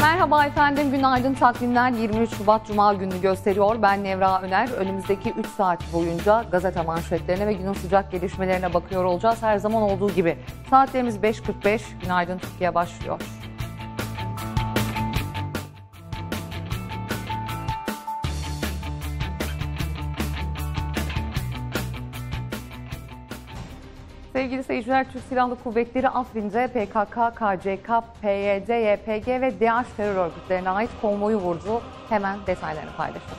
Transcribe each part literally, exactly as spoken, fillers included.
Merhaba efendim, günaydın. Takvimler yirmi üç Şubat Cuma gününü gösteriyor. Ben Nevra Öner. Önümüzdeki üç saat boyunca gazete manşetlerine ve günün sıcak gelişmelerine bakıyor olacağız. Her zaman olduğu gibi. Saatlerimiz beş kırk beş. Günaydın Türkiye başlıyor. Sevgili seyirciler, Türk Silahlı Kuvvetleri Afrin'de P K K, K C K, P Y D, Y P G ve DAEŞ terör örgütlerine ait konvoyu vurdu. Hemen detaylarını paylaşalım.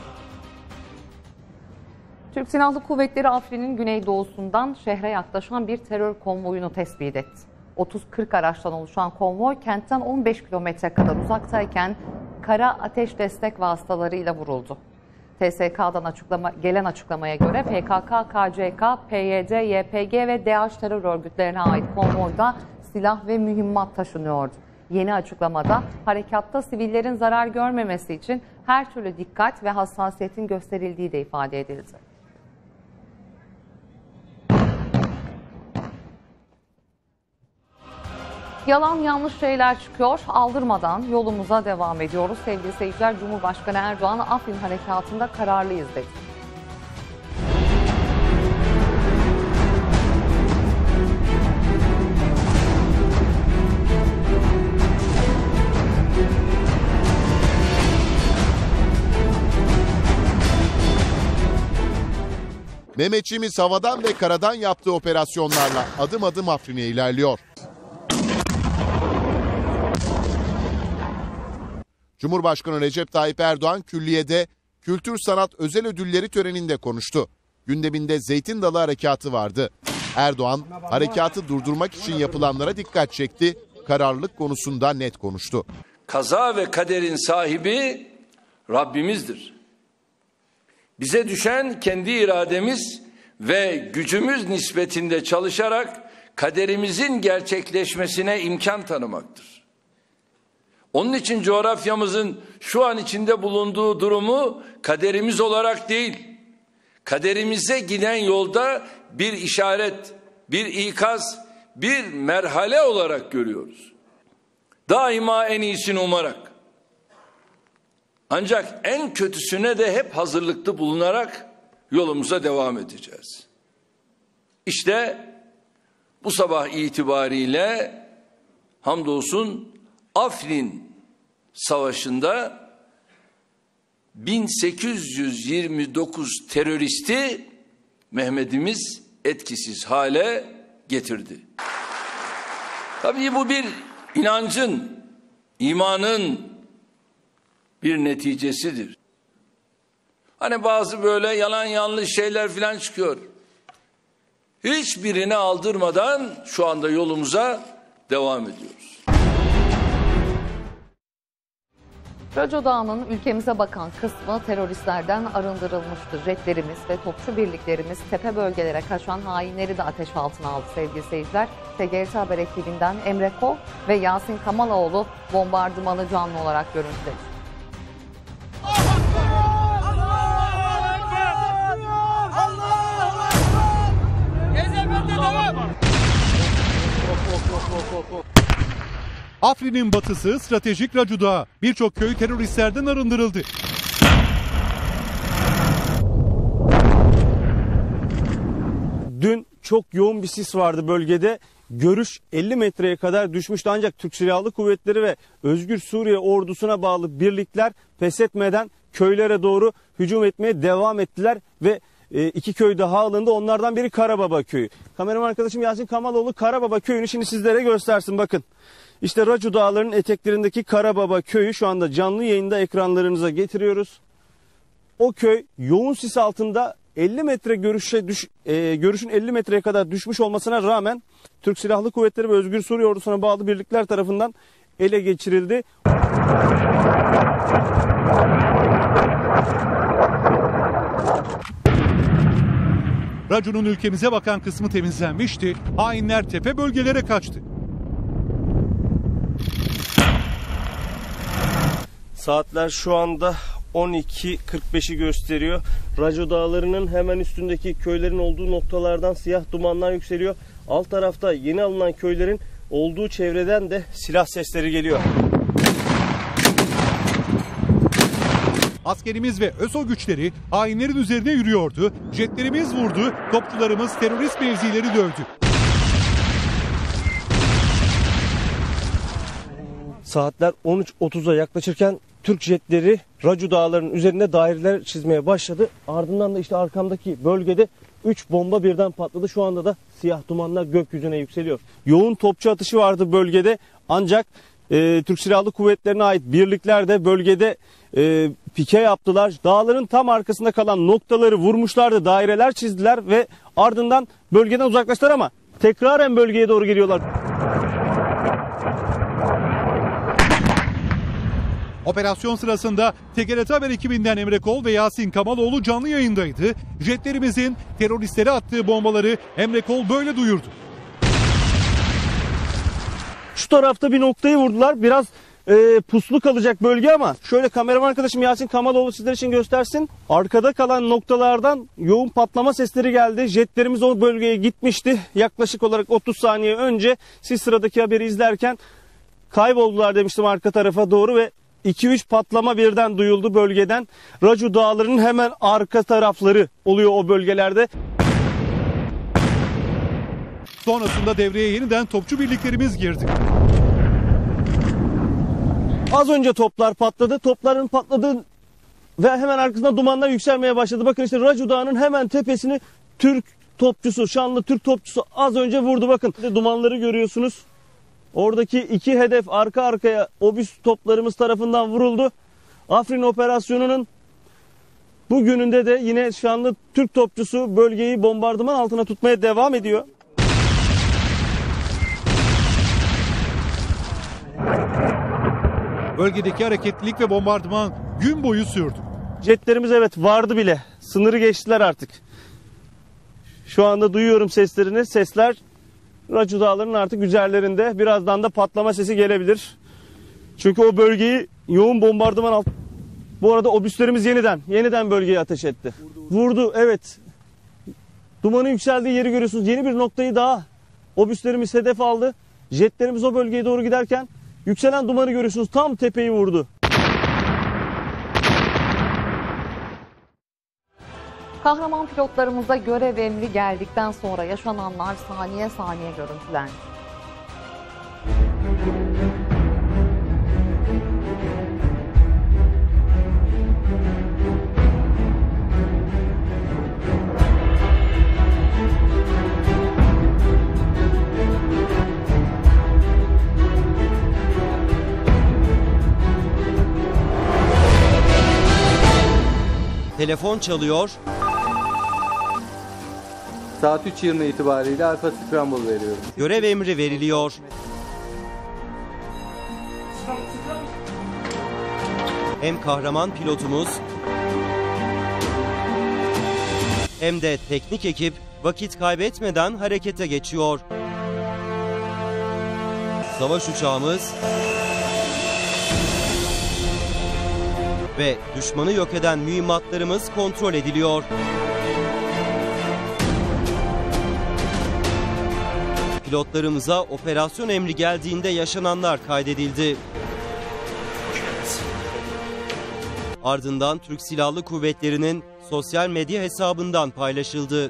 Türk Silahlı Kuvvetleri Afrin'in güneydoğusundan şehre yaklaşan bir terör konvoyunu tespit etti. otuz kırk araçtan oluşan konvoy kentten on beş kilometre kadar uzaktayken kara ateş destek vasıtalarıyla vuruldu. T S K'dan açıklama, gelen açıklamaya göre P K K, K C K, P Y D, Y P G ve DAEŞ terör örgütlerine ait konvoyda silah ve mühimmat taşınıyordu. Yeni açıklamada harekatta sivillerin zarar görmemesi için her türlü dikkat ve hassasiyetin gösterildiği de ifade edildi. Yalan yanlış şeyler çıkıyor, aldırmadan yolumuza devam ediyoruz. Sevgili seyirciler, Cumhurbaşkanı Erdoğan Afrin harekatında kararlıyız dedi. Mehmetçiğimiz havadan ve karadan yaptığı operasyonlarla adım adım Afrin'e ilerliyor. Cumhurbaşkanı Recep Tayyip Erdoğan külliyede Kültür Sanat Özel Ödülleri töreninde konuştu. Gündeminde Zeytin Dalı Harekatı vardı. Erdoğan harekatı durdurmak için yapılanlara dikkat çekti, kararlılık konusunda net konuştu. Kaza ve kaderin sahibi Rabbimizdir. Bize düşen kendi irademiz ve gücümüz nispetinde çalışarak kaderimizin gerçekleşmesine imkan tanımaktır. Onun için coğrafyamızın şu an içinde bulunduğu durumu kaderimiz olarak değil, kaderimize giden yolda bir işaret, bir ikaz, bir merhale olarak görüyoruz. Daima en iyisini umarak, ancak en kötüsüne de hep hazırlıklı bulunarak yolumuza devam edeceğiz. İşte bu sabah itibariyle hamdolsun Afrin Savaşı'nda bin sekiz yüz yirmi dokuz teröristi Mehmet'imiz etkisiz hale getirdi. Tabii bu bir inancın, imanın bir neticesidir. Hani bazı böyle yalan yanlış şeyler falan çıkıyor. Hiçbirini aldırmadan şu anda yolumuza devam ediyoruz. Raco Dağı'nın ülkemize bakan kısmı teröristlerden arındırılmıştır. Jetlerimiz ve topçu birliklerimiz tepe bölgelere kaçan hainleri de ateş altına aldı sevgili seyirciler. T G R T Haber ekibinden Emre Ko ve Yasin Kamaloğlu bombardımanı canlı olarak görüntüledi. Afrin'in batısı stratejik Raco Dağı. Birçok köy teröristlerden arındırıldı. Dün çok yoğun bir sis vardı bölgede. Görüş elli metreye kadar düşmüştü, ancak Türk Silahlı Kuvvetleri ve Özgür Suriye ordusuna bağlı birlikler pes etmeden köylere doğru hücum etmeye devam ettiler ve iki köy daha alındı. Onlardan biri Karababa köyü. Kameraman arkadaşım Yasin Kamaloğlu Karababa köyünü şimdi sizlere göstersin, bakın. İşte Raco Dağları'nın eteklerindeki Karababa köyü şu anda canlı yayında ekranlarınıza getiriyoruz. O köy yoğun sis altında elli metre görüşe düş, e, görüşün elli metreye kadar düşmüş olmasına rağmen Türk Silahlı Kuvvetleri ve Özgür Suriye ordusuna bağlı birlikler tarafından ele geçirildi. Raco'nun ülkemize bakan kısmı temizlenmişti. Hainler tepe bölgelere kaçtı. Saatler şu anda on iki kırk beşi gösteriyor. Raco Dağları'nın hemen üstündeki köylerin olduğu noktalardan siyah dumanlar yükseliyor. Alt tarafta yeni alınan köylerin olduğu çevreden de silah sesleri geliyor. Askerimiz ve ÖSO güçleri hainlerin üzerine yürüyordu. Jetlerimiz vurdu, topçularımız terörist mevzileri dövdü. Saatler on üç otuza yaklaşırken Türk jetleri Racu Dağları'nın üzerinde daireler çizmeye başladı. Ardından da işte arkamdaki bölgede üç bomba birden patladı. Şu anda da siyah dumanlar gökyüzüne yükseliyor. Yoğun topçu atışı vardı bölgede, ancak e, Türk Silahlı Kuvvetleri'ne ait birlikler de bölgede e, pike yaptılar. Dağların tam arkasında kalan noktaları vurmuşlardı, daireler çizdiler ve ardından bölgeden uzaklaştılar ama tekraren bölgeye doğru geliyorlar. Operasyon sırasında T G R T Haber ekibinden Emre Kol ve Yasin Kamaloğlu canlı yayındaydı. Jetlerimizin teröristlere attığı bombaları Emre Kol böyle duyurdu. Şu tarafta bir noktayı vurdular. Biraz e, puslu kalacak bölge ama şöyle kameraman arkadaşım Yasin Kamaloğlu sizler için göstersin. Arkada kalan noktalardan yoğun patlama sesleri geldi. Jetlerimiz o bölgeye gitmişti. Yaklaşık olarak otuz saniye önce siz sıradaki haberi izlerken kayboldular demiştim arka tarafa doğru ve iki üç patlama birden duyuldu bölgeden. Racu Dağları'nın hemen arka tarafları oluyor o bölgelerde. Sonrasında devreye yeniden topçu birliklerimiz girdi. Az önce toplar patladı. Topların patladığı ve hemen arkasından dumanlar yükselmeye başladı. Bakın işte Racu Dağı'nın hemen tepesini Türk topçusu, şanlı Türk topçusu az önce vurdu. Bakın dumanları görüyorsunuz. Oradaki iki hedef arka arkaya obüs toplarımız tarafından vuruldu. Afrin operasyonunun bugününde de yine şanlı Türk topçusu bölgeyi bombardıman altına tutmaya devam ediyor. Bölgedeki hareketlilik ve bombardıman gün boyu sürdü. Jetlerimiz evet vardı bile. Sınırı geçtiler artık. Şu anda duyuyorum seslerini. Sesler Racu Dağları'nın artık üzerlerinde. Birazdan da patlama sesi gelebilir. Çünkü o bölgeyi yoğun bombardıman alt. Bu arada obüslerimiz yeniden yeniden bölgeye ateş etti. Vurdu, vurdu evet. Dumanın yükseldiği yeri görüyorsunuz. Yeni bir noktayı daha obüslerimiz hedef aldı. Jetlerimiz o bölgeye doğru giderken yükselen dumanı görüyorsunuz. Tam tepeyi vurdu. Kahraman pilotlarımıza görev emri geldikten sonra yaşananlar saniye saniye görüntülendi. Telefon çalıyor. Saat üç yirmi itibariyle Alfa Scramble veriyorum. Görev emri veriliyor. Hem kahraman pilotumuz hem de teknik ekip vakit kaybetmeden harekete geçiyor. Savaş uçağımız ve düşmanı yok eden mühimmatlarımız kontrol ediliyor. Pilotlarımıza operasyon emri geldiğinde yaşananlar kaydedildi. Ardından Türk Silahlı Kuvvetleri'nin sosyal medya hesabından paylaşıldı.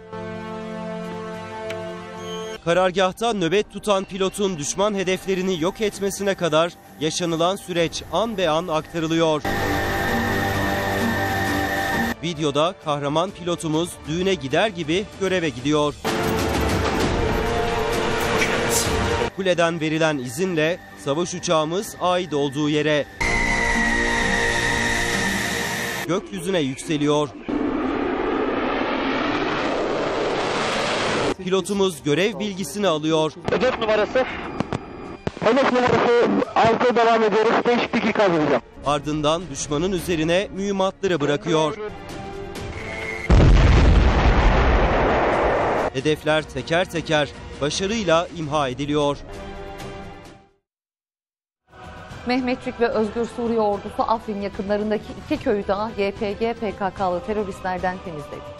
Karargahta nöbet tutan pilotun düşman hedeflerini yok etmesine kadar yaşanılan süreç an be an aktarılıyor. Videoda kahraman pilotumuz düğüne gider gibi göreve gidiyor. Kuleden verilen izinle savaş uçağımız ait olduğu yere gökyüzüne yükseliyor. Pilotumuz görev bilgisini alıyor. Hedef numarası. Hedef numarası altı devam ediyoruz. beş dakika alacağım. Ardından düşmanın üzerine mühimmatları bırakıyor. Hedefler teker teker başarıyla imha ediliyor. Mehmetçik ve Özgür Suriye ordusu Afrin yakınlarındaki iki köyü daha Y P G P K K'lı teröristlerden temizledi.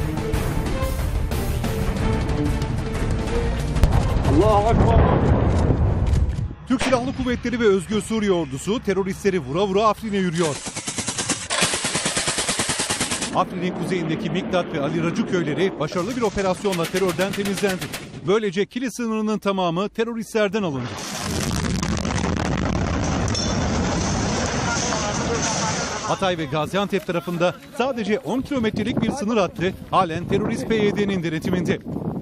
Allahu Ekber. Silahlı Kuvvetleri ve Özgür Suriye Ordusu teröristleri vura vura Afrin'e yürüyor. Afrin'in kuzeyindeki Miktat ve Ali Racı köyleri başarılı bir operasyonla terörden temizlendi. Böylece Kilis sınırının tamamı teröristlerden alındı. Hatay ve Gaziantep tarafında sadece on kilometrelik bir sınır hattı halen terörist P Y D'nin denetiminde.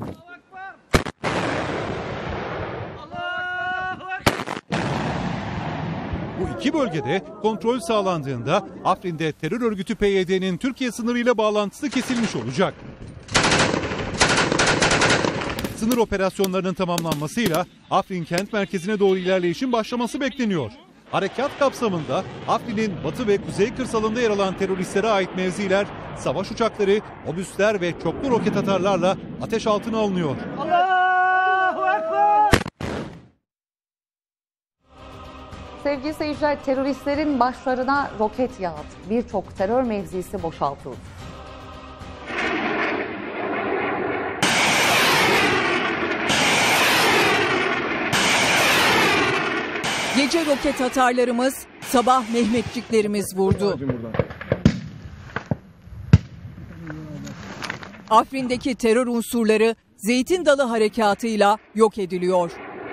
Bu iki bölgede kontrol sağlandığında Afrin'de terör örgütü P Y D'nin Türkiye sınırıyla bağlantısı kesilmiş olacak. Sınır operasyonlarının tamamlanmasıyla Afrin kent merkezine doğru ilerleyişin başlaması bekleniyor. Harekat kapsamında Afrin'in batı ve kuzey kırsalında yer alan teröristlere ait mevziler, savaş uçakları, obüsler ve çoklu roket atarlarla ateş altına alınıyor. Allahu Ekber! Sevgili seyirciler, teröristlerin başlarına roket yağdı. Birçok terör mevzisi boşaltıldı. Gece roket atarlarımız, sabah Mehmetçiklerimiz vurdu. Afrin'deki terör unsurları Zeytin Dalı harekatıyla yok ediliyor.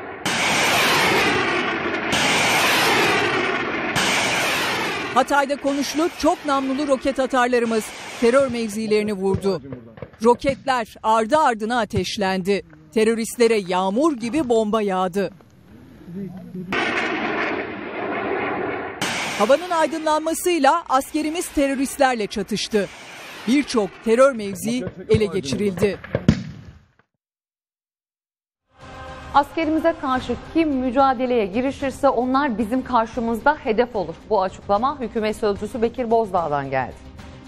Hatay'da konuşlu çok namlulu roket atarlarımız terör mevzilerini vurdu. Roketler ardı ardına ateşlendi. Teröristlere yağmur gibi bomba yağdı. Havanın aydınlanmasıyla askerimiz teröristlerle çatıştı. Birçok terör mevzi ele geçirildi. Askerimize karşı kim mücadeleye girişirse onlar bizim karşımızda hedef olur. Bu açıklama hükümet sözcüsü Bekir Bozdağ'dan geldi.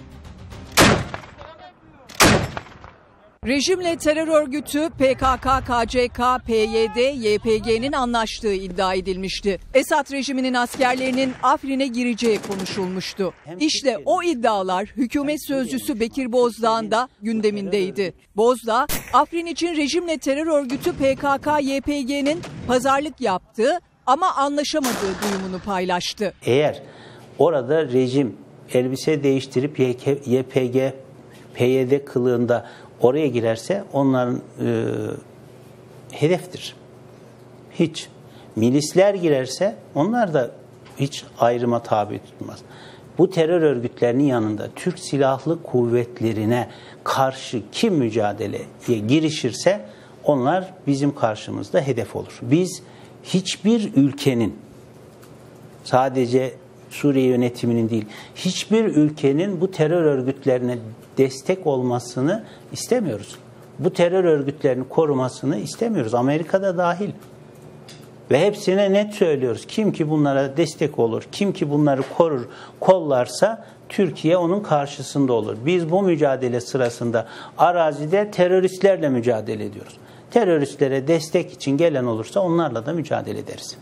Rejimle terör örgütü P K K, K C K, P Y D, Y P G'nin anlaştığı iddia edilmişti. Esad rejiminin askerlerinin Afrin'e gireceği konuşulmuştu. İşte o iddialar hükümet sözcüsü Bekir Bozdağ'ın da gündemindeydi. Bozdağ, Afrin için rejimle terör örgütü P K K, Y P G'nin pazarlık yaptığı ama anlaşamadığı duyumunu paylaştı. Eğer orada rejim elbise değiştirip Y P G, P Y D kılığında oraya girerse onların e, hedeftir. Hiç. Milisler girerse onlar da hiç ayrıma tabi tutulmaz. Bu terör örgütlerinin yanında Türk Silahlı Kuvvetlerine karşı kim mücadeleye girişirse onlar bizim karşımızda hedef olur. Biz hiçbir ülkenin, sadece Suriye yönetiminin değil, hiçbir ülkenin bu terör örgütlerine destek olmasını istemiyoruz. Bu terör örgütlerini korumasını istemiyoruz. Amerika'da dahil. Ve hepsine net söylüyoruz. Kim ki bunlara destek olur, kim ki bunları korur, kollarsa Türkiye onun karşısında olur. Biz bu mücadele sırasında arazide teröristlerle mücadele ediyoruz. Teröristlere destek için gelen olursa onlarla da mücadele ederiz.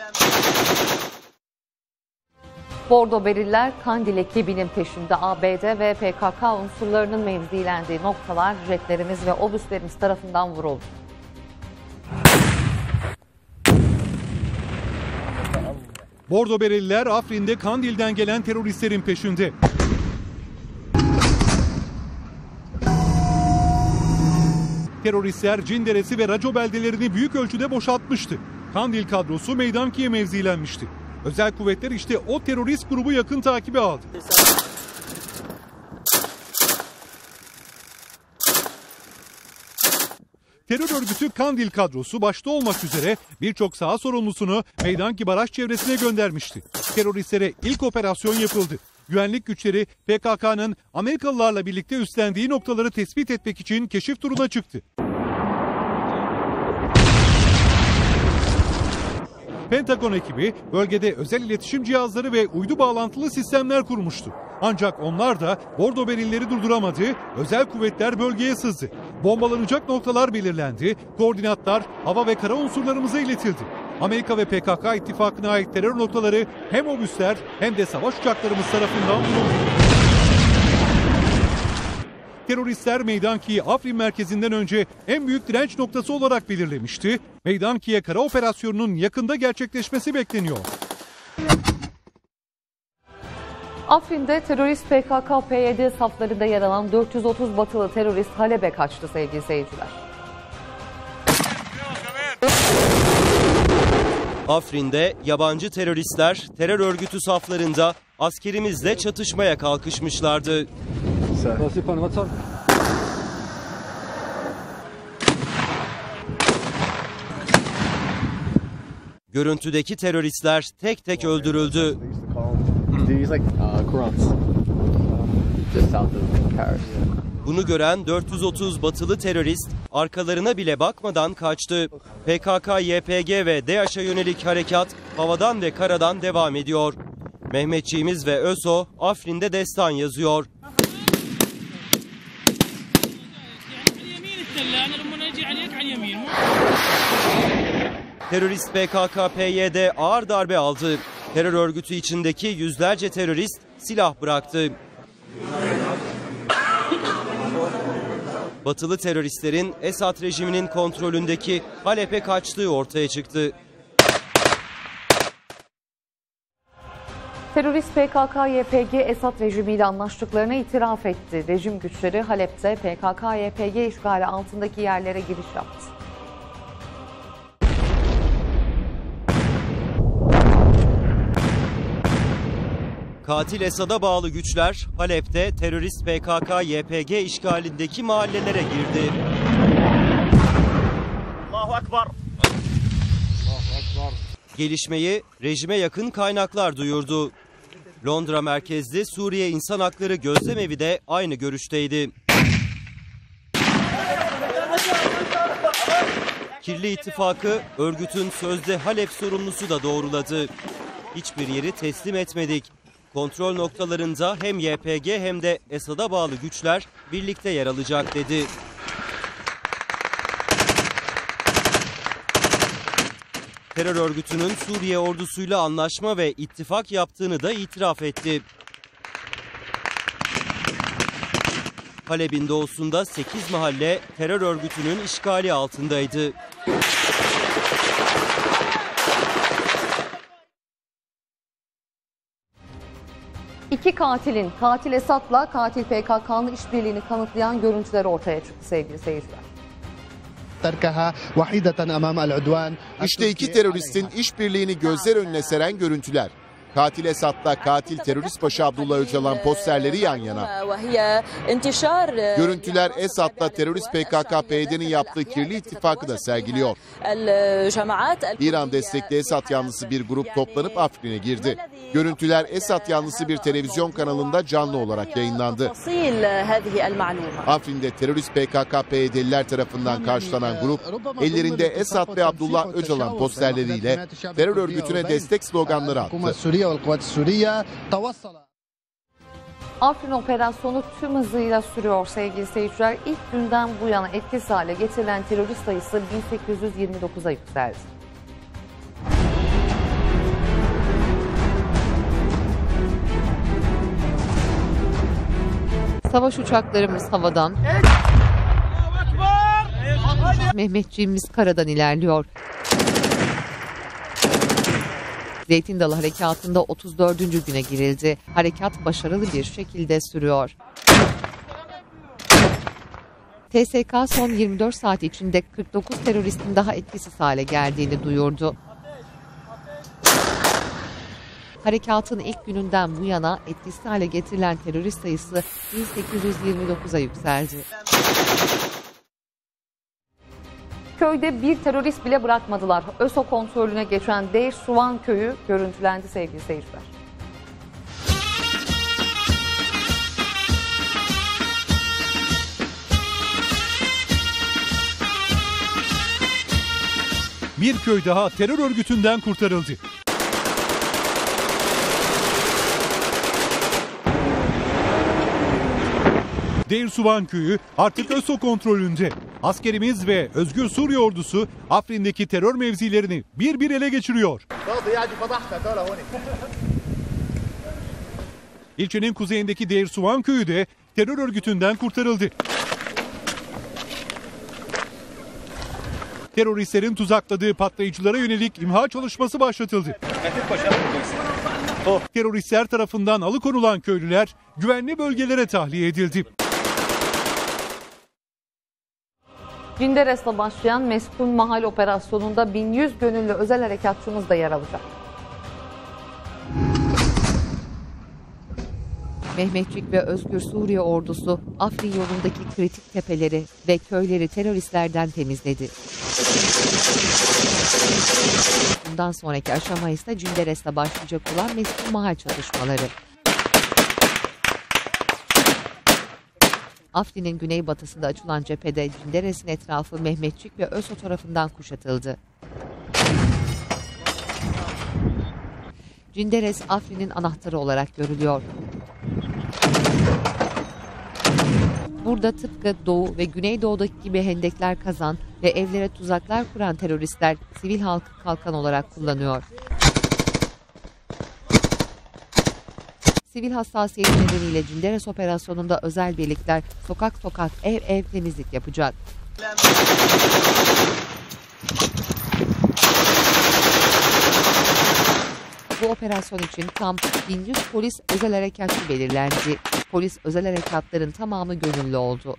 Bordo Beriller Kandil ekibinin peşinde. A B D ve P K K unsurlarının mevzilendiği noktalar jetlerimiz ve obüslerimiz tarafından vuruldu. Bordo Bereliler Afrin'de Kandil'den gelen teröristlerin peşinde. Teröristler Cinderesi ve Raco beldelerini büyük ölçüde boşaltmıştı. Kandil kadrosu Meydanki'ye mevzilenmişti. Özel kuvvetler işte o terörist grubu yakın takibe aldı. Terör örgütü Kandil kadrosu başta olmak üzere birçok saha sorumlusunu Meydanki baraj çevresine göndermişti. Teröristlere ilk operasyon yapıldı. Güvenlik güçleri P K K'nın Amerikalılarla birlikte üstlendiği noktaları tespit etmek için keşif turuna çıktı. Pentagon ekibi bölgede özel iletişim cihazları ve uydu bağlantılı sistemler kurmuştu. Ancak onlar da Bordo Berilleri durduramadı, özel kuvvetler bölgeye sızdı. Bombalanacak noktalar belirlendi, koordinatlar hava ve kara unsurlarımıza iletildi. Amerika ve P K K ittifakına ait terör noktaları hem obüsler hem de savaş uçaklarımız tarafından vuruldu. Teröristler Meydanki'yi Afrin merkezinden önce en büyük direnç noktası olarak belirlemişti. Meydanki'ye kara operasyonunun yakında gerçekleşmesi bekleniyor. Afrin'de terörist P K K P Y D saflarında yer alan dört yüz otuz batılı terörist Halep'e kaçtı sevgili seyirciler. Afrin'de yabancı teröristler terör örgütü saflarında askerimizle çatışmaya kalkışmışlardı. Görüntüdeki teröristler tek tek öldürüldü. Bunu gören dört yüz otuz batılı terörist arkalarına bile bakmadan kaçtı. P K K Y P G ve DAEŞ'e yönelik harekat havadan ve karadan devam ediyor. Mehmetçiğimiz ve ÖSO Afrin'de destan yazıyor. Terörist P K K P Y D ağır darbe aldı. Terör örgütü içindeki yüzlerce terörist silah bıraktı. Batılı teröristlerin Esad rejiminin kontrolündeki Halep'e kaçtığı ortaya çıktı. Terörist P K K Y P G Esad rejimiyle anlaştıklarını itiraf etti. Rejim güçleri Halep'te P K K Y P G işgali altındaki yerlere giriş yaptı. Katil Esad'a bağlı güçler Halep'te terörist P K K Y P G işgalindeki mahallelere girdi. Allahu Ekber. Gelişmeyi rejime yakın kaynaklar duyurdu. Londra merkezli Suriye İnsan Hakları Gözlemevi de aynı görüşteydi. Kirli İttifakı örgütün sözde Halep sorumlusu da doğruladı. Hiçbir yeri teslim etmedik. Kontrol noktalarında hem Y P G hem de Esad'a bağlı güçler birlikte yer alacak dedi. Terör örgütünün Suriye ordusuyla anlaşma ve ittifak yaptığını da itiraf etti. Halep'in doğusunda sekiz mahalle terör örgütünün işgali altındaydı. İki katilin, katil Esad'la katil P K K'nın işbirliğini kanıtlayan görüntüler ortaya çıktı sevgili seyirciler. İşte iki teröristin işbirliğini gözler önüne seren görüntüler. Katil Esad'la katil terörist başı Abdullah Öcalan posterleri yan yana. Görüntüler Esad'la terörist P K K P Y D'nin yaptığı kirli ittifakı da sergiliyor. İran destekli Esad yanlısı bir grup toplanıp Afrin'e girdi. Görüntüler Esad yanlısı bir televizyon kanalında canlı olarak yayınlandı. Afrin'de terörist P K K P Y D'liler tarafından karşılanan grup, ellerinde Esad ve Abdullah Öcalan posterleriyle terör örgütüne destek sloganları attı. Afrin operasyonu tüm hızıyla sürüyor sevgili seyirciler. İlk günden bu yana etkisiz hale getirilen terörist sayısı bin sekiz yüz yirmi dokuza yükseldi. Savaş uçaklarımız havadan, Mehmetçiğimiz karadan ilerliyor. Zeytin Dalı Harekatı'nda otuz dördüncü güne girildi. Harekat başarılı bir şekilde sürüyor. T S K son yirmi dört saat içinde kırk dokuz teröristin daha etkisiz hale geldiğini duyurdu. Harekatın ilk gününden bu yana etkisiz hale getirilen terörist sayısı bin sekiz yüz yirmi dokuza yükseldi. Köyde bir terörist bile bırakmadılar. ÖSO kontrolüne geçen Deir Suvan köyü görüntülendi sevgili seyirciler. Bir köy daha terör örgütünden kurtarıldı. Deir Suvan köyü artık ÖSO kontrolünde. Askerimiz ve Özgür Suriye ordusu Afrin'deki terör mevzilerini bir bir ele geçiriyor. İlçenin kuzeyindeki Deir Suvan köyü de terör örgütünden kurtarıldı. Teröristlerin tuzakladığı patlayıcılara yönelik imha çalışması başlatıldı. Teröristler tarafından alıkonulan köylüler güvenli bölgelere tahliye edildi. Cinderes'le başlayan Meskun Mahal operasyonunda bin yüz gönüllü özel harekatçımız da yer alacak. Mehmetçik ve Özgür Suriye ordusu Afrin yolundaki kritik tepeleri ve köyleri teröristlerden temizledi. Bundan sonraki aşama ise Cinderes'te başlayacak olan Meskun Mahal çatışmaları. Afrin'in güneybatısında açılan cephede Cinderes'in etrafı Mehmetçik ve ÖSO tarafından kuşatıldı. Cinderes, Afrin'in anahtarı olarak görülüyor. Burada tıpkı Doğu ve Güneydoğu'daki gibi hendekler kazan ve evlere tuzaklar kuran teröristler sivil halkı kalkan olarak kullanıyor. Sivil hassasiyeti nedeniyle Cinderes operasyonunda özel birlikler sokak sokak, ev ev temizlik yapacak. Bu operasyon için tam bin yüz polis özel harekatçı belirlendi. Polis özel harekatların tamamı gönüllü oldu.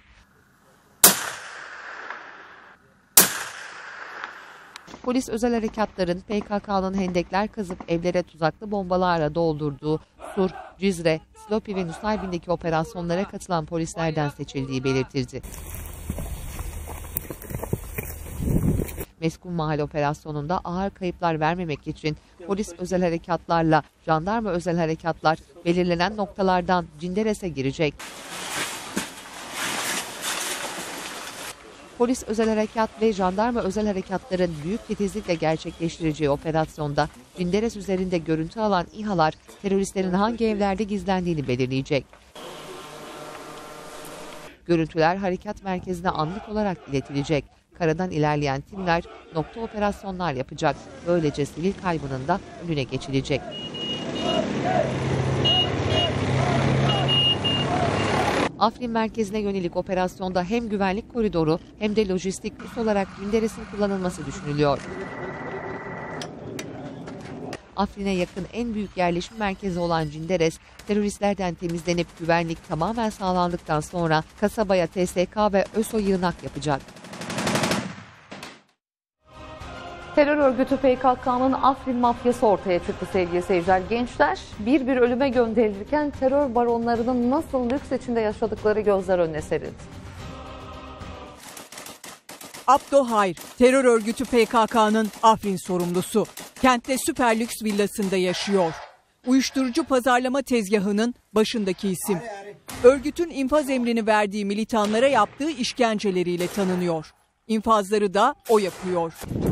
Polis özel harekatların P K K'nın hendekler kazıp evlere tuzaklı bombalarla doldurduğu Sur, Cizre, Slopi ve Nusaybin'deki operasyonlara katılan polislerden seçildiği belirtildi. Meskun Mahal operasyonunda ağır kayıplar vermemek için polis özel harekatlarla jandarma özel harekatlar belirlenen noktalardan Cinderes'e girecek. Polis özel harekat ve jandarma özel harekatların büyük titizlikle gerçekleştireceği operasyonda Cinderes üzerinde görüntü alan İHA'lar teröristlerin hangi evlerde gizlendiğini belirleyecek. Görüntüler harekat merkezine anlık olarak iletilecek. Karadan ilerleyen timler nokta operasyonlar yapacak. Böylece sivil kaybının da önüne geçilecek. Afrin merkezine yönelik operasyonda hem güvenlik koridoru hem de lojistik üs olarak Cinderes'in kullanılması düşünülüyor. Afrin'e yakın en büyük yerleşim merkezi olan Cinderes, teröristlerden temizlenip güvenlik tamamen sağlandıktan sonra kasabaya T S K ve ÖSO yığınak yapacak. Terör örgütü P K K'nın Afrin mafyası ortaya çıktı sevgili seyirciler. Gençler bir bir ölüme gönderilirken terör baronlarının nasıl lüks içinde yaşadıkları gözler önüne serildi. Abdo Hayr, terör örgütü P K K'nın Afrin sorumlusu. Kentte süper lüks villasında yaşıyor. Uyuşturucu pazarlama tezgahının başındaki isim. Örgütün infaz emrini verdiği militanlara yaptığı işkenceleriyle tanınıyor. İnfazları da o yapıyor.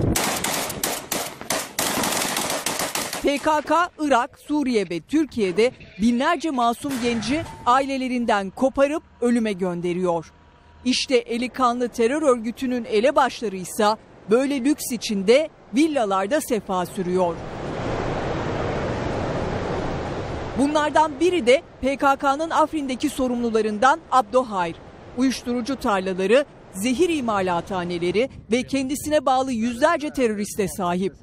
P K K, Irak, Suriye ve Türkiye'de binlerce masum genci ailelerinden koparıp ölüme gönderiyor. İşte eli kanlı terör örgütünün elebaşları ise böyle lüks içinde villalarda sefa sürüyor. Bunlardan biri de P K K'nın Afrin'deki sorumlularından Abdo Hayr. Uyuşturucu tarlaları, zehir imalathaneleri ve kendisine bağlı yüzlerce teröriste sahip.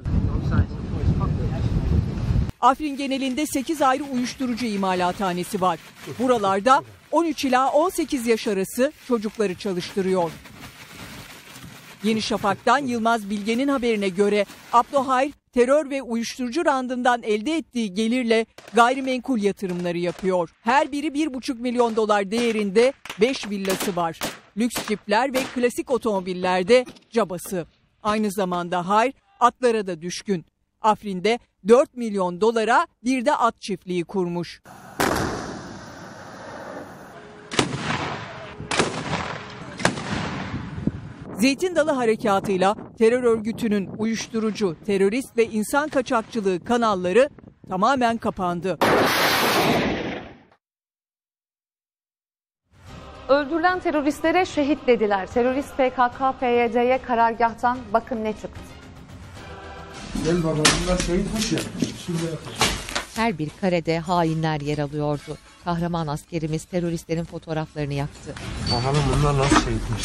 Afrin genelinde sekiz ayrı uyuşturucu imalathanesi var. Buralarda on üç ila on sekiz yaş arası çocukları çalıştırıyor. Yeni Şafak'tan Yılmaz Bilge'nin haberine göre Abdo Hayr terör ve uyuşturucu randından elde ettiği gelirle gayrimenkul yatırımları yapıyor. Her biri bir buçuk milyon dolar değerinde beş villası var. Lüks cipler ve klasik otomobillerde cabası. Aynı zamanda Hayr atlara da düşkün. Afrin'de dört milyon dolara bir de at çiftliği kurmuş. Zeytin Dalı Harekatı'yla terör örgütünün uyuşturucu, terörist ve insan kaçakçılığı kanalları tamamen kapandı. Öldürülen teröristlere şehit dediler. Terörist P K K P Y D'ye karargahtan bakın ne çıktı. Gel baba, bunlar şehitmiş ya. Şimdi yapacağım. Her bir karede hainler yer alıyordu. Kahraman askerimiz teröristlerin fotoğraflarını yaktı. Bakalım bunlar nasıl şehitmiş.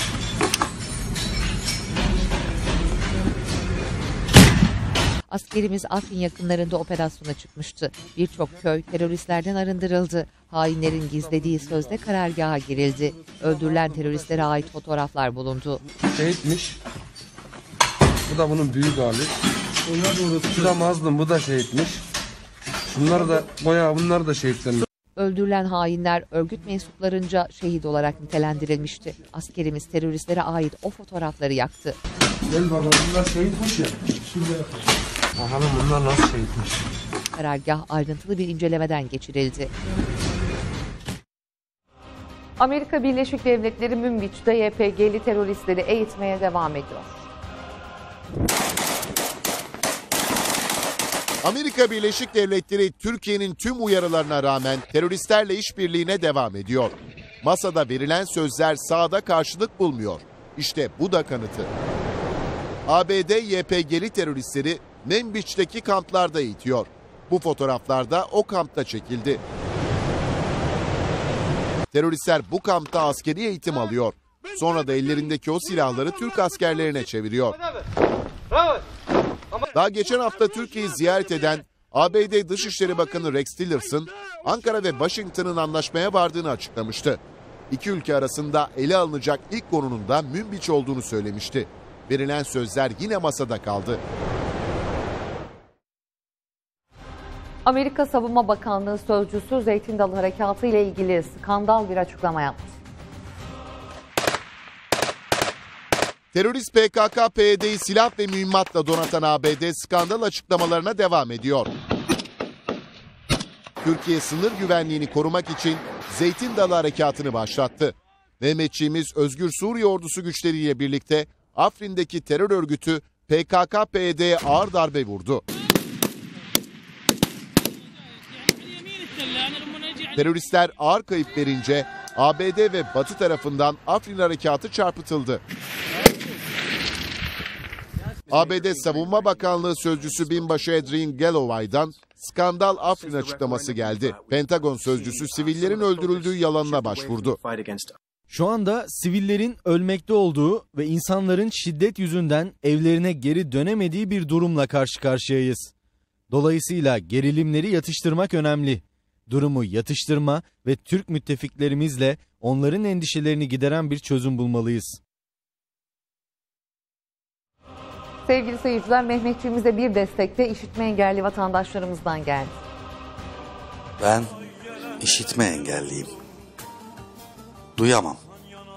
Askerimiz Afrin yakınlarında operasyona çıkmıştı. Birçok köy teröristlerden arındırıldı. Hainlerin gizlediği sözde karargaha girildi. Öldürülen teröristlere ait fotoğraflar bulundu. Şehitmiş. Bu da bunun büyük hali. Bu da mazlum, bu da şehitmiş. Bunlar da bayağı bunlar da şehitlenmiş. Öldürülen hainler örgüt mensuplarınca şehit olarak nitelendirilmişti. Askerimiz teröristlere ait o fotoğrafları yaktı. Gel bakalım, bunlar şehitmiş ya. Bakalım bunlar nasıl şehitmiş. Karargah ayrıntılı bir incelemeden geçirildi. Amerika Birleşik Devletleri Münbiç'te Y P G'li teröristleri eğitmeye devam ediyor. Amerika Birleşik Devletleri Türkiye'nin tüm uyarılarına rağmen teröristlerle işbirliğine devam ediyor. Masada verilen sözler sahada karşılık bulmuyor. İşte bu da kanıtı. A B D Y P G'li teröristleri Münbiç'teki kamplarda eğitiyor. Bu fotoğraflar da o kampta çekildi. Teröristler bu kampta askeri eğitim alıyor. Sonra da ellerindeki o silahları Türk askerlerine çeviriyor. Daha geçen hafta Türkiye'yi ziyaret eden A B D Dışişleri Bakanı Rex Tillerson, Ankara ve Washington'ın anlaşmaya vardığını açıklamıştı. İki ülke arasında ele alınacak ilk konunun da Münbiç olduğunu söylemişti. Verilen sözler yine masada kaldı. Amerika Savunma Bakanlığı sözcüsü Zeytin Dalı Harekatı ile ilgili skandal bir açıklama yaptı. Terörist P K K P Y D'yi silah ve mühimmatla donatan A B D skandal açıklamalarına devam ediyor. Türkiye sınır güvenliğini korumak için Zeytin Dalı Harekatı'nı başlattı. Mehmetçiğimiz Özgür Suriye Ordusu güçleriyle birlikte Afrin'deki terör örgütü P K K P Y D'ye ağır darbe vurdu. Teröristler ağır kayıp verince A B D ve Batı tarafından Afrin Harekatı çarpıtıldı. A B D Savunma Bakanlığı Sözcüsü Binbaşı Adrian Galloway'dan skandal Afrin açıklaması geldi. Pentagon sözcüsü sivillerin öldürüldüğü yalanına başvurdu. Şu anda sivillerin ölmekte olduğu ve insanların şiddet yüzünden evlerine geri dönemediği bir durumla karşı karşıyayız. Dolayısıyla gerilimleri yatıştırmak önemli. Durumu yatıştırma ve Türk müttefiklerimizle onların endişelerini gideren bir çözüm bulmalıyız. Sevgili seyirciler, Mehmetçiğimize bir destekte işitme engelli vatandaşlarımızdan geldi. Ben işitme engelliyim. Duyamam.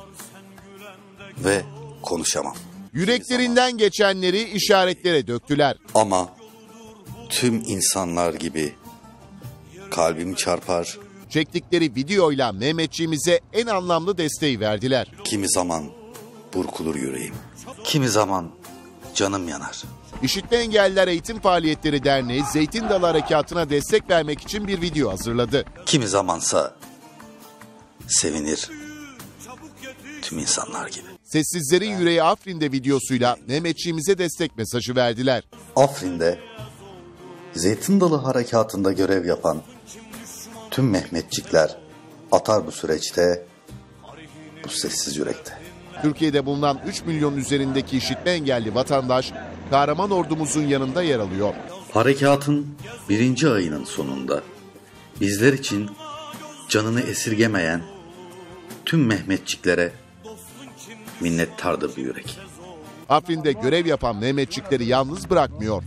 Ve konuşamam. Yüreklerinden geçenleri işaretlere döktüler. Ama tüm insanlar gibi kalbim çarpar. Çektikleri videoyla Mehmetçiğimize en anlamlı desteği verdiler. Kimi zaman burkulur yüreğim. Kimi zaman canım yanar. İşitme Engelliler Eğitim Faaliyetleri Derneği Zeytin Dalı Harekatı'na destek vermek için bir video hazırladı. Kimi zamansa sevinir tüm insanlar gibi. Sessizlerin Yüreği Afrin'de videosuyla Mehmetçiğimize destek mesajı verdiler. Afrin'de Zeytin Dalı Harekatı'nda görev yapan tüm Mehmetçikler atar bu süreçte, bu sessiz yürekte. Türkiye'de bulunan üç milyon üzerindeki işitme engelli vatandaş kahraman ordumuzun yanında yer alıyor. Harekatın birinci ayının sonunda bizler için canını esirgemeyen tüm Mehmetçiklere minnettardır bu yürek. Afrin'de görev yapan Mehmetçikleri yalnız bırakmıyor.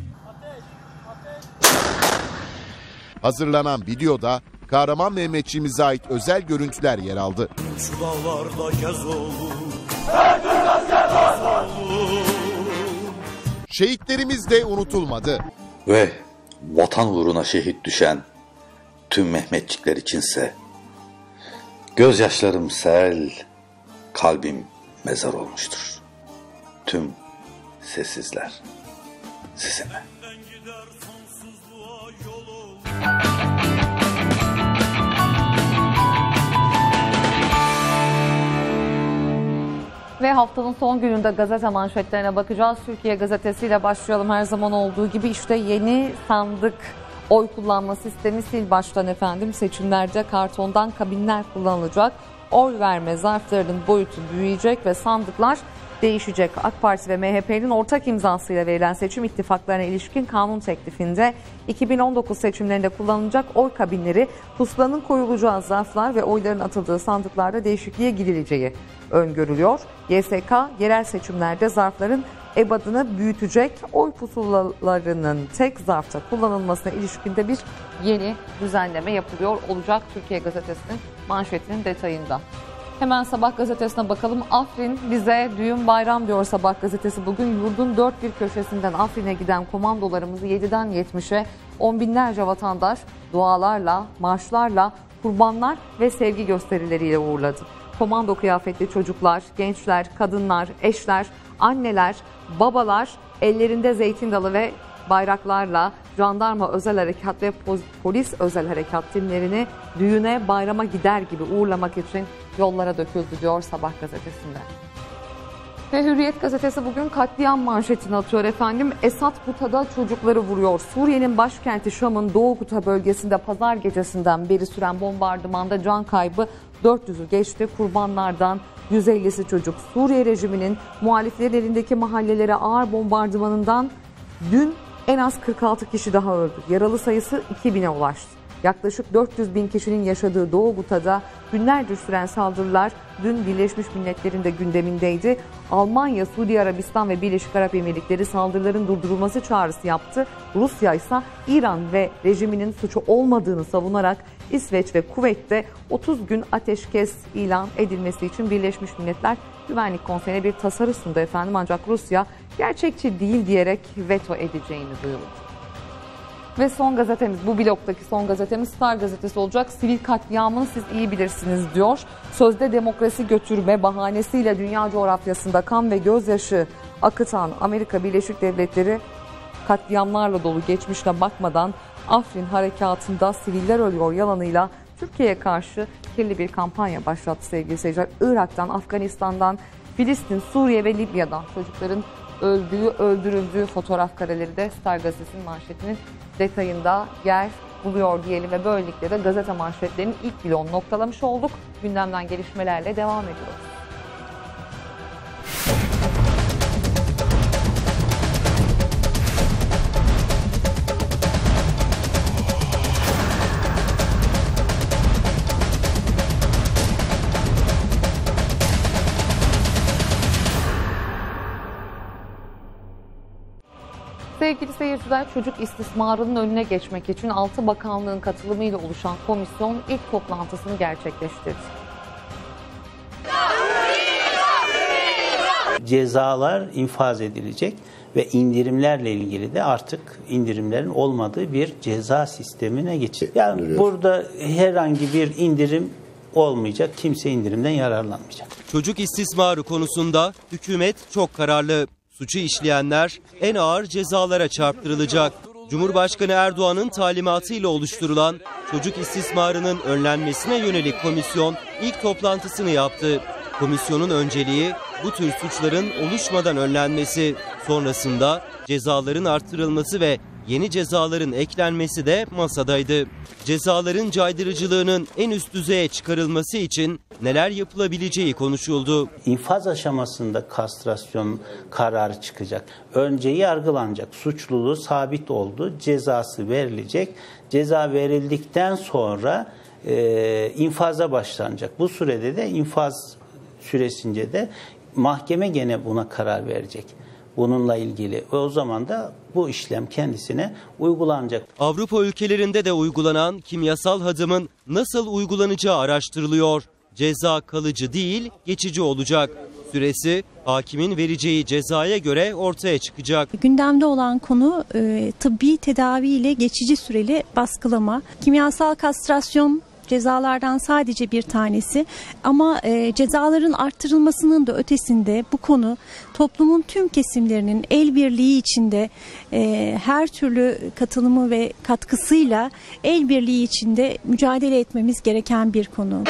Hazırlanan videoda kahraman Mehmetçiğimize ait özel görüntüler yer aldı. Şu dağlarda gez olur. Şehitlerimiz de unutulmadı. Ve vatan uğruna şehit düşen tüm Mehmetçikler içinse gözyaşlarım sel, kalbim mezar olmuştur. Tüm sessizler sizinle. Ve haftanın son gününde gazete manşetlerine bakacağız. Türkiye Gazetesi ile başlayalım her zaman olduğu gibi. İşte yeni sandık Oy kullanma sistemi sil baştan efendim. Seçimlerde kartondan kabinler kullanılacak. Oy verme zarflarının boyutu büyüyecek ve sandıklar değişecek. AK Parti ve M H P'nin ortak imzasıyla verilen seçim ittifaklarına ilişkin kanun teklifinde iki bin on dokuz seçimlerinde kullanılacak oy kabinleri, pusulanın koyulacağı zarflar ve oyların atıldığı sandıklarda değişikliğe gidileceği öngörülüyor. Y S K yerel seçimlerde zarfların ebadını büyütecek, oy pusulalarının tek zarfta kullanılmasına ilişkinde bir yeni düzenleme yapılıyor olacak. Türkiye Gazetesi'nin manşetinin detayında. Hemen Sabah gazetesine bakalım. Afrin bize düğün bayram diyor Sabah gazetesi. Bugün yurdun dört bir köşesinden Afrin'e giden komandolarımızı yediden yetmişe on binlerce vatandaş dualarla, marşlarla, kurbanlar ve sevgi gösterileriyle uğurladı. Komando kıyafetli çocuklar, gençler, kadınlar, eşler, anneler, babalar ellerinde zeytin dalı ve bayraklarla jandarma özel harekat ve polis özel harekat timlerini düğüne, bayrama gider gibi uğurlamak için yollara döküldü diyor Sabah gazetesinde. Ve Hürriyet gazetesi bugün katliam manşetini atıyor efendim. Esad Guta'da çocukları vuruyor. Suriye'nin başkenti Şam'ın Doğu Guta bölgesinde pazar gecesinden beri süren bombardımanda can kaybı dört yüzü geçti. Kurbanlardan yüz ellisi çocuk. Suriye rejiminin muhaliflerin elindeki mahallelere ağır bombardımanından dün en az kırk altı kişi daha öldü. Yaralı sayısı iki bine ulaştı. Yaklaşık dört yüz bin kişinin yaşadığı Doğu Guta'da günlerce süren saldırılar dün Birleşmiş Milletler'in de gündemindeydi. Almanya, Suudi Arabistan ve Birleşik Arap Emirlikleri saldırıların durdurulması çağrısı yaptı. Rusya ise İran ve rejiminin suçu olmadığını savunarak İsveç ve Kuveyt'te otuz gün ateşkes ilan edilmesi için Birleşmiş Milletler Güvenlik Konseyi'ne bir tasarı sundu efendim. Ancak Rusya gerçekçi değil diyerek veto edeceğini duyurdu. Ve son gazetemiz, bu bloktaki son gazetemiz Star gazetesi olacak. Sivil katliamını siz iyi bilirsiniz diyor. Sözde demokrasi götürme bahanesiyle dünya coğrafyasında kan ve gözyaşı akıtan Amerika Birleşik Devletleri katliamlarla dolu geçmişine bakmadan Afrin harekatında siviller ölüyor yalanıyla Türkiye'ye karşı kirli bir kampanya başlattı sevgili seyirciler. Irak'tan, Afganistan'dan, Filistin, Suriye ve Libya'dan çocukların öldüğü, öldürüldüğü fotoğraf kareleri de Star gazetesinin manşetinin detayında yer buluyor diyelim ve böylelikle de gazete manşetlerinin ilk bloğunu noktalamış olduk. Gündemden gelişmelerle devam ediyoruz. Sevgili seyirciler, çocuk istismarının önüne geçmek için altı bakanlığın katılımıyla oluşan komisyon ilk toplantısını gerçekleştirdi. Cezalar infaz edilecek ve indirimlerle ilgili de artık indirimlerin olmadığı bir ceza sistemine geçecek. Yani Duruyor. Burada herhangi bir indirim olmayacak, kimse indirimden yararlanmayacak. Çocuk istismarı konusunda hükümet çok kararlı. Suçu işleyenler en ağır cezalara çarptırılacak. Cumhurbaşkanı Erdoğan'ın talimatıyla oluşturulan çocuk istismarının önlenmesine yönelik komisyon ilk toplantısını yaptı. Komisyonun önceliği bu tür suçların oluşmadan önlenmesi, sonrasında cezaların artırılması ve yeni cezaların eklenmesi de masadaydı. Cezaların caydırıcılığının en üst düzeye çıkarılması için neler yapılabileceği konuşuldu. İnfaz aşamasında kastrasyon kararı çıkacak. Önce yargılanacak. Suçluluğu sabit oldu. Cezası verilecek. Ceza verildikten sonra e, infaza başlanacak. Bu sürede de infaz süresince de mahkeme gene buna karar verecek. Bununla ilgili. O zaman da bu işlem kendisine uygulanacak. Avrupa ülkelerinde de uygulanan kimyasal hadımın nasıl uygulanacağı araştırılıyor. Ceza kalıcı değil, geçici olacak. Süresi hakimin vereceği cezaya göre ortaya çıkacak. Gündemde olan konu e, tıbbi tedavi ile geçici süreli baskılama. Kimyasal kastrasyon cezalardan sadece bir tanesi ama e, cezaların arttırılmasının da ötesinde bu konu toplumun tüm kesimlerinin el birliği içinde e, her türlü katılımı ve katkısıyla el birliği içinde mücadele etmemiz gereken bir konu.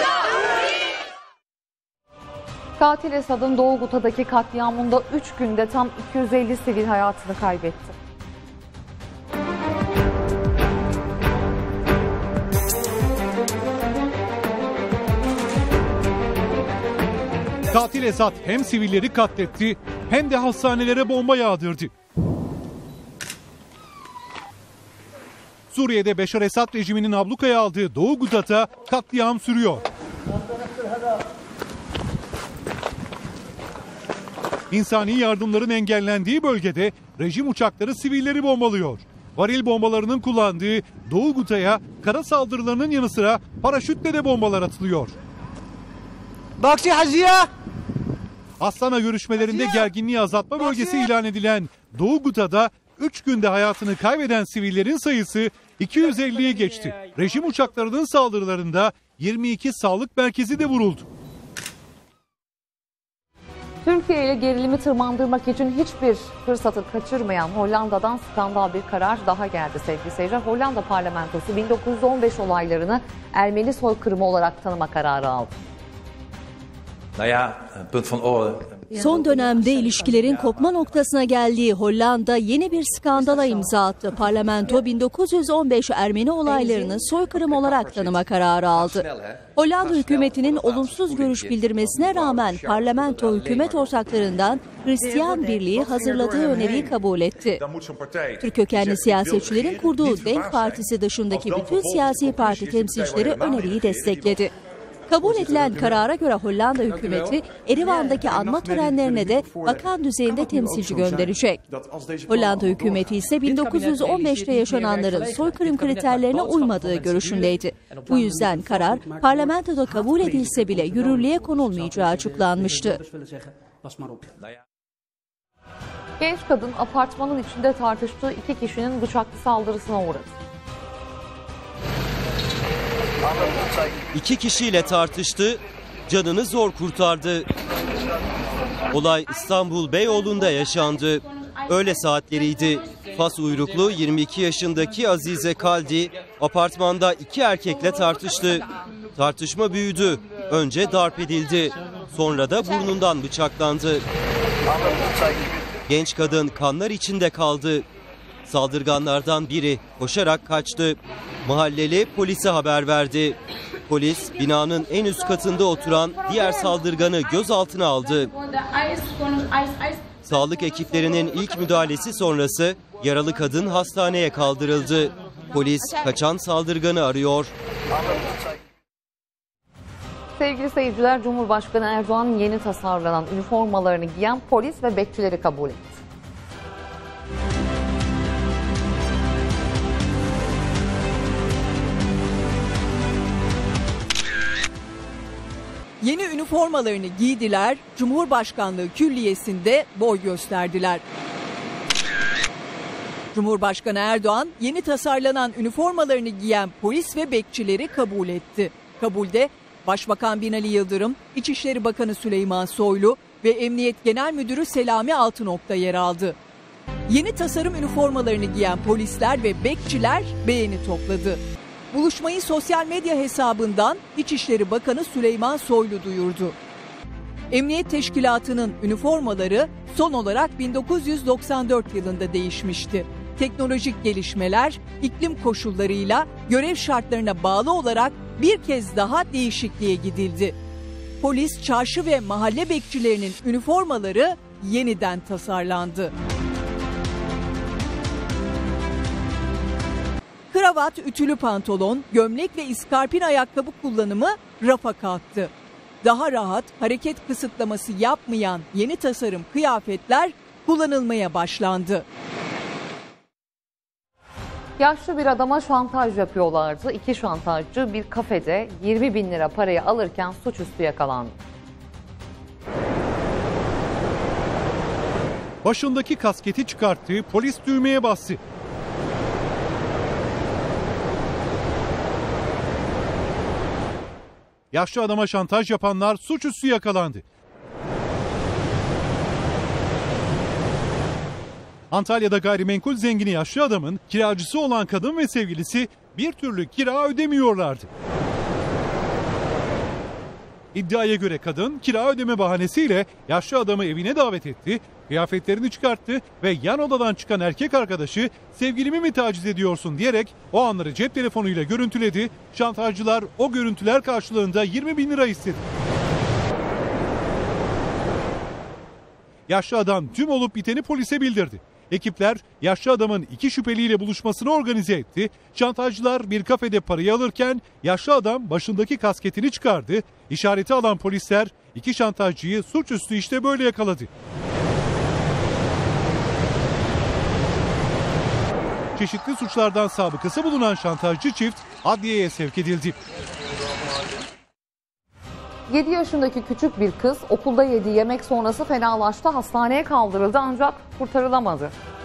Katil Esad'ın Doğu Guta'daki katliamında üç günde tam iki yüz elli sivil hayatını kaybetti. Katil Esad hem sivilleri katletti hem de hastanelere bomba yağdırdı. Suriye'de Beşar Esad rejiminin ablukaya aldığı Doğu Guta'da katliam sürüyor. İnsani yardımların engellendiği bölgede rejim uçakları sivilleri bombalıyor. Varil bombalarının kullandığı Doğu Guta'ya kara saldırılarının yanı sıra paraşütle de bombalar atılıyor. Astana görüşmelerinde gerginliği azaltma bölgesi ilan edilen Doğu Guta'da üç günde hayatını kaybeden sivillerin sayısı iki yüz elliye geçti. Rejim uçaklarının saldırılarında yirmi iki sağlık merkezi de vuruldu. Türkiye ile gerilimi tırmandırmak için hiçbir fırsatı kaçırmayan Hollanda'dan skandal bir karar daha geldi sevgili seyirciler. Hollanda parlamentosu bin dokuz yüz on beş olaylarını Ermeni soykırımı olarak tanıma kararı aldı. Son dönemde ilişkilerin kopma noktasına geldiği Hollanda yeni bir skandala imza attı. Parlamento bin dokuz yüz on beş Ermeni olaylarını soykırım olarak tanıma kararı aldı. Hollanda hükümetinin olumsuz görüş bildirmesine rağmen parlamento hükümet ortaklarından Hristiyan Birliği hazırladığı öneriyi kabul etti. Türk kökenli siyasetçilerin kurduğu Denk Partisi dışındaki bütün siyasi parti temsilcileri öneriyi destekledi. Kabul edilen karara göre Hollanda hükümeti Erivan'daki anma törenlerine de bakan düzeyinde temsilci gönderecek. Hollanda hükümeti ise bin dokuz yüz on beşte yaşananların soykırım kriterlerine uymadığı görüşündeydi. Bu yüzden karar parlamentoda kabul edilse bile yürürlüğe konulmayacağı açıklanmıştı. Genç kadın apartmanın içinde tartıştığı iki kişinin bıçaklı saldırısına uğradı. İki kişiyle tartıştı, canını zor kurtardı. Olay İstanbul Beyoğlu'nda yaşandı. Öğle saatleriydi. Fas uyruklu yirmi iki yaşındaki Azize Kaldi apartmanda iki erkekle tartıştı. Tartışma büyüdü. Önce darp edildi. Sonra da burnundan bıçaklandı. Genç kadın kanlar içinde kaldı. Saldırganlardan biri koşarak kaçtı. Mahalleli polise haber verdi. Polis binanın en üst katında oturan diğer saldırganı gözaltına aldı. Sağlık ekiplerinin ilk müdahalesi sonrası yaralı kadın hastaneye kaldırıldı. Polis kaçan saldırganı arıyor. Sevgili seyirciler, Cumhurbaşkanı Erdoğan yeni tasarlanan üniformalarını giyen polis ve bekçileri kabul etti. Yeni üniformalarını giydiler, Cumhurbaşkanlığı Külliyesi'nde boy gösterdiler. Cumhurbaşkanı Erdoğan yeni tasarlanan üniformalarını giyen polis ve bekçileri kabul etti. Kabulde Başbakan Binali Yıldırım, İçişleri Bakanı Süleyman Soylu ve Emniyet Genel Müdürü Selami Altınok da yer aldı. Yeni tasarım üniformalarını giyen polisler ve bekçiler beğeni topladı. Buluşmayı sosyal medya hesabından İçişleri Bakanı Süleyman Soylu duyurdu. Emniyet Teşkilatı'nın üniformaları son olarak bin dokuz yüz doksan dört yılında değişmişti. Teknolojik gelişmeler, iklim koşullarıyla görev şartlarına bağlı olarak bir kez daha değişikliğe gidildi. Polis, çarşı ve mahalle bekçilerinin üniformaları yeniden tasarlandı. Kravat, ütülü pantolon, gömlek ve iskarpin ayakkabı kullanımı rafa kalktı. Daha rahat, hareket kısıtlaması yapmayan yeni tasarım kıyafetler kullanılmaya başlandı. Yaşlı bir adama şantaj yapıyorlardı. İki şantajcı bir kafede yirmi bin lira parayı alırken suçüstü yakalandı. Başındaki kasketi çıkarttı, polis düğmeye bastı. Yaşlı adama şantaj yapanlar suçüstü yakalandı. Antalya'da gayrimenkul zengini yaşlı adamın kiracısı olan kadın ve sevgilisi bir türlü kira ödemiyorlardı. İddiaya göre kadın kira ödeme bahanesiyle yaşlı adamı evine davet etti, kıyafetlerini çıkarttı ve yan odadan çıkan erkek arkadaşı sevgilimi mi taciz ediyorsun diyerek o anları cep telefonuyla görüntüledi. Şantajcılar o görüntüler karşılığında yirmi bin lira istedi. Yaşlı adam tüm olup biteni polise bildirdi. Ekipler yaşlı adamın iki şüpheliyle buluşmasını organize etti. Şantajcılar bir kafede parayı alırken yaşlı adam başındaki kasketini çıkardı. İşareti alan polisler iki şantajcıyı suçüstü işte böyle yakaladı. Çeşitli suçlardan sabıkası bulunan şantajcı çift adliyeye sevk edildi. yedi yaşındaki küçük bir kız okulda yediği yemek sonrası fenalaştı. Hastaneye kaldırıldı ancak kurtarılamadı.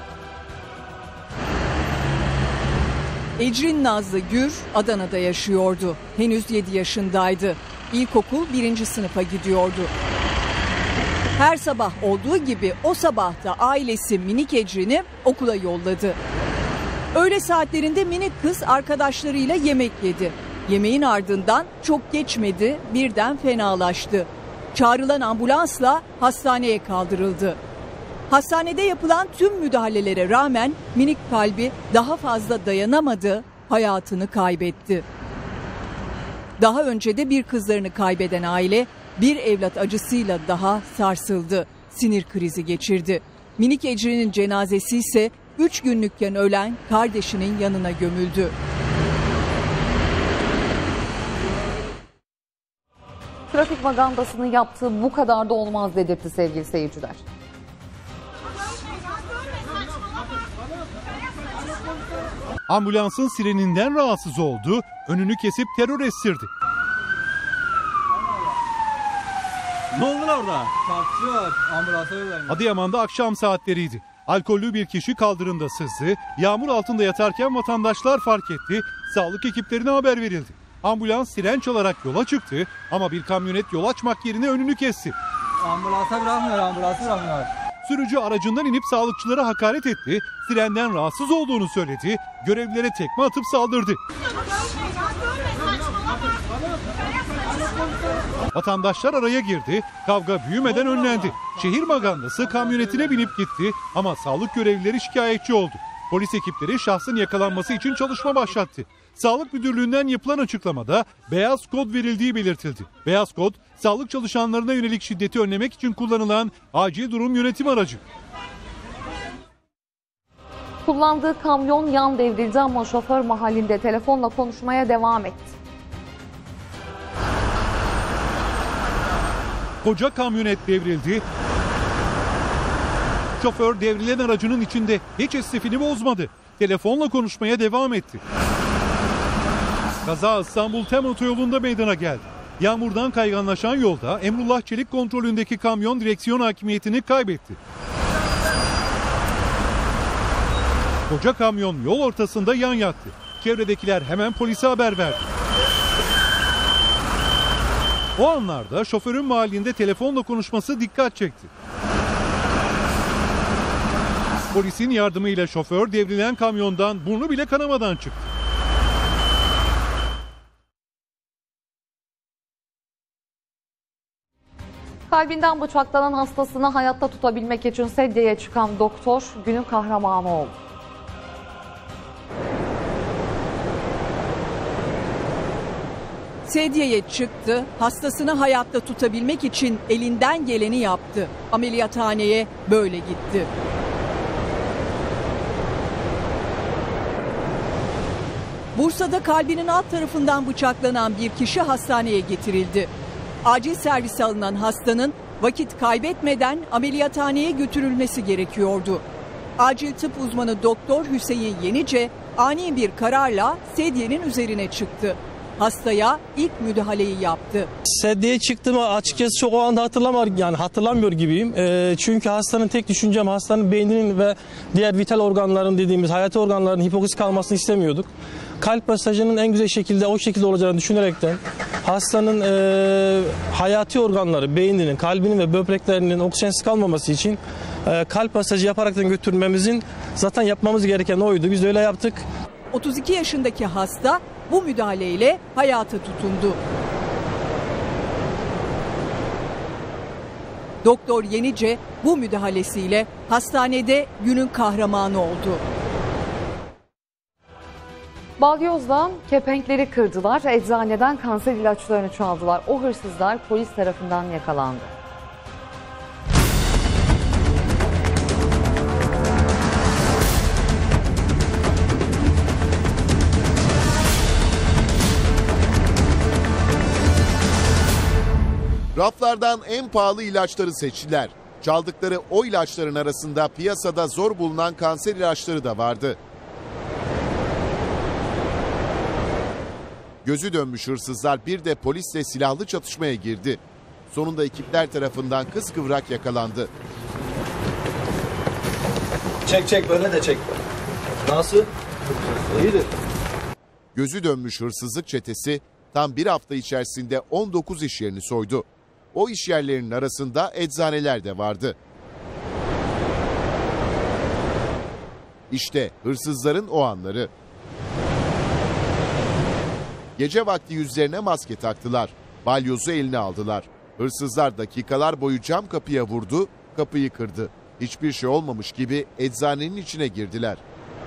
Ecrin Nazlı Gür Adana'da yaşıyordu. Henüz yedi yaşındaydı. İlkokul birinci sınıfa gidiyordu. Her sabah olduğu gibi o sabah da ailesi minik Ecrin'i okula yolladı. Öğle saatlerinde minik kız arkadaşlarıyla yemek yedi. Yemeğin ardından çok geçmedi, birden fenalaştı. Çağrılan ambulansla hastaneye kaldırıldı. Hastanede yapılan tüm müdahalelere rağmen minik kalbi daha fazla dayanamadı, hayatını kaybetti. Daha önce de bir kızlarını kaybeden aile bir evlat acısıyla daha sarsıldı. Sinir krizi geçirdi. Minik Ecrin'in cenazesi ise üç günlükken ölen kardeşinin yanına gömüldü. Trafik magandasını yaptığı bu kadar da olmaz dedirtti sevgili seyirciler. Ambulansın sireninden rahatsız oldu, önünü kesip terör estirdi. Ne oldu orada? Çarpışıyor, ambulansa yollanıyor. Adıyaman'da akşam saatleriydi. Alkollü bir kişi kaldırımda sızdı. Yağmur altında yatarken vatandaşlar fark etti. Sağlık ekiplerine haber verildi. Ambulans siren çalarak yola çıktı ama bir kamyonet yol açmak yerine önünü kesti. Ambulansa bırakmıyor, ambulansı bırakmıyor. Sürücü aracından inip sağlıkçılara hakaret etti. Sirenden rahatsız olduğunu söyledi. Görevlilere tekme atıp saldırdı. Vatandaşlar araya girdi. Kavga büyümeden önlendi. Şehir magandası kamyonetine binip gitti ama sağlık görevlileri şikayetçi oldu. Polis ekipleri şahsın yakalanması için çalışma başlattı. Sağlık Müdürlüğü'nden yapılan açıklamada beyaz kod verildiği belirtildi. Beyaz kod, sağlık çalışanlarına yönelik şiddeti önlemek için kullanılan acil durum yönetim aracı. Kullandığı kamyon yan devrildi ama şoför mahallinde telefonla konuşmaya devam etti. Koca kamyonet devrildi. Şoför devrilen aracının içinde hiç esnifini bozmadı. Telefonla konuşmaya devam etti. Kaza İstanbul Tem otoyolunda meydana geldi. Yağmurdan kayganlaşan yolda Emrullah Çelik kontrolündeki kamyon direksiyon hakimiyetini kaybetti. Koca kamyon yol ortasında yan yattı. Çevredekiler hemen polise haber verdi. O anlarda şoförün mahallinde telefonla konuşması dikkat çekti. Polisin yardımıyla şoför devrilen kamyondan burnu bile kanamadan çıktı. Kalbinden bıçaklanan hastasını hayatta tutabilmek için sedyeye çıkan doktor günün kahramanı oldu. Sedyeye çıktı, hastasını hayatta tutabilmek için elinden geleni yaptı. Ameliyathaneye böyle gitti. Bursa'da kalbinin alt tarafından bıçaklanan bir kişi hastaneye getirildi. Acil servise alınan hastanın vakit kaybetmeden ameliyathaneye götürülmesi gerekiyordu. Acil tıp uzmanı Doktor Hüseyin Yenice ani bir kararla sedyenin üzerine çıktı. Hastaya ilk müdahaleyi yaptı. Sedyeye çıktığımı açıkçası çok o anda hatırlamıyor, yani hatırlamıyor gibiyim. E, çünkü hastanın tek düşüncem hastanın beyninin ve diğer vital organların dediğimiz hayati organların hipoksiz kalmasını istemiyorduk. Kalp masajının en güzel şekilde o şekilde olacağını düşünerekten hastanın e, hayati organları, beyninin, kalbinin ve böbreklerinin oksijensiz kalmaması için e, kalp masajı yaparaktan götürmemizin zaten yapmamız gereken oydu. Biz de öyle yaptık. otuz iki yaşındaki hasta bu müdahaleyle hayata tutundu. Doktor Yenice bu müdahalesiyle hastanede günün kahramanı oldu. Balyoz'da kepenkleri kırdılar, eczaneden kanser ilaçlarını çaldılar. O hırsızlar polis tarafından yakalandı. Raflardan en pahalı ilaçları seçtiler. Çaldıkları o ilaçların arasında piyasada zor bulunan kanser ilaçları da vardı. Gözü dönmüş hırsızlar bir de polisle silahlı çatışmaya girdi. Sonunda ekipler tarafından kıskıvrak yakalandı. Çek çek böyle de çek. Nasıl? İyidir. Gözü dönmüş hırsızlık çetesi tam bir hafta içerisinde on dokuz iş yerini soydu. O iş yerlerinin arasında eczaneler de vardı. İşte hırsızların o anları. Gece vakti yüzlerine maske taktılar. Balyozu eline aldılar. Hırsızlar dakikalar boyu cam kapıya vurdu, kapıyı kırdı. Hiçbir şey olmamış gibi eczanenin içine girdiler.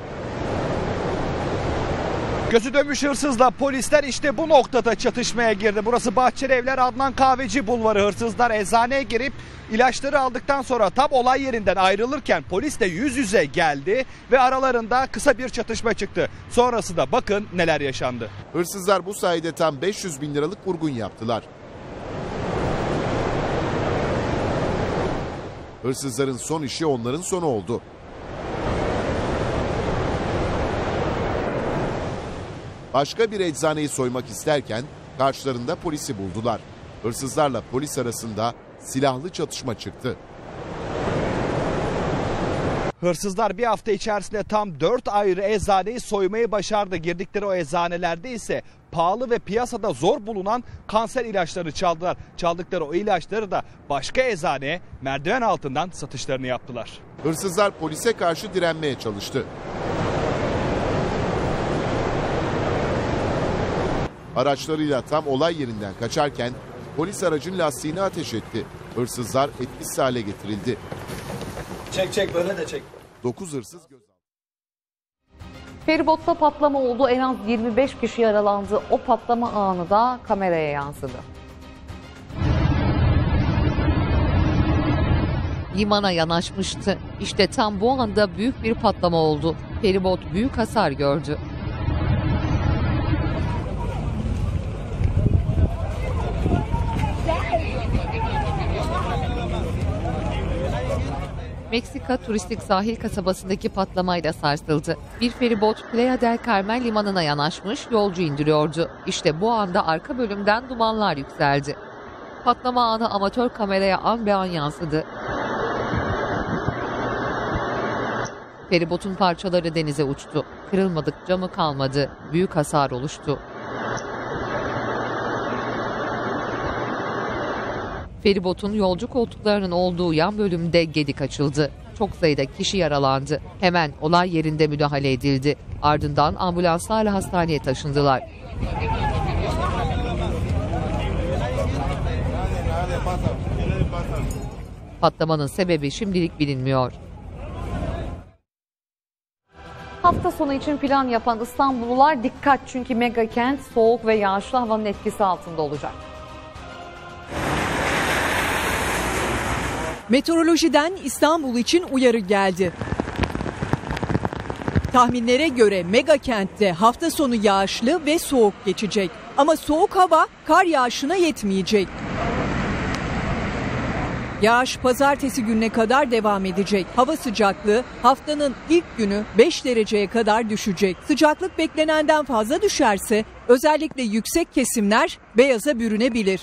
Gözü dönmüş hırsızla polisler işte bu noktada çatışmaya girdi. Burası Bahçelievler Adnan Kahveci Bulvarı. Hırsızlar eczaneye girip ilaçları aldıktan sonra tam olay yerinden ayrılırken polisle yüz yüze geldi ve aralarında kısa bir çatışma çıktı. Sonrasında bakın neler yaşandı. Hırsızlar bu sayede tam beş yüz bin liralık vurgun yaptılar. Hırsızların son işi onların sonu oldu. Başka bir eczaneyi soymak isterken karşılarında polisi buldular. Hırsızlarla polis arasında silahlı çatışma çıktı. Hırsızlar bir hafta içerisinde tam dört ayrı eczaneyi soymayı başardı. Girdikleri o eczanelerde ise pahalı ve piyasada zor bulunan kanser ilaçları çaldılar. Çaldıkları o ilaçları da başka eczaneye merdiven altından satışlarını yaptılar. Hırsızlar polise karşı direnmeye çalıştı. Araçlarıyla tam olay yerinden kaçarken polis aracın lastiğini ateş etti. Hırsızlar etkisiz hale getirildi. Çek çek böyle de çek. dokuz hırsız gözaltı. Feribotta patlama oldu. En az yirmi beş kişi yaralandı. O patlama anı da kameraya yansıdı. Limana yanaşmıştı. İşte tam bu anda büyük bir patlama oldu. Feribot büyük hasar gördü. Meksika turistik sahil kasabasındaki patlamayla sarsıldı. Bir feribot Playa del Carmen limanına yanaşmış, yolcu indiriyordu. İşte bu anda arka bölümden dumanlar yükseldi. Patlama anı amatör kameraya an be an yansıdı. Feribotun parçaları denize uçtu. Kırılmadık camı kalmadı. Büyük hasar oluştu. Feribotun yolcu koltuklarının olduğu yan bölümde gedik açıldı. Çok sayıda kişi yaralandı. Hemen olay yerinde müdahale edildi. Ardından ambulanslarla hastaneye taşındılar. Patlamanın sebebi şimdilik bilinmiyor. Hafta sonu için plan yapan İstanbullular dikkat, çünkü mega kent soğuk ve yağışlı havanın etkisi altında olacak. Meteorolojiden İstanbul için uyarı geldi. Tahminlere göre mega kentte hafta sonu yağışlı ve soğuk geçecek. Ama soğuk hava kar yağışına yetmeyecek. Yağış pazartesi gününe kadar devam edecek. Hava sıcaklığı haftanın ilk günü beş dereceye kadar düşecek. Sıcaklık beklenenden fazla düşerse özellikle yüksek kesimler beyaza bürünebilir.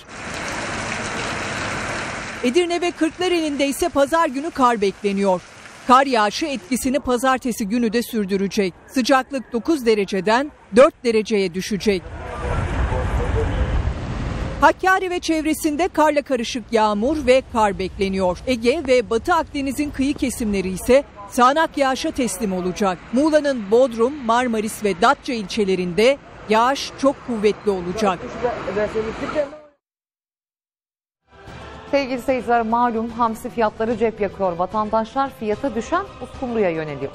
Edirne ve Kırklareli'nde ise pazar günü kar bekleniyor. Kar yağışı etkisini pazartesi günü de sürdürecek. Sıcaklık dokuz dereceden dört dereceye düşecek. Hakkari ve çevresinde karla karışık yağmur ve kar bekleniyor. Ege ve Batı Akdeniz'in kıyı kesimleri ise sağanak yağışa teslim olacak. Muğla'nın Bodrum, Marmaris ve Datça ilçelerinde yağış çok kuvvetli olacak. Sevgili seyirciler, malum hamsi fiyatları cep yakıyor. Vatandaşlar fiyata düşen uskumruya yöneliyor.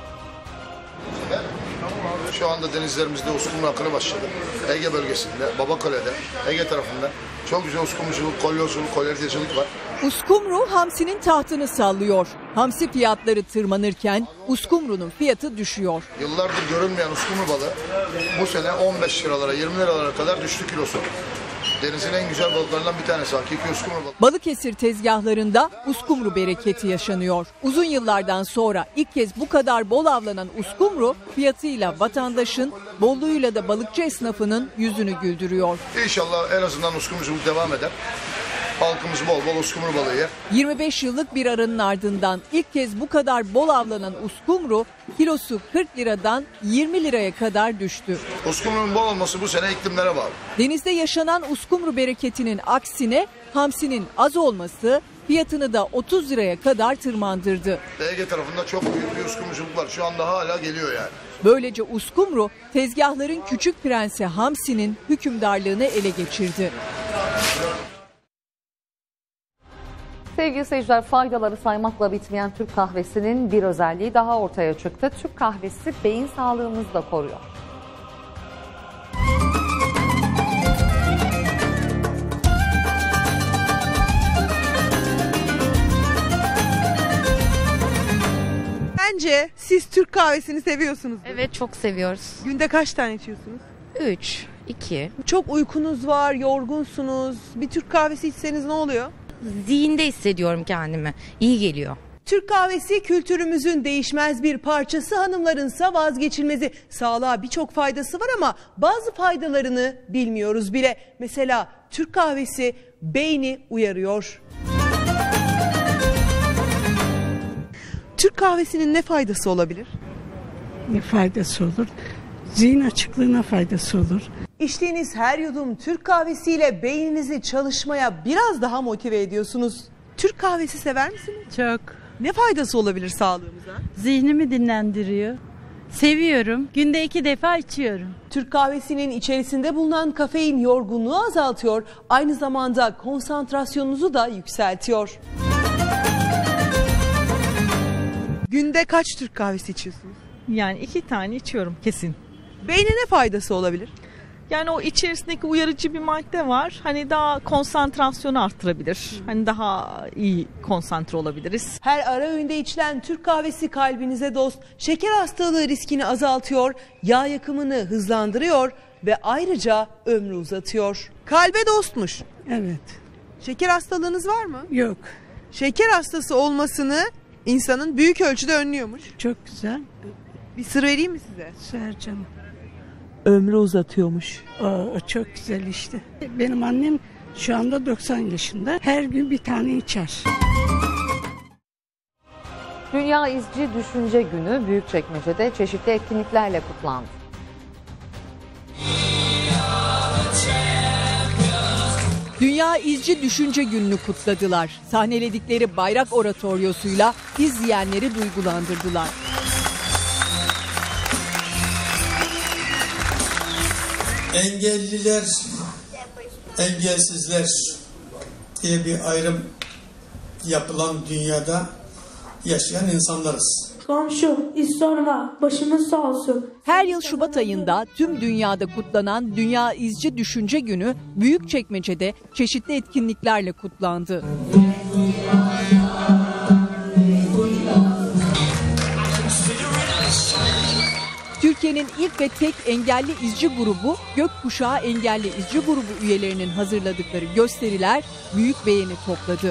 Şu anda denizlerimizde uskumru akını başladı. Ege bölgesinde, Babakale'de, Ege tarafında çok güzel uskumruculuk, kolyoculuk, koleryacılık var. Uskumru hamsinin tahtını sallıyor. Hamsi fiyatları tırmanırken uskumrunun fiyatı düşüyor. Yıllardır görünmeyen uskumru balığı bu sene on beş liralara, yirmi liralara kadar düştü kilosu. Denizin en güzel balıklarından bir tanesi hakiki uskumru balığı. Balıkesir tezgahlarında uskumru bereketi yaşanıyor. Uzun yıllardan sonra ilk kez bu kadar bol avlanan uskumru fiyatıyla vatandaşın, bolluğuyla da balıkçı esnafının yüzünü güldürüyor. İnşallah en azından uskumruculuk devam eder. Halkımız bol bol uskumru balığı yer. yirmi beş yıllık bir aranın ardından ilk kez bu kadar bol avlanan uskumru kilosu kırk liradan yirmi liraya kadar düştü. Uskumrunun bol olması bu sene iklimlere bağlı. Denizde yaşanan uskumru bereketinin aksine hamsinin az olması fiyatını da otuz liraya kadar tırmandırdı. Ege tarafında çok büyük bir uskumruculuk var. Şu anda hala geliyor yani. Böylece uskumru tezgahların küçük prensi hamsinin hükümdarlığını ele geçirdi. Sevgili seyirciler, faydaları saymakla bitmeyen Türk kahvesinin bir özelliği daha ortaya çıktı. Türk kahvesi beyin sağlığımızı da koruyor. Bence siz Türk kahvesini seviyorsunuz. Evet, çok seviyoruz. Günde kaç tane içiyorsunuz? üç, iki. Çok uykunuz var, yorgunsunuz. Bir Türk kahvesi içseniz ne oluyor? Zihinde hissediyorum kendimi. İyi geliyor. Türk kahvesi kültürümüzün değişmez bir parçası, hanımlarınsa vazgeçilmezi. Sağlığa birçok faydası var ama bazı faydalarını bilmiyoruz bile. Mesela Türk kahvesi beyni uyarıyor. Türk kahvesinin ne faydası olabilir? Ne faydası olur? Zihin açıklığına faydası olur. İçtiğiniz her yudum Türk kahvesiyle beyninizi çalışmaya biraz daha motive ediyorsunuz. Türk kahvesi sever misiniz? Çok. Ne faydası olabilir sağlığımıza? Zihnimi dinlendiriyor. Seviyorum. Günde iki defa içiyorum. Türk kahvesinin içerisinde bulunan kafein yorgunluğu azaltıyor. Aynı zamanda konsantrasyonunuzu da yükseltiyor. Günde kaç Türk kahvesi içiyorsunuz? Yani iki tane içiyorum kesin. Beyne ne faydası olabilir? Yani o içerisindeki uyarıcı bir madde var. Hani daha konsantrasyonu arttırabilir. Hani daha iyi konsantre olabiliriz. Her ara öğünde içilen Türk kahvesi kalbinize dost. Şeker hastalığı riskini azaltıyor, yağ yakımını hızlandırıyor ve ayrıca ömrü uzatıyor. Kalbe dostmuş. Evet. Şeker hastalığınız var mı? Yok. Şeker hastası olmasını insanın büyük ölçüde önlüyormuş. Çok güzel. Bir sır vereyim mi size? Söyle canım. Ömrü uzatıyormuş. O, o çok güzel işte. Benim annem şu anda doksan yaşında. Her gün bir tane içer. Dünya İzci Düşünce Günü Büyükçekmece'de çeşitli etkinliklerle kutlandı. Dünya İzci Düşünce Günü'nü kutladılar. Sahneledikleri bayrak oratoryosuyla izleyenleri duygulandırdılar. Engelliler, engelsizler diye bir ayrım yapılan dünyada yaşayan insanlarız. Komşu, İstorma, başımız sağ olsun. Her yıl Şubat ayında tüm dünyada kutlanan Dünya İzci Düşünce Günü Büyükçekmece'de çeşitli etkinliklerle kutlandı. Türkiye'nin ilk ve tek engelli izci grubu Gökkuşağı Engelli İzci Grubu üyelerinin hazırladıkları gösteriler büyük beğeni topladı.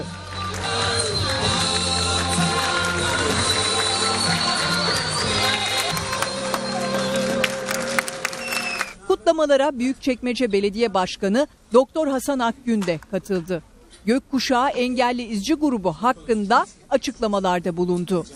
Kutlamalara Büyükçekmece Belediye Başkanı Doktor Hasan Akgün de katıldı. Gökkuşağı Engelli İzci Grubu hakkında açıklamalarda bulundu.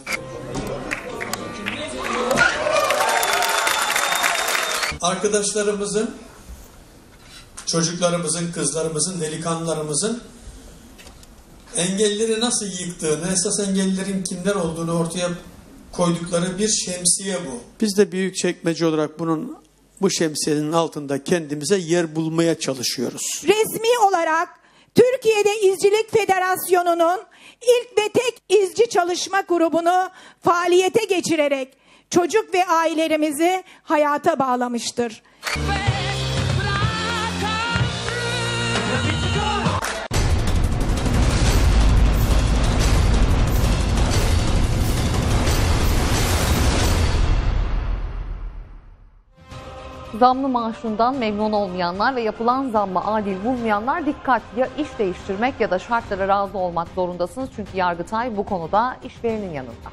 Arkadaşlarımızın, çocuklarımızın, kızlarımızın, delikanlılarımızın engelleri nasıl yıktığını, esas engellilerin kimler olduğunu ortaya koydukları bir şemsiye bu. Biz de Büyükçekmece olarak bunun bu şemsiyenin altında kendimize yer bulmaya çalışıyoruz. Resmi olarak Türkiye'de İzcilik Federasyonu'nun ilk ve tek izci çalışma grubunu faaliyete geçirerek çocuk ve ailelerimizi hayata bağlamıştır. Zamlı maaşından memnun olmayanlar ve yapılan zammı adil bulmayanlar dikkat. Ya iş değiştirmek ya da şartlara razı olmak zorundasınız. Çünkü Yargıtay bu konuda işverenin yanında.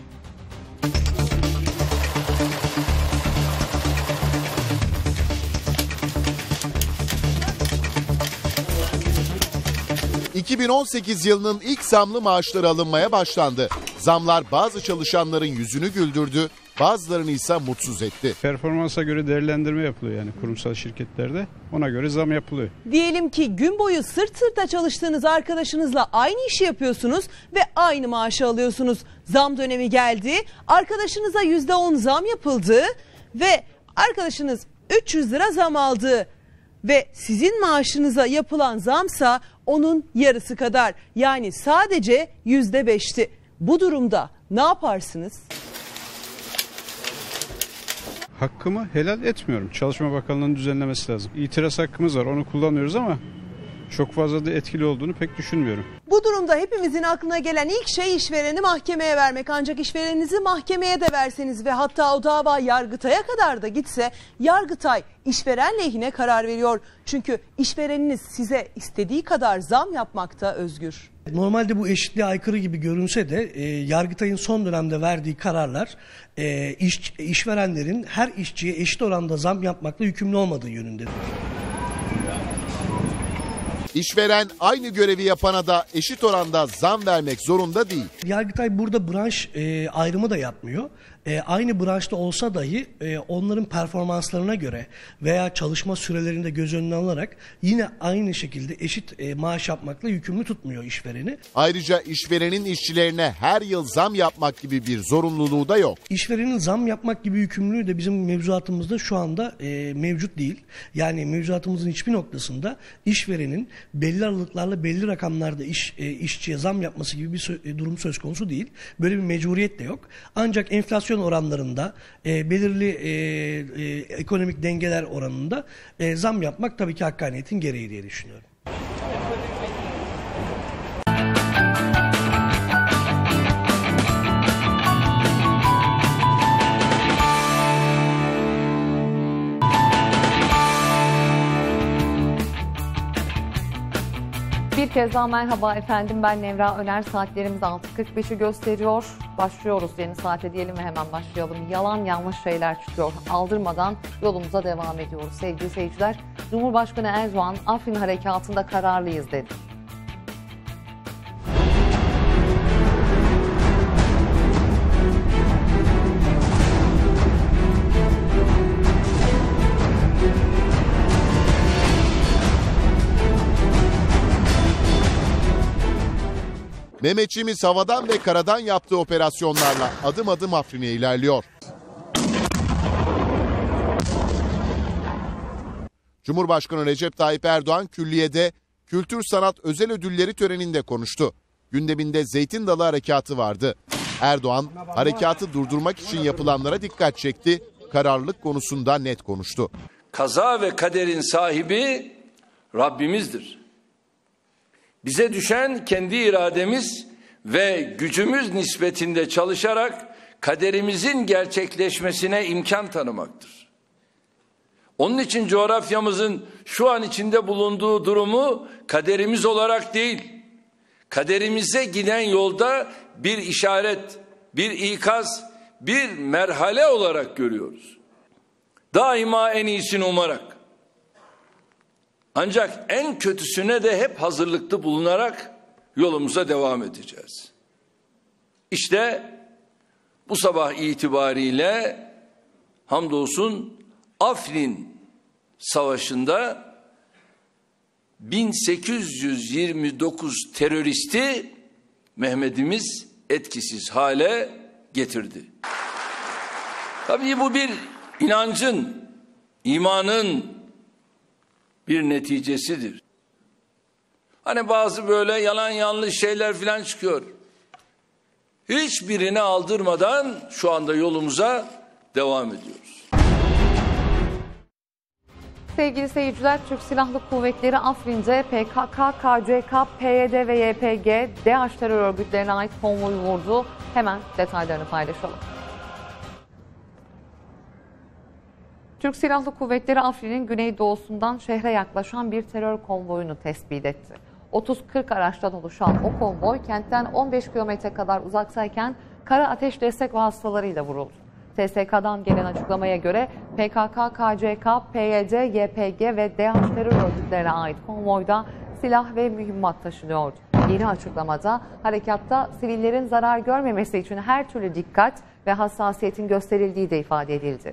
iki bin on sekiz yılının ilk zamlı maaşları alınmaya başlandı. Zamlar bazı çalışanların yüzünü güldürdü, bazılarını ise mutsuz etti. Performansa göre değerlendirme yapılıyor yani kurumsal şirketlerde. Ona göre zam yapılıyor. Diyelim ki gün boyu sırt sırta çalıştığınız arkadaşınızla aynı işi yapıyorsunuz ve aynı maaşı alıyorsunuz. Zam dönemi geldi, arkadaşınıza yüzde on zam yapıldı ve arkadaşınız üç yüz lira zam aldı. Ve sizin maaşınıza yapılan zamsa onun yarısı kadar, yani sadece yüzde beşti. Bu durumda ne yaparsınız? Hakkımı helal etmiyorum. Çalışma Bakanlığı'nın düzenlemesi lazım. İtiraz hakkımız var, onu kullanıyoruz ama çok fazla da etkili olduğunu pek düşünmüyorum. Bu durumda hepimizin aklına gelen ilk şey işvereni mahkemeye vermek. Ancak işvereninizi mahkemeye de verseniz ve hatta o dava Yargıtay'a kadar da gitse, Yargıtay işveren lehine karar veriyor. Çünkü işvereniniz size istediği kadar zam yapmakta özgür. Normalde bu eşitliğe aykırı gibi görünse de e, Yargıtay'ın son dönemde verdiği kararlar e, iş, işverenlerin her işçiye eşit oranda zam yapmakla yükümlü olmadığı yönündedir. İşveren aynı görevi yapana da eşit oranda zam vermek zorunda değil. Yargıtay burada branş e, ayrımı da yapmıyor. E, aynı branşta olsa dahi e, onların performanslarına göre veya çalışma sürelerinde göz önüne alarak yine aynı şekilde eşit e, maaş yapmakla yükümlü tutmuyor işvereni. Ayrıca işverenin işçilerine her yıl zam yapmak gibi bir zorunluluğu da yok. İşverenin zam yapmak gibi yükümlülüğü de bizim mevzuatımızda şu anda e, mevcut değil. Yani mevzuatımızın hiçbir noktasında işverenin belli aralıklarla belli rakamlarda iş e, işçiye zam yapması gibi bir sö- durum söz konusu değil. Böyle bir mecburiyet de yok. Ancak enflasyon oranlarında e, belirli e, e, ekonomik dengeler oranında e, zam yapmak tabii ki hakkaniyetin gereği diye düşünüyorum. Bir kez daha merhaba efendim, ben Nevra Öner. Saatlerimiz altı kırk beşi gösteriyor. Başlıyoruz yeni saate diyelim ve hemen başlayalım. Yalan yanlış şeyler çıkıyor. Aldırmadan yolumuza devam ediyoruz sevgili seyirciler. Cumhurbaşkanı Erdoğan Afrin harekatında kararlıyız dedi. Mehmetçiğimiz havadan ve karadan yaptığı operasyonlarla adım adım Afrin'e ilerliyor. Cumhurbaşkanı Recep Tayyip Erdoğan külliyede Kültür Sanat Özel Ödülleri töreninde konuştu. Gündeminde Zeytin Dalı Harekatı vardı. Erdoğan harekatı durdurmak için yapılanlara dikkat çekti, kararlılık konusunda net konuştu. Kaza ve kaderin sahibi Rabbimizdir. Bize düşen kendi irademiz ve gücümüz nispetinde çalışarak kaderimizin gerçekleşmesine imkan tanımaktır. Onun için coğrafyamızın şu an içinde bulunduğu durumu kaderimiz olarak değil, kaderimize giden yolda bir işaret, bir ikaz, bir merhale olarak görüyoruz. Daima en iyisini umarak, ancak en kötüsüne de hep hazırlıklı bulunarak yolumuza devam edeceğiz. İşte bu sabah itibariyle hamdolsun Afrin Savaşı'nda bin sekiz yüz yirmi dokuz teröristi Mehmet'imiz etkisiz hale getirdi. Tabii bu bir inancın, imanın bir neticesidir. Hani bazı böyle yalan yanlış şeyler filan çıkıyor. Hiçbirini aldırmadan şu anda yolumuza devam ediyoruz. Sevgili seyirciler, Türk Silahlı Kuvvetleri Afrin'de P K K, K C K, P Y D ve Y P G, DAEŞ terör örgütlerine ait konvoyu vurdu. Hemen detaylarını paylaşalım. Türk Silahlı Kuvvetleri Afrin'in güneydoğusundan şehre yaklaşan bir terör konvoyunu tespit etti. otuz kırk araçtan oluşan o konvoy kentten on beş kilometre kadar uzaktayken kara ateş destek vasıtalarıyla vuruldu. T S K'dan gelen açıklamaya göre P K K, K C K, P Y D, Y P G ve D A E Ş terör örgütlerine ait konvoyda silah ve mühimmat taşınıyordu. Yeni açıklamada harekatta sivillerin zarar görmemesi için her türlü dikkat ve hassasiyetin gösterildiği de ifade edildi.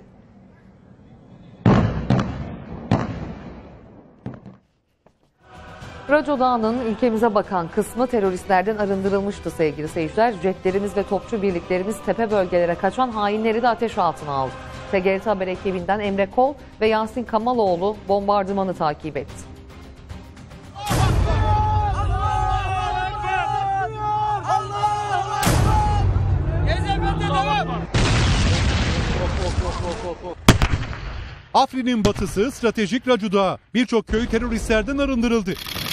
Raco Dağı'nın ülkemize bakan kısmı teröristlerden arındırılmıştı sevgili seyirciler. Jetlerimiz ve topçu birliklerimiz tepe bölgelere kaçan hainleri de ateş altına aldı. T G R T Haber ekibinden Emre Kol ve Yasin Kamaloğlu bombardımanı takip etti. Afrin'in batısı stratejik Raco Dağı. Birçok köy teröristlerden arındırıldı.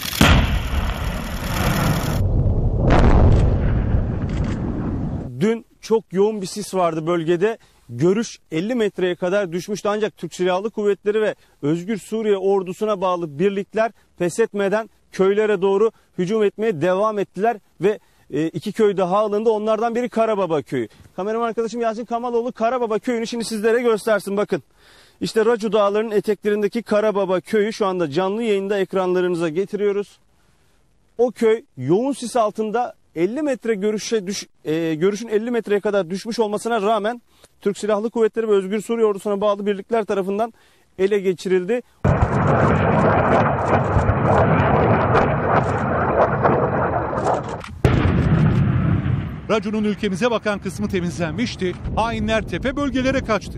Dün çok yoğun bir sis vardı bölgede. Görüş elli metreye kadar düşmüştü ancak Türk Silahlı Kuvvetleri ve Özgür Suriye ordusuna bağlı birlikler pes etmeden köylere doğru hücum etmeye devam ettiler ve iki köy daha alındı. Onlardan biri Karababa köyü. Kameraman arkadaşım Yasin Kamaloğlu Karababa köyünü şimdi sizlere göstersin bakın. İşte Raco Dağları'nın eteklerindeki Karababa köyü şu anda canlı yayında ekranlarınıza getiriyoruz. O köy yoğun sis altında elli metre görüşe düş, e, görüşün elli metreye kadar düşmüş olmasına rağmen Türk Silahlı Kuvvetleri ve Özgür Suriye ordusuna bağlı birlikler tarafından ele geçirildi. Raco'nun ülkemize bakan kısmı temizlenmişti. Hainler tepe bölgelere kaçtı.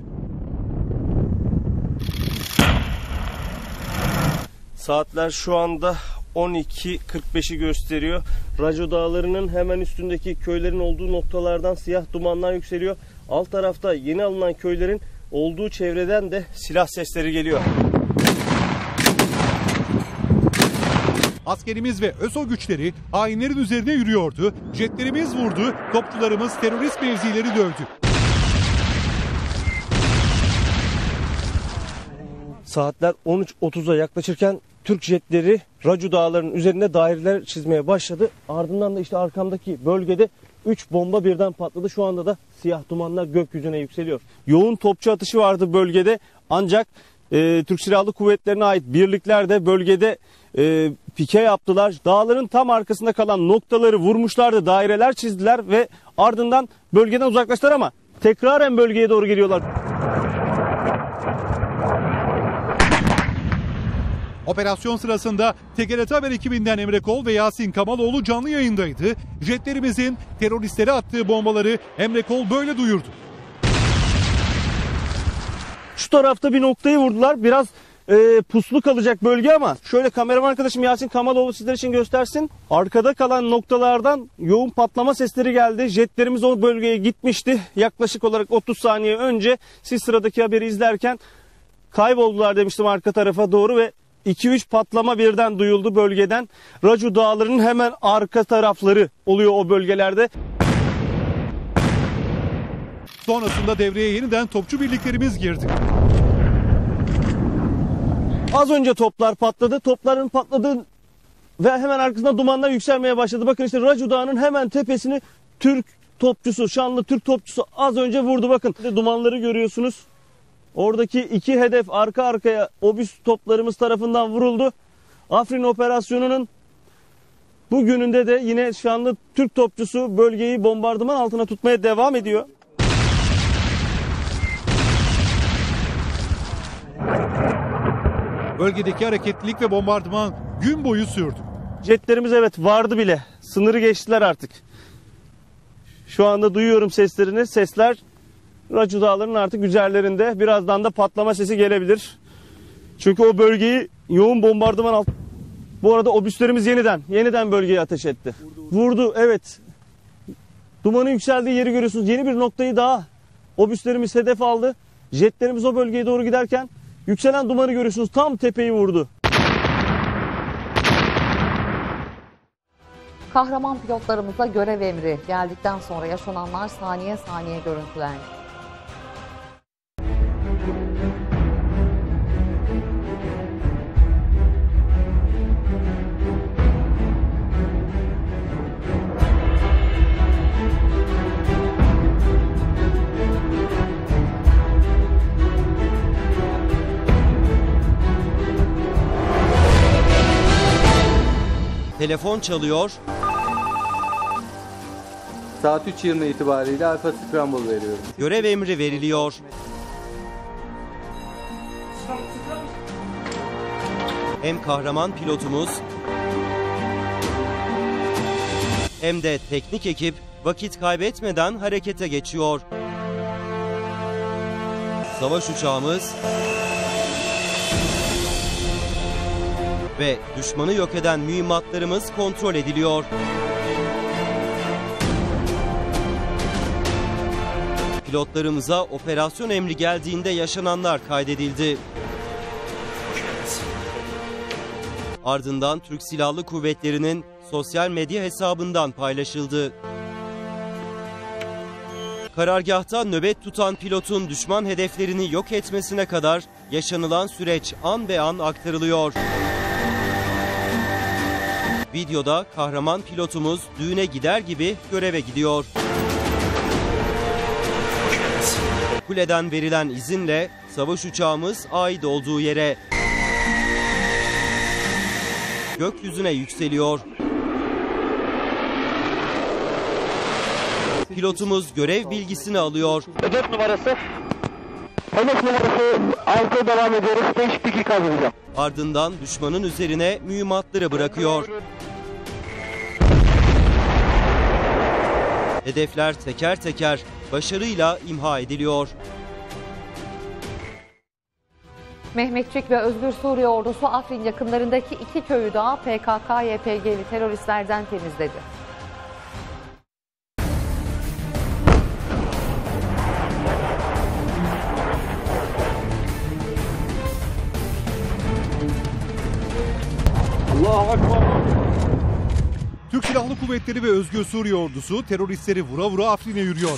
Saatler şu anda on iki kırk beşi gösteriyor. Raco Dağları'nın hemen üstündeki köylerin olduğu noktalardan siyah dumanlar yükseliyor. Alt tarafta yeni alınan köylerin olduğu çevreden de silah sesleri geliyor. Askerimiz ve ÖSO güçleri hainlerin üzerine yürüyordu. Jetlerimiz vurdu, topçularımız terörist mevzileri dövdü. Saatler on üç otuza yaklaşırken Türk jetleri Raco Dağları'nın üzerinde daireler çizmeye başladı. Ardından da işte arkamdaki bölgede üç bomba birden patladı. Şu anda da siyah dumanlar gökyüzüne yükseliyor. Yoğun topçu atışı vardı bölgede ancak e, Türk Silahlı Kuvvetleri'ne ait birlikler de bölgede e, pike yaptılar. Dağların tam arkasında kalan noktaları vurmuşlardı. Daireler çizdiler ve ardından bölgeden uzaklaştılar ama tekraren bölgeye doğru geliyorlar. Operasyon sırasında T G R T Haber ekibinden Emre Kol ve Yasin Kamaloğlu canlı yayındaydı. Jetlerimizin teröristlere attığı bombaları Emre Kol böyle duyurdu. Şu tarafta bir noktayı vurdular. Biraz e, puslu kalacak bölge ama şöyle kameraman arkadaşım Yasin Kamaloğlu sizler için göstersin. Arkada kalan noktalardan yoğun patlama sesleri geldi. Jetlerimiz o bölgeye gitmişti. Yaklaşık olarak otuz saniye önce siz sıradaki haberi izlerken kayboldular demiştim arka tarafa doğru ve iki üç patlama birden duyuldu bölgeden. Raco Dağları'nın hemen arka tarafları oluyor o bölgelerde. Sonrasında devreye yeniden topçu birliklerimiz girdi. Az önce toplar patladı. Topların patladığı ve hemen arkasında dumanlar yükselmeye başladı. Bakın işte Raco Dağı'nın hemen tepesini Türk topçusu, şanlı Türk topçusu az önce vurdu. Bakın dumanları görüyorsunuz. Oradaki iki hedef arka arkaya obüs toplarımız tarafından vuruldu. Afrin operasyonunun bugününde de yine şanlı Türk topçusu bölgeyi bombardıman altına tutmaya devam ediyor. Bölgedeki hareketlilik ve bombardıman gün boyu sürdü. Jetlerimiz evet vardı bile. Sınırı geçtiler artık. Şu anda duyuyorum seslerini. Sesler Raco Dağları'nın artık üzerlerinde. Birazdan da patlama sesi gelebilir. Çünkü o bölgeyi yoğun bombardıman alt. Bu arada obüslerimiz yeniden yeniden bölgeye ateş etti. Vurdu, vurdu evet. Dumanın yükseldiği yeri görüyorsunuz. Yeni bir noktayı daha obüslerimiz hedef aldı. Jetlerimiz o bölgeye doğru giderken yükselen dumanı görüyorsunuz. Tam tepeyi vurdu. Kahraman pilotlarımıza görev emri geldikten sonra yaşananlar saniye saniye görüntülendi. Telefon çalıyor. Saat üç yirmi itibariyle Alfa Scramble veriyorum. Görev emri veriliyor. Hem kahraman pilotumuz hem de teknik ekip vakit kaybetmeden harekete geçiyor. Savaş uçağımız ve düşmanı yok eden mühimmatlarımız kontrol ediliyor. Pilotlarımıza operasyon emri geldiğinde yaşananlar kaydedildi. Ardından Türk Silahlı Kuvvetleri'nin sosyal medya hesabından paylaşıldı. Karargahta nöbet tutan pilotun düşman hedeflerini yok etmesine kadar yaşanılan süreç an be an aktarılıyor. Videoda kahraman pilotumuz düğüne gider gibi göreve gidiyor. Kuleden verilen izinle savaş uçağımız ait olduğu yere gökyüzüne yükseliyor. Pilotumuz görev bilgisini alıyor. Hedef numarası. Hedef numarası altıya devam ediyoruz. Değişiklik ikaz edeceğim. Ardından düşmanın üzerine mühimmatları bırakıyor. Hedefler teker teker başarıyla imha ediliyor. Mehmetçik ve Özgür Suriye ordusu Afrin yakınlarındaki iki köyü daha P K K Y P G'li teröristlerden temizledi. Allahu Ekber. Türk Silahlı Kuvvetleri ve Özgür Suriye ordusu teröristleri vura vura Afrin'e yürüyor.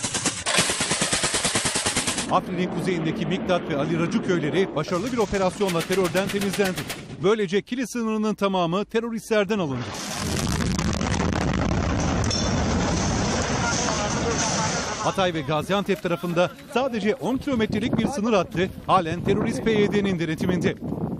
Afrin'in kuzeyindeki Miktat ve Ali Racı köyleri başarılı bir operasyonla terörden temizlendi. Böylece Kilis sınırının tamamı teröristlerden alındı. Hatay ve Gaziantep tarafında sadece on kilometrelik bir sınır hattı halen terörist P Y D'nin denetiminde.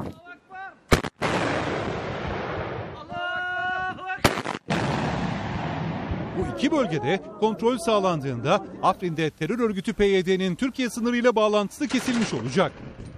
Bu iki bölgede kontrol sağlandığında Afrin'de terör örgütü P Y D'nin Türkiye sınırıyla bağlantısı kesilmiş olacak.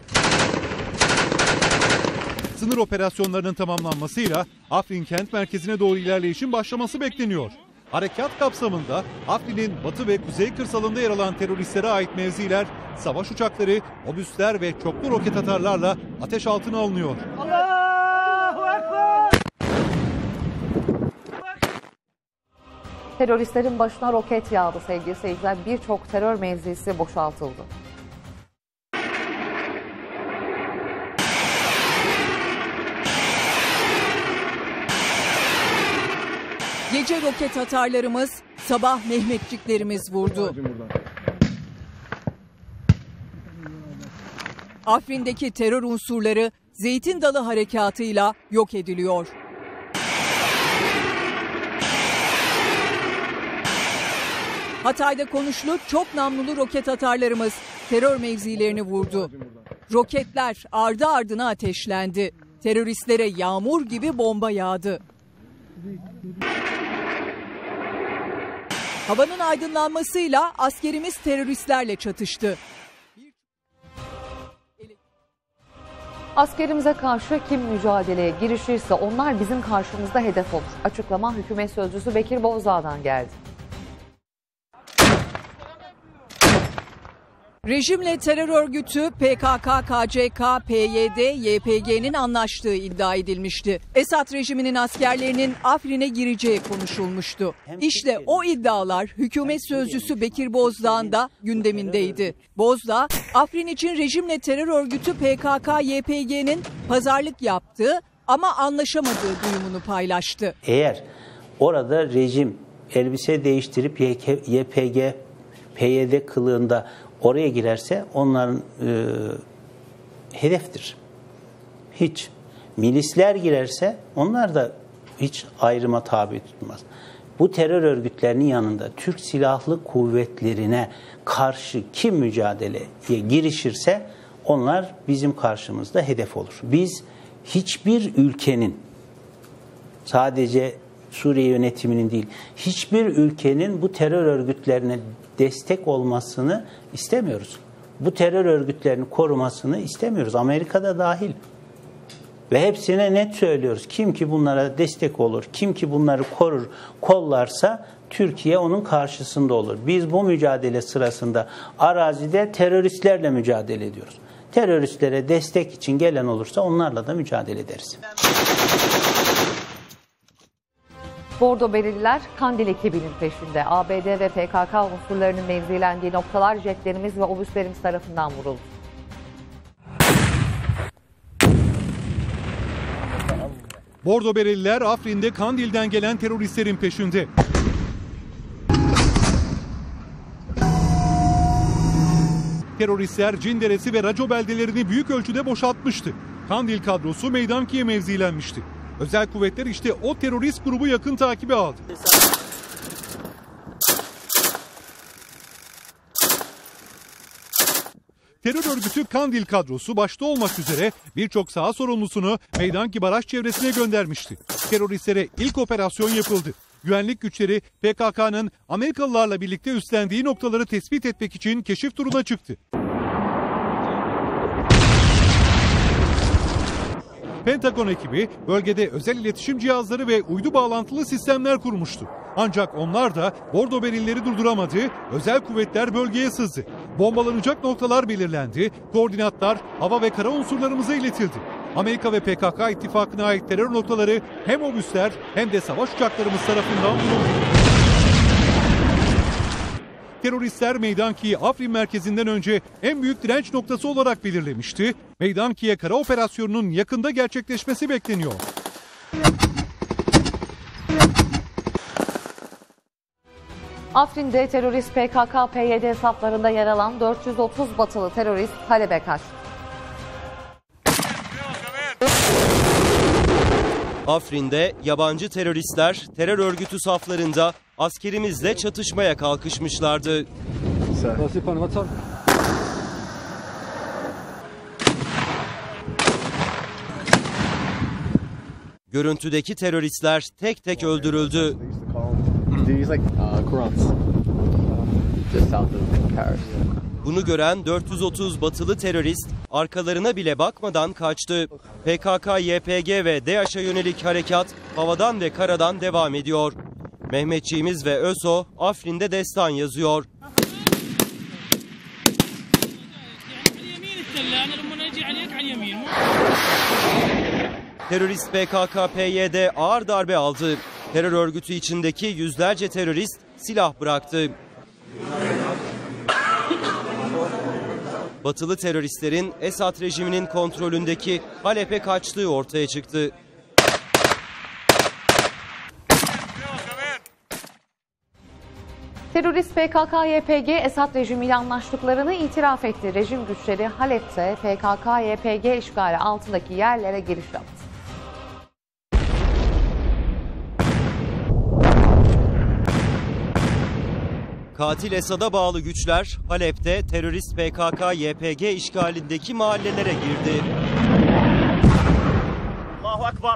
Sınır operasyonlarının tamamlanmasıyla Afrin kent merkezine doğru ilerleyişin başlaması bekleniyor. Harekat kapsamında Afrin'in batı ve kuzey kırsalında yer alan teröristlere ait mevziler, savaş uçakları, obüsler ve çoklu roket atarlarla ateş altına alınıyor. Allahu Ekber! Teröristlerin başına roket yağdı sevgili seyirciler. Birçok terör mevzisi boşaltıldı. Gece roket atarlarımız, sabah Mehmetçiklerimiz vurdu. Afrin'deki terör unsurları Zeytin Dalı harekatıyla yok ediliyor. Hatay'da konuşlu çok namlulu roket atarlarımız terör mevzilerini vurdu. Roketler ardı ardına ateşlendi. Teröristlere yağmur gibi bomba yağdı. Havanın aydınlanmasıyla askerimiz teröristlerle çatıştı. Askerimize karşı kim mücadeleye girişirse onlar bizim karşımızda hedef olur. Açıklama hükümet sözcüsü Bekir Bozdağ'dan geldi. Rejimle terör örgütü P K K K C K P Y D Y P G'nin anlaştığı iddia edilmişti. Esad rejiminin askerlerinin Afrin'e gireceği konuşulmuştu. İşte o iddialar hükümet sözcüsü Bekir Bozdağ'ın da gündemindeydi. Bozdağ, Afrin için rejimle terör örgütü P K K Y P G'nin pazarlık yaptığı ama anlaşamadığı duyumunu paylaştı. Eğer orada rejim elbise değiştirip Y P G, P Y D kılığında oraya girerse onların e, hedeftir. Hiç. Milisler girerse onlar da hiç ayrıma tabi tutmaz. Bu terör örgütlerinin yanında Türk Silahlı Kuvvetlerine karşı kim mücadeleye girişirse onlar bizim karşımızda hedef olur. Biz hiçbir ülkenin Sadece Suriye yönetiminin değil, hiçbir ülkenin bu terör örgütlerine destek olmasını istemiyoruz. Bu terör örgütlerini korumasını istemiyoruz. Amerika'da dahil. Ve hepsine net söylüyoruz. Kim ki bunlara destek olur, kim ki bunları korur, kollarsa Türkiye onun karşısında olur. Biz bu mücadele sırasında arazide teröristlerle mücadele ediyoruz. Teröristlere destek için gelen olursa onlarla da mücadele ederiz. Bordo Bereliler Kandil ekibinin peşinde. A B D ve P K K unsurlarının mevzilendiği noktalar jetlerimiz ve obüslerimiz tarafından vuruldu. Bordo Bereliler Afrin'de Kandil'den gelen teröristlerin peşinde. Teröristler Cinderesi ve Raco beldelerini büyük ölçüde boşaltmıştı. Kandil kadrosu Meydanki'ye mevzilenmişti. Özel kuvvetler işte o terörist grubu yakın takibe aldı. Terör örgütü Kandil kadrosu başta olmak üzere birçok saha sorumlusunu Meydanki baraj çevresine göndermişti. Teröristlere ilk operasyon yapıldı. Güvenlik güçleri P K K'nın Amerikalılarla birlikte üstlendiği noktaları tespit etmek için keşif turuna çıktı. Pentagon ekibi bölgede özel iletişim cihazları ve uydu bağlantılı sistemler kurmuştu. Ancak onlar da Bordo Berelileri durduramadı, özel kuvvetler bölgeye sızdı. Bombalanacak noktalar belirlendi, koordinatlar hava ve kara unsurlarımıza iletildi. Amerika ve P K K ittifakına ait terör noktaları hem obüsler hem de savaş uçaklarımız tarafından vuruldu. Teröristler Meydanki'yi Afrin merkezinden önce en büyük direnç noktası olarak belirlemişti. Meydanki'ye kara operasyonunun yakında gerçekleşmesi bekleniyor. Afrin'de terörist P K K P Y D hesaplarında yer alan dört yüz otuz batılı terörist Halep'e kaçtı. Afrin'de yabancı teröristler terör örgütü saflarında askerimizle çatışmaya kalkışmışlardı. Görüntüdeki teröristler tek tek öldürüldü. Bunu gören dört yüz otuz batılı terörist arkalarına bile bakmadan kaçtı. P K K Y P G ve DAEŞ'e yönelik harekat havadan ve karadan devam ediyor. Mehmetçiğimiz ve ÖSO Afrin'de destan yazıyor. Terörist P K K P Y D ağır darbe aldı. Terör örgütü içindeki yüzlerce terörist silah bıraktı. Batılı teröristlerin Esad rejiminin kontrolündeki Halep'e kaçtığı ortaya çıktı. Terörist P K K Y P G Esad rejimiyle anlaştıklarını itiraf etti. Rejim güçleri Halep'te P K K Y P G işgali altındaki yerlere giriş yaptı. Katil Esad'a bağlı güçler Halep'te terörist P K K Y P G işgalindeki mahallelere girdi. Allahu Ekber.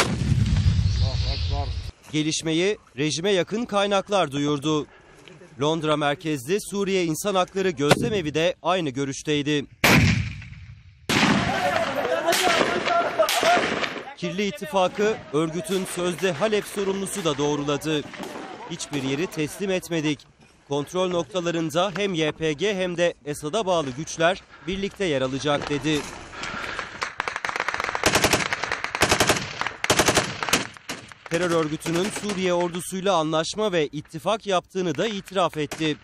Gelişmeyi rejime yakın kaynaklar duyurdu. Londra merkezli Suriye İnsan Hakları Gözlemevi de aynı görüşteydi. Kirli ittifakı örgütün sözde Halep sorumlusu da doğruladı. Hiçbir yeri teslim etmedik. Kontrol noktalarında hem Y P G hem de Esad'a bağlı güçler birlikte yer alacak dedi. Terör örgütünün Suriye ordusuyla anlaşma ve ittifak yaptığını da itiraf etti.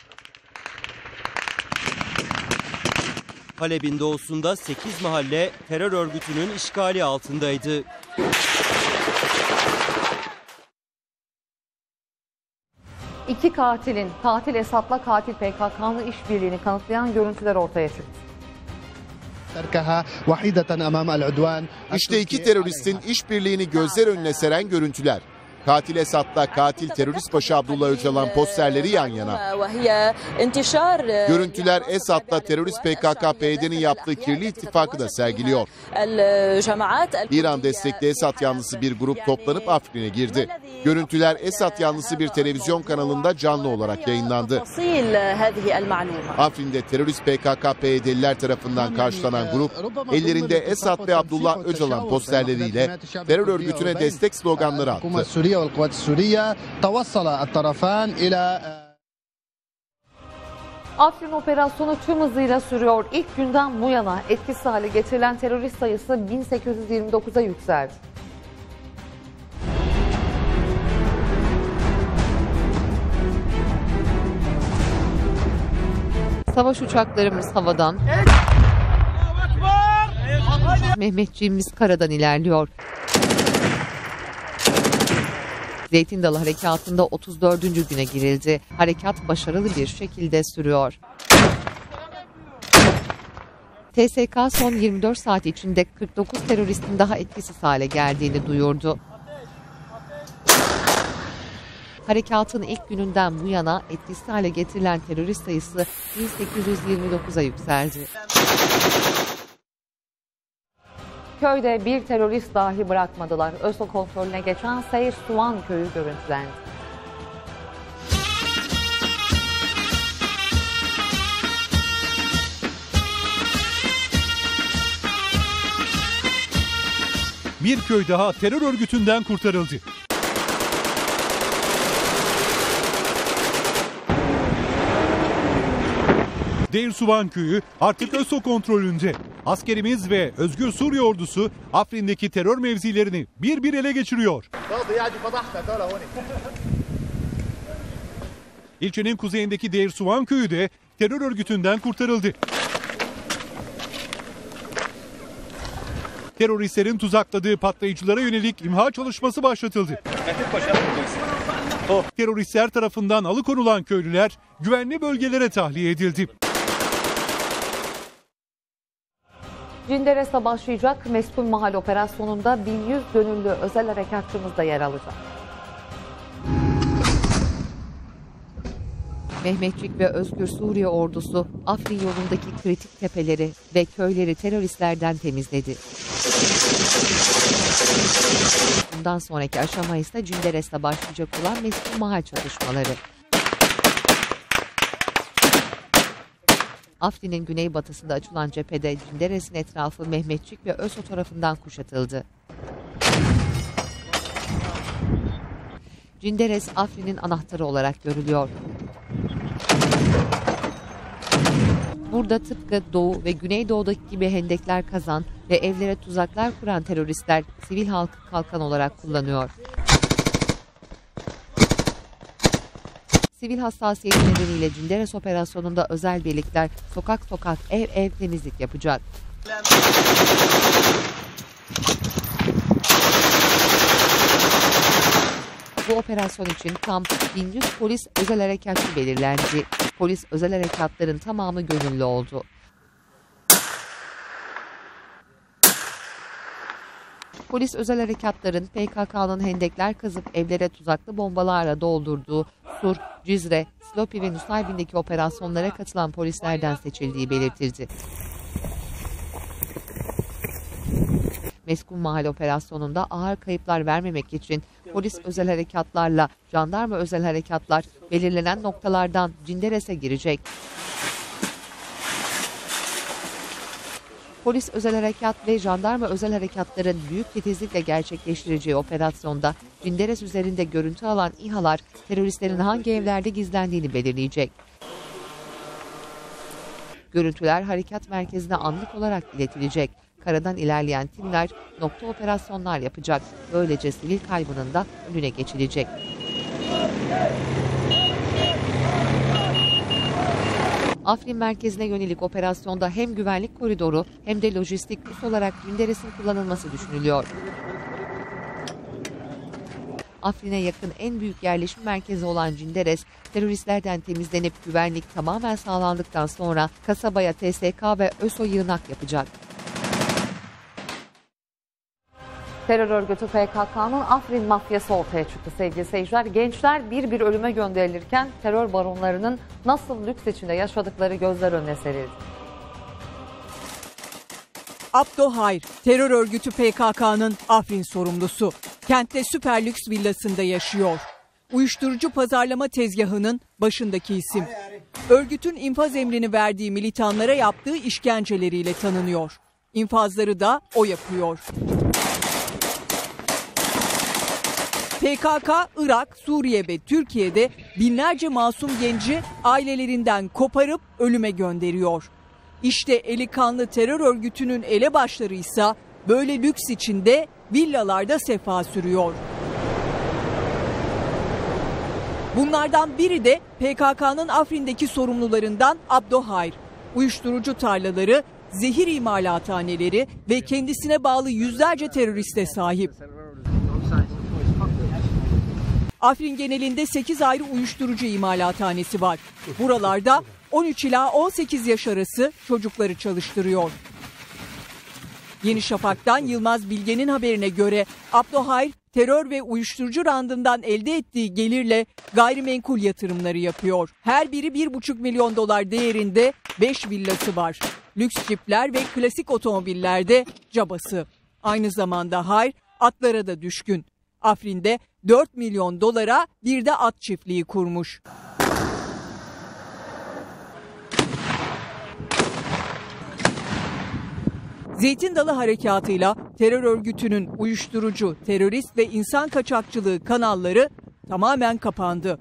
Halep'in doğusunda sekiz mahalle terör örgütünün işgali altındaydı. İki katilin, katil Esad'la katil P K K'nın işbirliğini kanıtlayan görüntüler ortaya çıktı. İşte iki teröristin işbirliğini gözler önüne seren görüntüler. Katil Esad'la katil terörist başı Abdullah Öcalan posterleri yan yana. Görüntüler Esad'la terörist P K K P Y D'nin yaptığı kirli ittifakı da sergiliyor. İran destekli Esad yanlısı bir grup toplanıp Afrin'e girdi. Görüntüler Esad yanlısı bir televizyon kanalında canlı olarak yayınlandı. Afrin'de terörist P K K P Y D'liler tarafından karşılanan grup, ellerinde Esad ve Abdullah Öcalan posterleriyle terör örgütüne destek sloganları attı. Afrin operasyonu tüm hızıyla sürüyor. İlk günden bu yana etkisiz hale getirilen terörist sayısı bin sekiz yüz yirmi dokuza yükseldi. Savaş uçaklarımız havadan, Mehmetçiğimiz karadan ilerliyor. Zeytin Dalı Harekatı'nda otuz dördüncü güne girildi. Harekat başarılı bir şekilde sürüyor. T S K son yirmi dört saat içinde kırk dokuz teröristin daha etkisiz hale geldiğini duyurdu. Harekatın ilk gününden bu yana etkisiz hale getirilen terörist sayısı bin sekiz yüz yirmi dokuza yükseldi. Köyde bir terörist dahi bırakmadılar. ÖSO kontrolüne geçen Seyir Suvan köyü görüntülendi. Bir köy daha terör örgütünden kurtarıldı. Deirsuvan köyü artık ÖSO kontrolünde. Askerimiz ve Özgür Suriye ordusu Afrin'deki terör mevzilerini bir bir ele geçiriyor. İlçenin kuzeyindeki Deirsuvan köyü de terör örgütünden kurtarıldı. Teröristlerin tuzakladığı patlayıcılara yönelik imha çalışması başlatıldı. Teröristler tarafından alıkonulan köylüler güvenli bölgelere tahliye edildi. Cinderes'te başlayacak Meskun Mahal operasyonunda bin yüz gönüllü özel harekatçımız da yer alacak. Mehmetçik ve Özgür Suriye ordusu Afrin yolundaki kritik tepeleri ve köyleri teröristlerden temizledi. Bundan sonraki aşama ise Cinderes'te başlayacak olan Meskun Mahal çatışmaları. Afrin'in güneybatısında açılan cephede Cinderes'in etrafı Mehmetçik ve ÖSO tarafından kuşatıldı. Cinderes, Afrin'in anahtarı olarak görülüyor. Burada tıpkı Doğu ve Güneydoğu'daki gibi hendekler kazan ve evlere tuzaklar kuran teröristler sivil halkı kalkan olarak kullanıyor. Sivil hassasiyeti nedeniyle Cinderes operasyonunda özel birlikler sokak sokak, ev ev temizlik yapacak. Bu operasyon için tam bin yüz polis özel harekatçı belirlendi. Polis özel harekatların tamamı gönüllü oldu. Polis özel harekatların P K K'nın hendekler kazıp evlere tuzaklı bombalarla doldurduğu Sur, Cizre, Slopi ve Nusaybin'deki operasyonlara katılan polislerden seçildiği belirtildi. Meskun Mahal operasyonunda ağır kayıplar vermemek için polis özel harekatlarla jandarma özel harekatlar belirlenen noktalardan Cinderes'e girecek. Polis özel harekat ve jandarma özel harekatların büyük titizlikle gerçekleştireceği operasyonda Cinderes üzerinde görüntü alan İHA'lar teröristlerin hangi evlerde gizlendiğini belirleyecek. Görüntüler harekat merkezine anlık olarak iletilecek. Karadan ilerleyen timler nokta operasyonlar yapacak. Böylece sivil kaybının da önüne geçilecek. Afrin merkezine yönelik operasyonda hem güvenlik koridoru hem de lojistik üs olarak Cinderes'in kullanılması düşünülüyor. Afrin'e yakın en büyük yerleşim merkezi olan Cinderes, teröristlerden temizlenip güvenlik tamamen sağlandıktan sonra kasabaya T S K ve ÖSO yığınak yapacak. Terör örgütü P K K'nın Afrin mafyası ortaya çıktı sevgili seyirciler. Gençler bir bir ölüme gönderilirken terör baronlarının nasıl lüks içinde yaşadıkları gözler önüne serildi. Abdo Hayr, terör örgütü P K K'nın Afrin sorumlusu. Kentte süper lüks villasında yaşıyor. Uyuşturucu pazarlama tezgahının başındaki isim. Örgütün infaz emrini verdiği militanlara yaptığı işkenceleriyle tanınıyor. İnfazları da o yapıyor. P K K, Irak, Suriye ve Türkiye'de binlerce masum genci ailelerinden koparıp ölüme gönderiyor. İşte eli kanlı terör örgütünün elebaşları ise böyle lüks içinde villalarda sefa sürüyor. Bunlardan biri de P K K'nın Afrin'deki sorumlularından Abdo Hayr. Uyuşturucu tarlaları, zehir imalathaneleri ve kendisine bağlı yüzlerce teröriste sahip. Afrin genelinde sekiz ayrı uyuşturucu imalathanesi var. Buralarda on üç ila on sekiz yaş arası çocukları çalıştırıyor. Yeni Şafak'tan Yılmaz Bilge'nin haberine göre Abdo Hayr terör ve uyuşturucu randından elde ettiği gelirle gayrimenkul yatırımları yapıyor. Her biri bir buçuk milyon dolar değerinde beş villası var. Lüks cipler ve klasik otomobillerde cabası. Aynı zamanda Hayr atlara da düşkün. Afrin'de dört milyon dolara bir de at çiftliği kurmuş. Zeytin Dalı Harekatı'yla terör örgütünün uyuşturucu, terörist ve insan kaçakçılığı kanalları tamamen kapandı.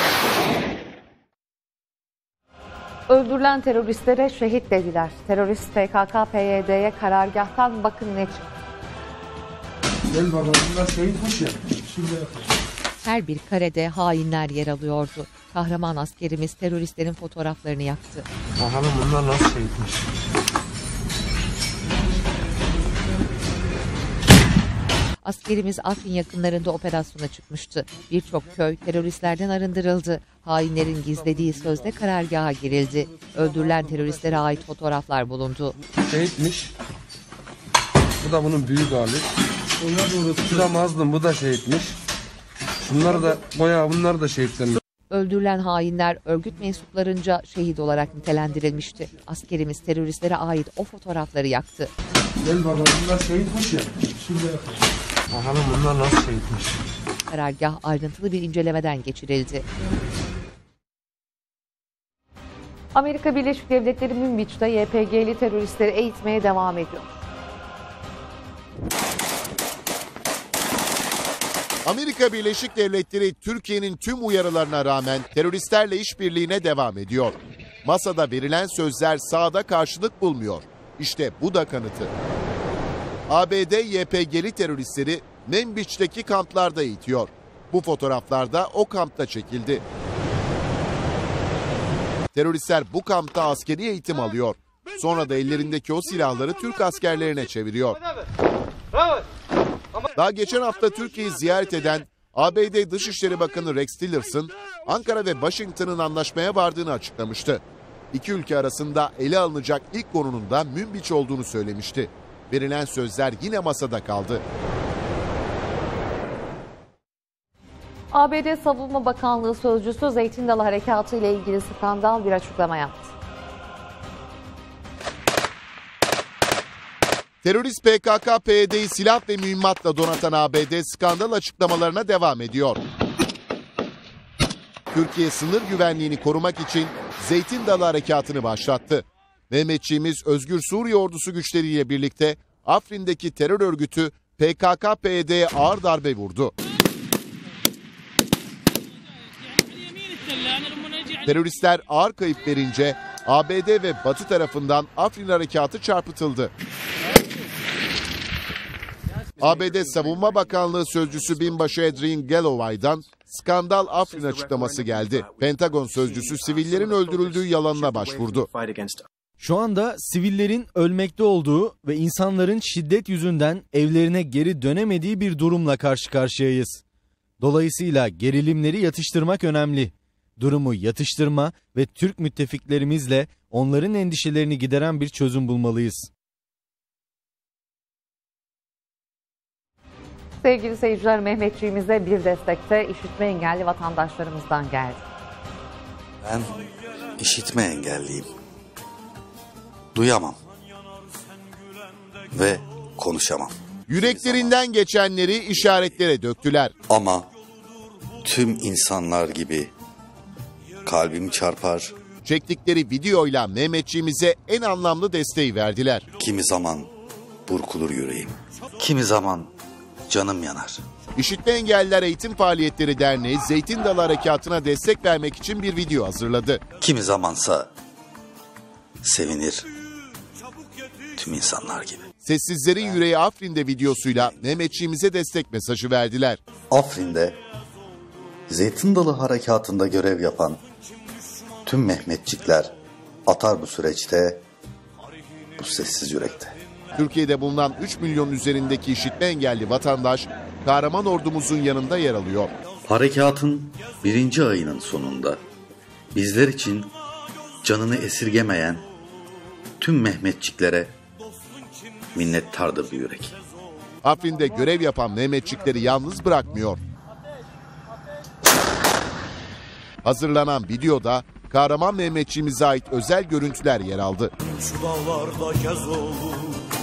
Öldürülen teröristlere şehit dediler. Terörist P K K P Y D'ye karargahtan bakın ne çıktı. Gel bakalım, bunlar şehitmiş ya. Şimdi yapalım. Her bir karede hainler yer alıyordu. Kahraman askerimiz teröristlerin fotoğraflarını yaktı. Bakalım bunlar nasıl şehitmiş. Askerimiz Afrin yakınlarında operasyona çıkmıştı. Birçok köy teröristlerden arındırıldı. Hainlerin gizlediği sözde karargaha girildi. Öldürülen teröristlere ait fotoğraflar bulundu. Şehitmiş. Bu da bunun büyük hali. Bu da mazlum, bu da şehitmiş. Bunlar da bayağı bunlar da şehitlenmiş. Öldürülen hainler örgüt mensuplarınca şehit olarak nitelendirilmişti. Askerimiz teröristlere ait o fotoğrafları yaktı. Gel bakalım, bunlar şehitmiş ya. Şimdi yapalım. Bakalım bunlar nasıl şehitmiş. Karargah ayrıntılı bir incelemeden geçirildi. Amerika Birleşik Devletleri Münbiç'te Y P G'li teröristleri eğitmeye devam ediyor. Amerika Birleşik Devletleri Türkiye'nin tüm uyarılarına rağmen teröristlerle işbirliğine devam ediyor. Masada verilen sözler sahada karşılık bulmuyor. İşte bu da kanıtı. A B D Y P G'li teröristleri Münbiç'teki kamplarda eğitiyor. Bu fotoğraflar da o kampta çekildi. Teröristler bu kampta askeri eğitim alıyor. Sonra da ellerindeki o silahları Türk askerlerine çeviriyor. Daha geçen hafta Türkiye'yi ziyaret eden A B D Dışişleri Bakanı Rex Tillerson, Ankara ve Washington'ın anlaşmaya vardığını açıklamıştı. İki ülke arasında ele alınacak ilk konunun da Münbiç olduğunu söylemişti. Verilen sözler yine masada kaldı. A B D Savunma Bakanlığı sözcüsü Zeytin Dalı Harekatı ile ilgili skandal bir açıklama yaptı. Terörist P K K P Y D'yi silah ve mühimmatla donatan A B D skandal açıklamalarına devam ediyor. Türkiye sınır güvenliğini korumak için Zeytin Dalı Harekatı'nı başlattı. Mehmetçiğimiz Özgür Suriye Ordusu güçleriyle birlikte Afrin'deki terör örgütü P K K P Y D'ye ağır darbe vurdu. Teröristler ağır kayıp verince A B D ve Batı tarafından Afrin Harekatı çarpıtıldı. A B D Savunma Bakanlığı Sözcüsü Binbaşı Adrian Galloway'dan skandal Afrin açıklaması geldi. Pentagon sözcüsü sivillerin öldürüldüğü yalanına başvurdu. Şu anda sivillerin ölmekte olduğu ve insanların şiddet yüzünden evlerine geri dönemediği bir durumla karşı karşıyayız. Dolayısıyla gerilimleri yatıştırmak önemli. Durumu yatıştırma ve Türk müttefiklerimizle onların endişelerini gideren bir çözüm bulmalıyız. Sevgili seyirciler, Mehmetçiğimize bir destekte işitme engelli vatandaşlarımızdan geldi. Ben işitme engelliyim. Duyamam. Ve konuşamam. Yüreklerinden geçenleri işaretlere döktüler. Ama tüm insanlar gibi kalbim çarpar. Çektikleri videoyla Mehmetçiğimize en anlamlı desteği verdiler. Kimi zaman burkulur yüreğim. Kimi zaman canım yanar. İşitme Engelliler Eğitim Faaliyetleri Derneği Zeytin Dalı Harekatı'na destek vermek için bir video hazırladı. Kimi zamansa sevinir tüm insanlar gibi. Sessizlerin Yüreği Afrin'de videosuyla Mehmetçiğimize destek mesajı verdiler. Afrin'de Zeytin Dalı Harekatı'nda görev yapan tüm Mehmetçikler atar bu süreçte, bu sessiz yürekte. Türkiye'de bulunan üç milyon üzerindeki işitme engelli vatandaş kahraman ordumuzun yanında yer alıyor. Harekatın birinci ayının sonunda bizler için canını esirgemeyen tüm Mehmetçiklere minnettardır bu yürek. Afrin'de görev yapan Mehmetçikleri yalnız bırakmıyor. Hazırlanan videoda kahraman Mehmetçiğimize ait özel görüntüler yer aldı. Şu dağlarda gez olur.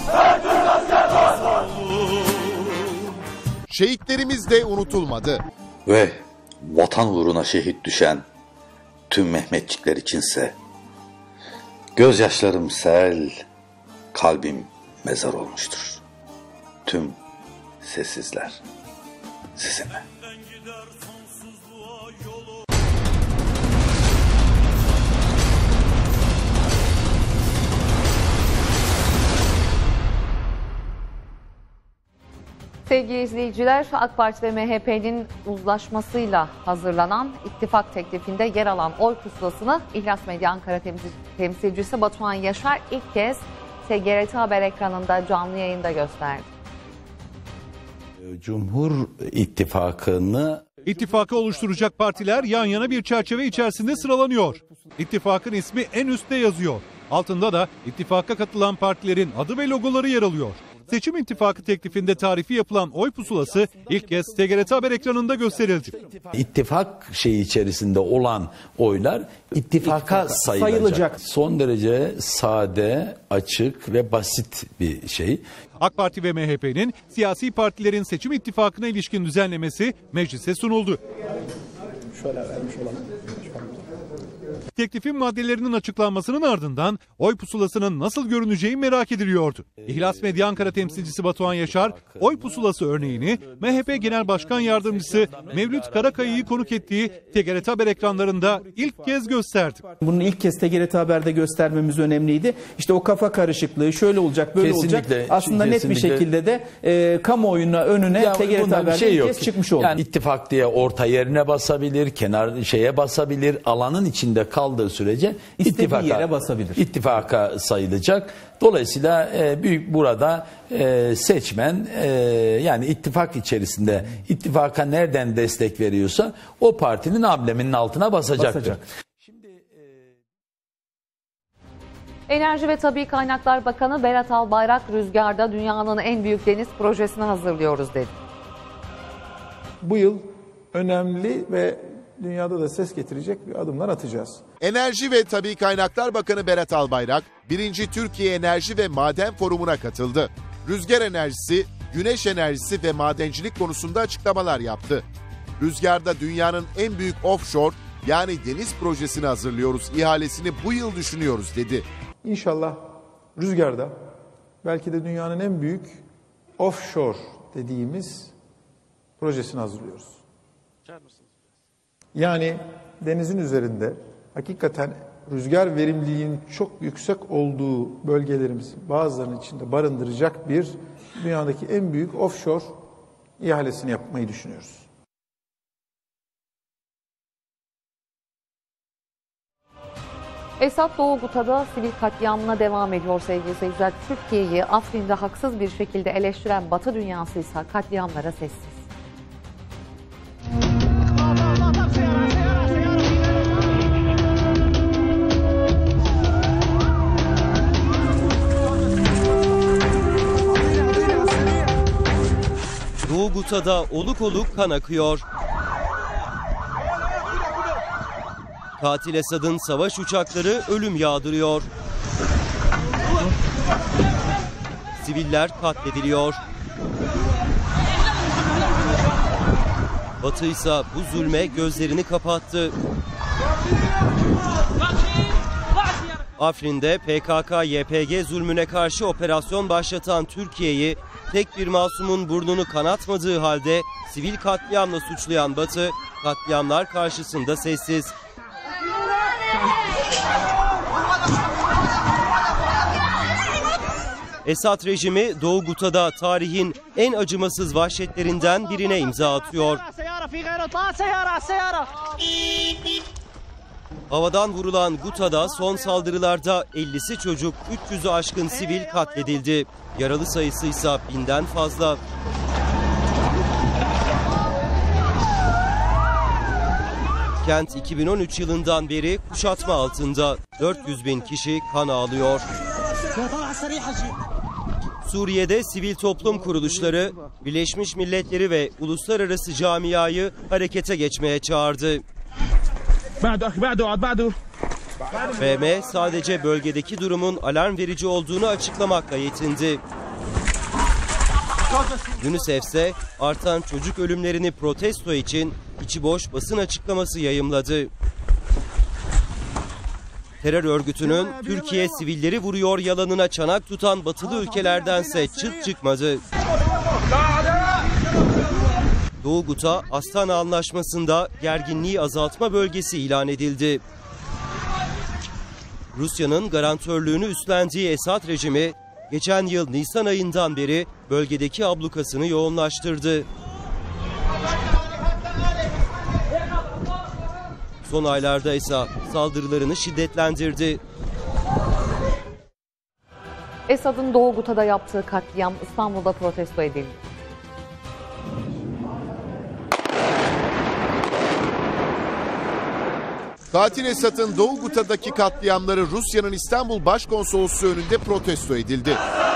Şehitlerimiz de unutulmadı. Ve vatan uğruna şehit düşen tüm Mehmetçikler içinse gözyaşlarım sel, kalbim mezar olmuştur. Tüm sessizler sizinle. Sevgili izleyiciler, AK Parti ve M H P'nin uzlaşmasıyla hazırlanan ittifak teklifinde yer alan oy pusulasını İhlas Medya Ankara temsilcisi Batuhan Yaşar ilk kez T G R T Haber ekranında canlı yayında gösterdi. Cumhur İttifakı'nı İttifakı oluşturacak partiler yan yana bir çerçeve içerisinde sıralanıyor. İttifakın ismi en üstte yazıyor. Altında da ittifaka katılan partilerin adı ve logoları yer alıyor. Seçim İttifakı teklifinde tarifi yapılan oy pusulası ilk kez T G R T Haber ekranında gösterildi. İttifak şeyi içerisinde olan oylar ittifaka sayılacak. sayılacak. Son derece sade, açık ve basit bir şey. AK Parti ve M H P'nin siyasi partilerin seçim ittifakına ilişkin düzenlemesi meclise sunuldu. Şöyle vermiş olalım. Teklifin maddelerinin açıklanmasının ardından oy pusulasının nasıl görüneceği merak ediliyordu. İhlas Medya Ankara temsilcisi Batuhan Yaşar, oy pusulası örneğini M H P Genel Başkan Yardımcısı Mevlüt Karakaya'yı konuk ettiği T G R T Haber ekranlarında ilk kez gösterdi. Bunu ilk kez T G R T Haber'de göstermemiz önemliydi. İşte o kafa karışıklığı şöyle olacak, böyle kesinlikle, olacak. Aslında kesinlikle. Net bir şekilde de e, kamuoyunun önüne ya, T G R T Haber'de şey ilk kez çıkmış oldu. Yani ittifak diye orta yerine basabilir, kenar şeye basabilir, alanın içinde kaldığı sürece ittifaka, yere basabilir. ittifaka sayılacak. Dolayısıyla e, büyük burada e, seçmen e, yani ittifak içerisinde ittifaka nereden destek veriyorsa o partinin ambleminin altına basacaktır. Basacak. Enerji ve Tabii Kaynaklar Bakanı Berat Albayrak, Rüzgar'da dünyanın en büyük deniz projesini hazırlıyoruz dedi. Bu yıl önemli ve dünyada da ses getirecek bir adımlar atacağız. Enerji ve Tabii Kaynaklar Bakanı Berat Albayrak, birinci Türkiye Enerji ve Maden Forumu'na katıldı. Rüzgar enerjisi, güneş enerjisi ve madencilik konusunda açıklamalar yaptı. Rüzgar'da dünyanın en büyük offshore yani deniz projesini hazırlıyoruz, ihalesini bu yıl düşünüyoruz dedi. İnşallah Rüzgar'da belki de dünyanın en büyük offshore dediğimiz projesini hazırlıyoruz. Yani denizin üzerinde hakikaten rüzgar verimliliğinin çok yüksek olduğu bölgelerimiz bazılarının içinde barındıracak bir dünyadaki en büyük offshore ihalesini yapmayı düşünüyoruz. Esad Doğu Guta'da sivil katliamına devam ediyor sevgili seyirciler. Türkiye'yi Afrin'de haksız bir şekilde eleştiren Batı dünyası ise katliamlara sessiz. Doğu Guta'da oluk oluk kan akıyor. Katil Esad'ın savaş uçakları ölüm yağdırıyor. Siviller katlediliyor. Batı ise bu zulme gözlerini kapattı. Afrin'de P K K Y P G zulmüne karşı operasyon başlatan Türkiye'yi tek bir masumun burnunu kanatmadığı halde sivil katliamla suçlayan Batı, katliamlar karşısında sessiz. Esad rejimi Doğu Guta'da tarihin en acımasız vahşetlerinden birine imza atıyor. Havadan vurulan Guta'da son saldırılarda ellisi çocuk, üç yüzü aşkın sivil katledildi. Yaralı sayısı ise binden fazla. Kent iki bin on üç yılından beri kuşatma altında. dört yüz bin kişi kan ağlıyor. Suriye'de sivil toplum kuruluşları, Birleşmiş Milletleri ve uluslararası camiayı harekete geçmeye çağırdı. B M sadece bölgedeki durumun alarm verici olduğunu açıklamakla yetindi. UNICEF ise artan çocuk ölümlerini protesto için içi boş basın açıklaması yayımladı. Terör örgütünün Türkiye sivilleri vuruyor yalanına çanak tutan batılı ülkelerdense çıt çıkmadı. Doğu Guta, Astana Anlaşması'nda gerginliği azaltma bölgesi ilan edildi. Rusya'nın garantörlüğünü üstlendiği Esad rejimi, geçen yıl Nisan ayından beri bölgedeki ablukasını yoğunlaştırdı. Son aylarda ise saldırılarını şiddetlendirdi. Esad'ın Doğu Guta'da yaptığı katliam İstanbul'da protesto edildi. Katil Esad'ın Doğu Guta'daki katliamları Rusya'nın İstanbul Başkonsolosluğu önünde protesto edildi.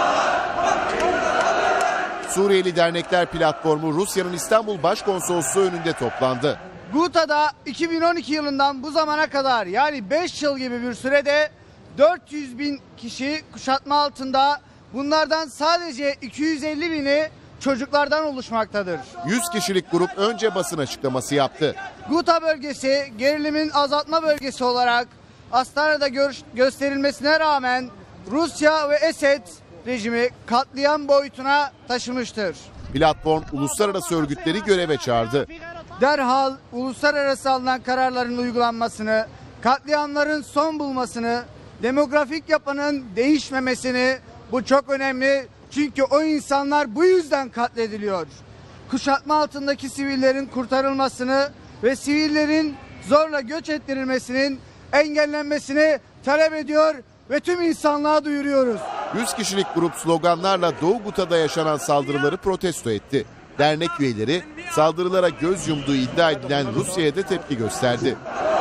Suriyeli Dernekler Platformu Rusya'nın İstanbul Başkonsolosluğu önünde toplandı. Guta'da iki bin on iki yılından bu zamana kadar, yani beş yıl gibi bir sürede dört yüz bin kişi kuşatma altında. Bunlardan sadece iki yüz elli bini çocuklardan oluşmaktadır. yüz kişilik grup önce basın açıklaması yaptı. Guta bölgesi gerilimin azaltma bölgesi olarak Astana'da gö- gösterilmesine rağmen Rusya ve Esed rejimi katliam boyutuna taşımıştır. Platform uluslararası örgütleri göreve çağırdı. Derhal uluslararası alınan kararların uygulanmasını, katliamların son bulmasını, demografik yapının değişmemesini, bu çok önemli çünkü o insanlar bu yüzden katlediliyor. Kuşatma altındaki sivillerin kurtarılmasını ve sivillerin zorla göç ettirilmesinin engellenmesini talep ediyor ve tüm insanlığa duyuruyoruz. yüz kişilik grup sloganlarla Doğu Guta'da yaşanan saldırıları protesto etti. Dernek üyeleri saldırılara göz yumduğu iddia edilen Rusya'ya da tepki gösterdi.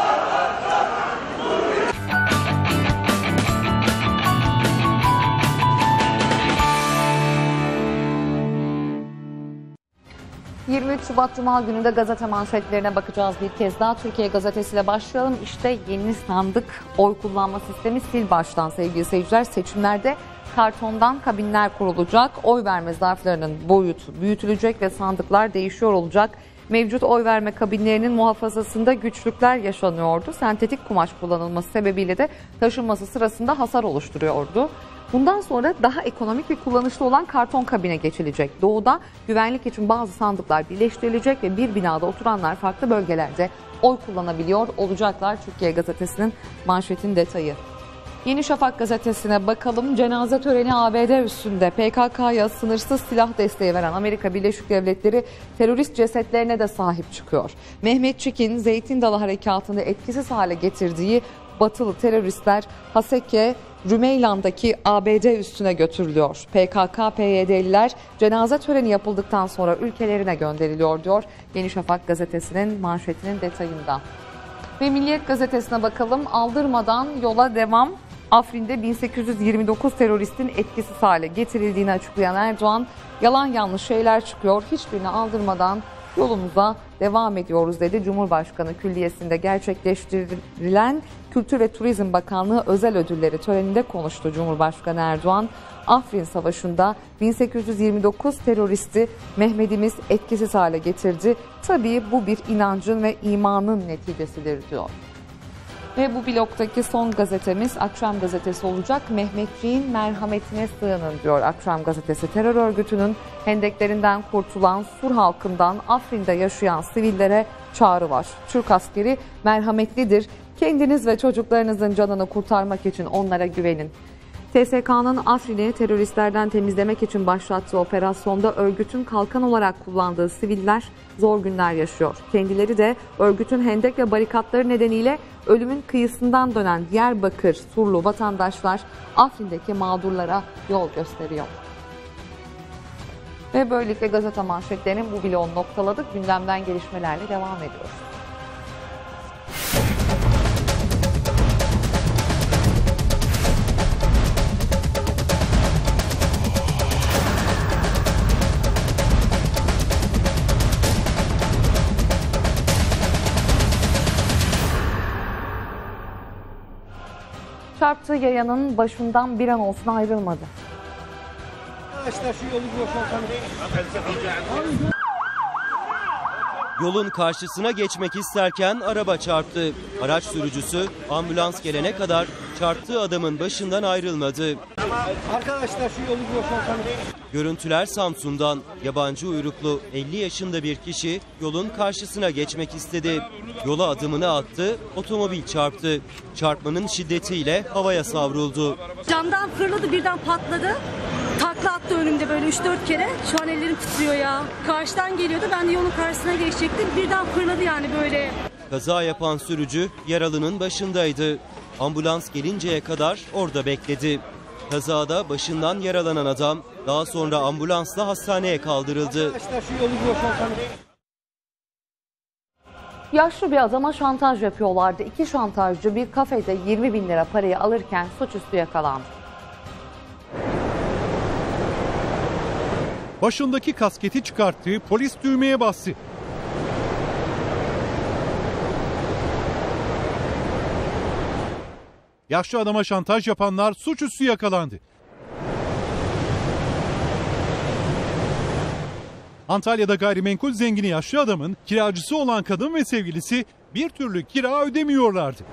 yirmi üç Şubat Cuma günü de gazete manşetlerine bakacağız bir kez daha. Türkiye Gazetesi'yle başlayalım. İşte yeni sandık oy kullanma sistemi sil baştan sevgili seyirciler. Seçimlerde kartondan kabinler kurulacak. Oy verme zarflarının boyutu büyütülecek ve sandıklar değişiyor olacak. Mevcut oy verme kabinlerinin muhafazasında güçlükler yaşanıyordu. Sentetik kumaş kullanılması sebebiyle de taşınması sırasında hasar oluşturuyordu. Bundan sonra daha ekonomik ve kullanışlı olan karton kabine geçilecek. Doğuda güvenlik için bazı sandıklar birleştirilecek ve bir binada oturanlar farklı bölgelerde oy kullanabiliyor olacaklar. Türkiye Gazetesi'nin manşetin detayı. Yeni Şafak gazetesine bakalım. Cenaze töreni A B D üstünde. P K K'ya sınırsız silah desteği veren Amerika Birleşik Devletleri terörist cesetlerine de sahip çıkıyor. Mehmetçik'in Zeytin Dalı Harekatı'nı etkisiz hale getirdiği batılı teröristler Haseke, Rümeylan'daki A B D üssüne götürülüyor. P K K P Y D'liler cenaze töreni yapıldıktan sonra ülkelerine gönderiliyor diyor Yeni Şafak gazetesinin manşetinin detayında. Ve Milliyet gazetesine bakalım. Aldırmadan yola devam. Afrin'de bin sekiz yüz yirmi dokuz teröristin etkisiz hale getirildiğini açıklayan Erdoğan, yalan yanlış şeyler çıkıyor, hiçbirini aldırmadan yolumuza devam ediyoruz dedi. Cumhurbaşkanı Külliyesi'nde gerçekleştirilen Kültür ve Turizm Bakanlığı özel ödülleri töreninde konuştu Cumhurbaşkanı Erdoğan. Afrin Savaşı'nda bin sekiz yüz yirmi dokuz teröristi Mehmet'imiz etkisiz hale getirdi. Tabii bu bir inancın ve imanın neticesidir diyor. Ve bu bloktaki son gazetemiz Akşam Gazetesi olacak. Mehmetçiğin merhametine sığının diyor Akşam Gazetesi. Terör örgütünün hendeklerinden kurtulan Sur halkından Afrin'de yaşayan sivillere çağrı var. Türk askeri merhametlidir. Kendiniz ve çocuklarınızın canını kurtarmak için onlara güvenin. T S K'nın Afrin'i teröristlerden temizlemek için başlattığı operasyonda örgütün kalkan olarak kullandığı siviller zor günler yaşıyor. Kendileri de örgütün hendek ve barikatları nedeniyle ölümün kıyısından dönen Diyarbakır, Surlu vatandaşlar Afrin'deki mağdurlara yol gösteriyor. Ve böylelikle gazete manşetlerinin bu bloğunu noktaladık. Gündemden gelişmelerle devam ediyoruz. Çarptığı yayanın başından bir an olsun ayrılmadı. Arkadaşlar şu yolu boşaltalım. Yolun karşısına geçmek isterken araba çarptı. Araç sürücüsü ambulans gelene kadar çarptığı adamın başından ayrılmadı. Arkadaşlar şu yolu boşaltalım. Görüntüler Samsun'dan. Yabancı uyruklu elli yaşında bir kişi yolun karşısına geçmek istedi. Yola adımını attı, otomobil çarptı. Çarpmanın şiddetiyle havaya savruldu. Camdan fırladı, birden patladı. Takla attı önümde böyle üç dört kere. Şu an ellerim titriyor ya. Karşıdan geliyordu, ben de yolun karşısına geçecektim. Birden fırladı yani böyle. Kaza yapan sürücü yaralının başındaydı. Ambulans gelinceye kadar orada bekledi. Kazada başından yaralanan adam daha sonra ambulansla hastaneye kaldırıldı. Arkadaşlar şu yolu boşaltalım. Yaşlı bir adama şantaj yapıyorlardı. İki şantajcı bir kafede yirmi bin lira parayı alırken suçüstü yakalandı. Başındaki kasketi çıkarttı, polis düğmeye bastı. Yaşlı adama şantaj yapanlar suçüstü yakalandı. Antalya'da gayrimenkul zengini yaşlı adamın kiracısı olan kadın ve sevgilisi bir türlü kira ödemiyorlardı.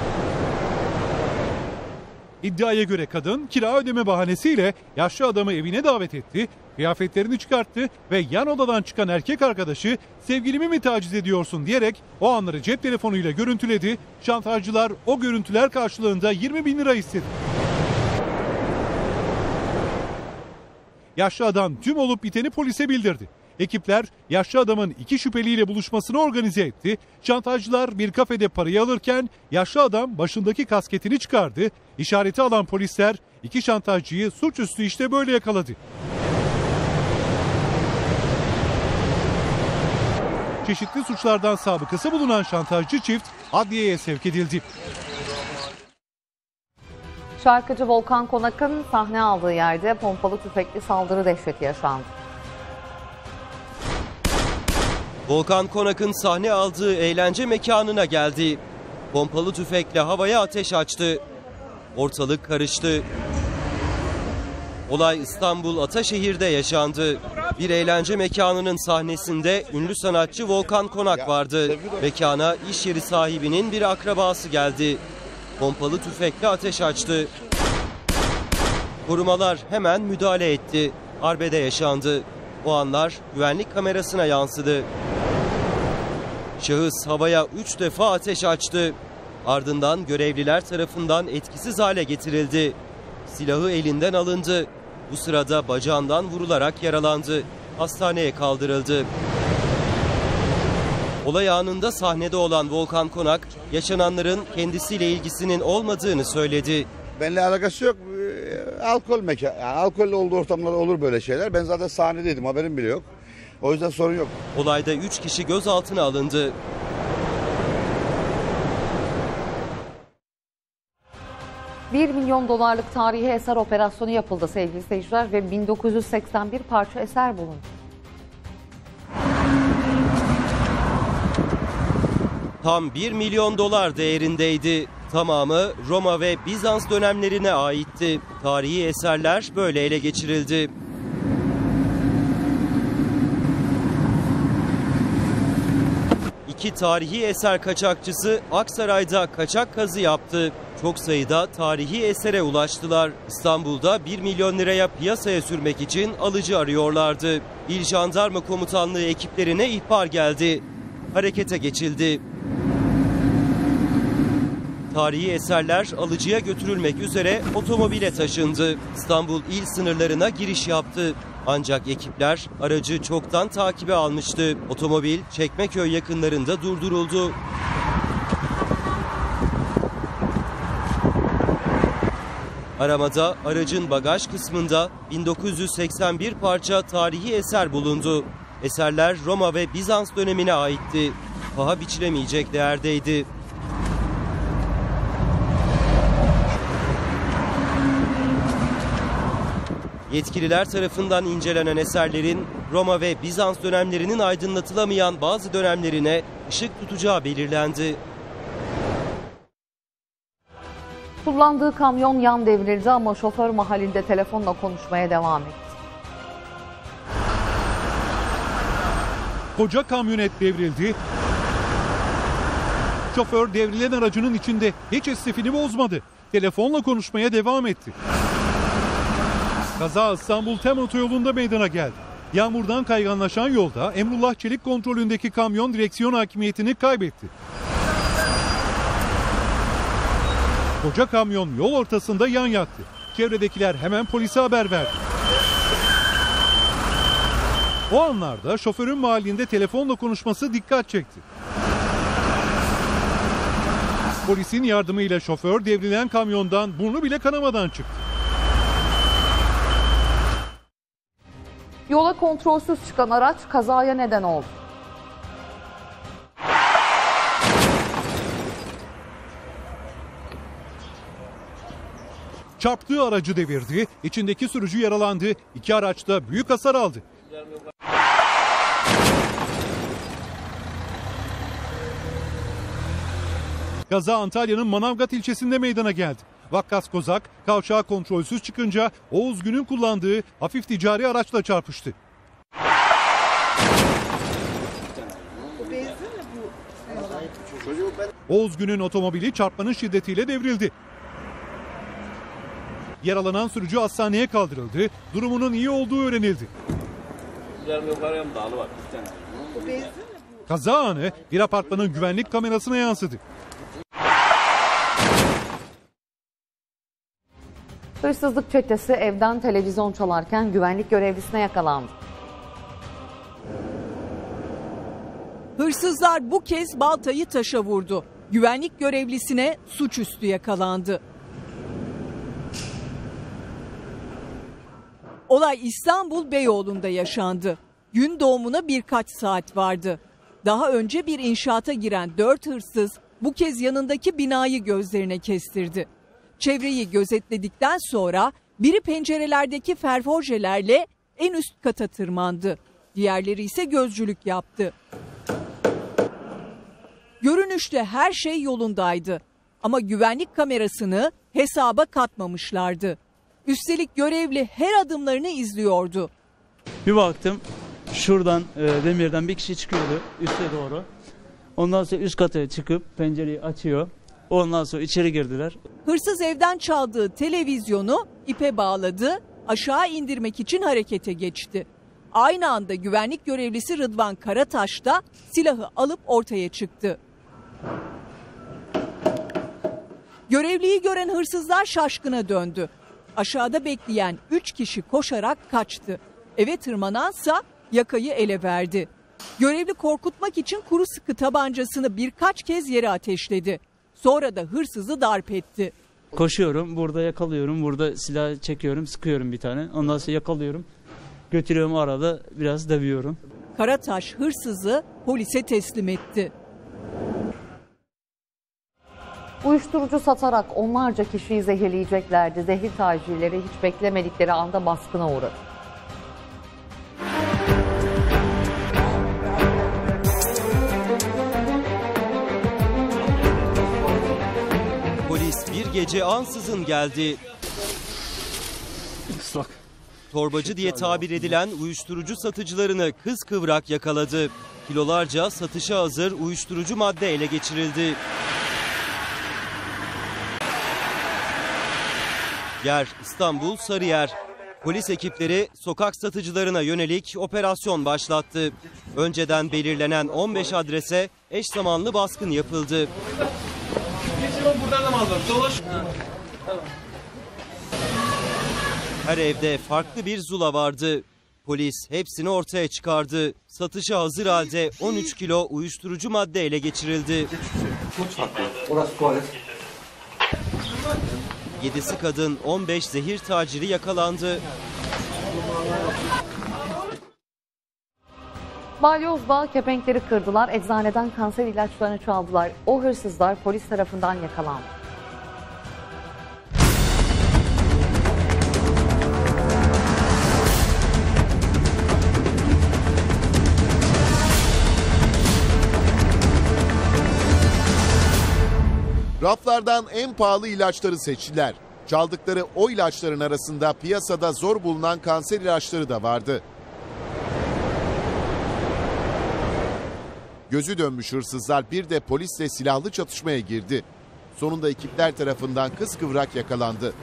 İddiaya göre kadın kira ödeme bahanesiyle yaşlı adamı evine davet etti, kıyafetlerini çıkarttı ve yan odadan çıkan erkek arkadaşı sevgilimi mi taciz ediyorsun diyerek o anları cep telefonuyla görüntüledi. Şantajcılar o görüntüler karşılığında yirmi bin lira istedi. Yaşlı adam tüm olup biteni polise bildirdi. Ekipler yaşlı adamın iki şüpheliyle buluşmasını organize etti. Şantajcılar bir kafede parayı alırken yaşlı adam başındaki kasketini çıkardı. İşareti alan polisler iki şantajcıyı suçüstü işte böyle yakaladı. Çeşitli suçlardan sabıkası bulunan şantajcı çift adliyeye sevk edildi. Şarkıcı Volkan Konak'ın sahne aldığı yerde pompalı tüfekli saldırı dehşeti yaşandı. Volkan Konak'ın sahne aldığı eğlence mekanına geldi. Pompalı tüfekle havaya ateş açtı. Ortalık karıştı. Olay İstanbul Ataşehir'de yaşandı. Bir eğlence mekanının sahnesinde ünlü sanatçı Volkan Konak vardı. Mekana iş yeri sahibinin bir akrabası geldi. Pompalı tüfekle ateş açtı. Korumalar hemen müdahale etti. Arbede yaşandı. O anlar güvenlik kamerasına yansıdı. Şahıs havaya üç defa ateş açtı. Ardından görevliler tarafından etkisiz hale getirildi. Silahı elinden alındı. Bu sırada bacağından vurularak yaralandı. Hastaneye kaldırıldı. Olay anında sahnede olan Volkan Konak, yaşananların kendisiyle ilgisinin olmadığını söyledi. Benimle alakası yok. Alkol mekan, yani alkol olduğu ortamlarda olur böyle şeyler. Ben zaten sahnedeydim, haberim bile yok. O yüzden sorun yok. Olayda üç kişi gözaltına alındı. bir milyon dolarlık tarihi eser operasyonu yapıldı sevgili seyirciler ve bin dokuz yüz seksen bir parça eser bulundu. Tam bir milyon dolar değerindeydi. Tamamı Roma ve Bizans dönemlerine aitti. Tarihi eserler böyle ele geçirildi. İki tarihi eser kaçakçısı Aksaray'da kaçak kazı yaptı. Çok sayıda tarihi esere ulaştılar. İstanbul'da bir milyon liraya piyasaya sürmek için alıcı arıyorlardı. İl Jandarma Komutanlığı ekiplerine ihbar geldi. Harekete geçildi. Tarihi eserler alıcıya götürülmek üzere otomobile taşındı. İstanbul il sınırlarına giriş yaptı. Ancak ekipler aracı çoktan takibe almıştı. Otomobil Çekmeköy yakınlarında durduruldu. Aramada aracın bagaj kısmında bin dokuz yüz seksen bir parça tarihi eser bulundu. Eserler Roma ve Bizans dönemine aitti. Paha biçilemeyecek değerdeydi. Yetkililer tarafından incelenen eserlerin Roma ve Bizans dönemlerinin aydınlatılamayan bazı dönemlerine ışık tutacağı belirlendi. Kullandığı kamyon yan devrildi ama şoför mahallinde telefonla konuşmaya devam etti. Koca kamyonet devrildi. Şoför devrilen aracının içinde hiç istifini bozmadı. Telefonla konuşmaya devam etti. Kaza İstanbul Tem otoyolunda meydana geldi. Yağmurdan kayganlaşan yolda Emrullah Çelik kontrolündeki kamyon direksiyon hakimiyetini kaybetti. Koca kamyon yol ortasında yan yattı. Çevredekiler hemen polise haber verdi. O anlarda şoförün mahallinde telefonla konuşması dikkat çekti. Polisin yardımıyla şoför devrilen kamyondan burnu bile kanamadan çıktı. Yola kontrolsüz çıkan araç kazaya neden oldu. Çarptığı aracı devirdi, içindeki sürücü yaralandı, iki araç da büyük hasar aldı. Kaza Antalya'nın Manavgat ilçesinde meydana geldi. Vakkas Kozak kavşağa kontrolsüz çıkınca Oğuz Gün'ün kullandığı hafif ticari araçla çarpıştı. Oğuz Gün'ün otomobili çarpmanın şiddetiyle devrildi. Yaralanan sürücü hastaneye kaldırıldı. Durumunun iyi olduğu öğrenildi. Kaza anı bir apartmanın güvenlik kamerasına yansıdı. Hırsızlık çetesi evden televizyon çalarken güvenlik görevlisine yakalandı. Hırsızlar bu kez baltayı taşa vurdu. Güvenlik görevlisine suçüstü yakalandı. Olay İstanbul Beyoğlu'nda yaşandı. Gün doğumuna birkaç saat vardı. Daha önce bir inşaata giren dört hırsız bu kez yanındaki binayı gözlerine kestirdi. Çevreyi gözetledikten sonra biri pencerelerdeki ferforjelerle en üst kata tırmandı. Diğerleri ise gözcülük yaptı. Görünüşte her şey yolundaydı. Ama güvenlik kamerasını hesaba katmamışlardı. Üstelik görevli her adımlarını izliyordu. Bir baktım şuradan e, demirden bir kişi çıkıyordu üste doğru. Ondan sonra üst kata çıkıp pencereyi açıyor. Ondan sonra içeri girdiler. Hırsız evden çaldığı televizyonu ipe bağladı, aşağı indirmek için harekete geçti. Aynı anda güvenlik görevlisi Rıdvan Karataş da silahı alıp ortaya çıktı. Görevliyi gören hırsızlar şaşkına döndü. Aşağıda bekleyen üç kişi koşarak kaçtı. Eve tırmanansa yakayı ele verdi. Görevli korkutmak için kuru sıkı tabancasını birkaç kez yere ateşledi. Sonra da hırsızı darp etti. Koşuyorum, burada yakalıyorum, burada silah çekiyorum, sıkıyorum bir tane. Ondan sonra yakalıyorum, götürüyorum, arada biraz dövüyorum. Karataş hırsızı polise teslim etti. Uyuşturucu satarak onlarca kişiyi zehirleyeceklerdi. Zehir tacirleri hiç beklemedikleri anda baskına uğradı. Polis bir gece ansızın geldi. Torbacı diye tabir edilen uyuşturucu satıcılarını kıskıvrak yakaladı. Kilolarca satışa hazır uyuşturucu madde ele geçirildi. Yer İstanbul Sarıyer. Polis ekipleri sokak satıcılarına yönelik operasyon başlattı. Önceden belirlenen on beş adrese eş zamanlı baskın yapıldı. Her evde farklı bir zula vardı. Polis hepsini ortaya çıkardı. Satışa hazır halde on üç kilo uyuşturucu madde ele geçirildi. yedisi kadın, on beş zehir taciri yakalandı. Balyoz'da kepenkleri kırdılar, eczaneden kanser ilaçlarını çaldılar. O hırsızlar polis tarafından yakalandı. Raflardan en pahalı ilaçları seçtiler. Çaldıkları o ilaçların arasında piyasada zor bulunan kanser ilaçları da vardı. Gözü dönmüş hırsızlar bir de polisle silahlı çatışmaya girdi. Sonunda ekipler tarafından kıskıvrak yakalandı.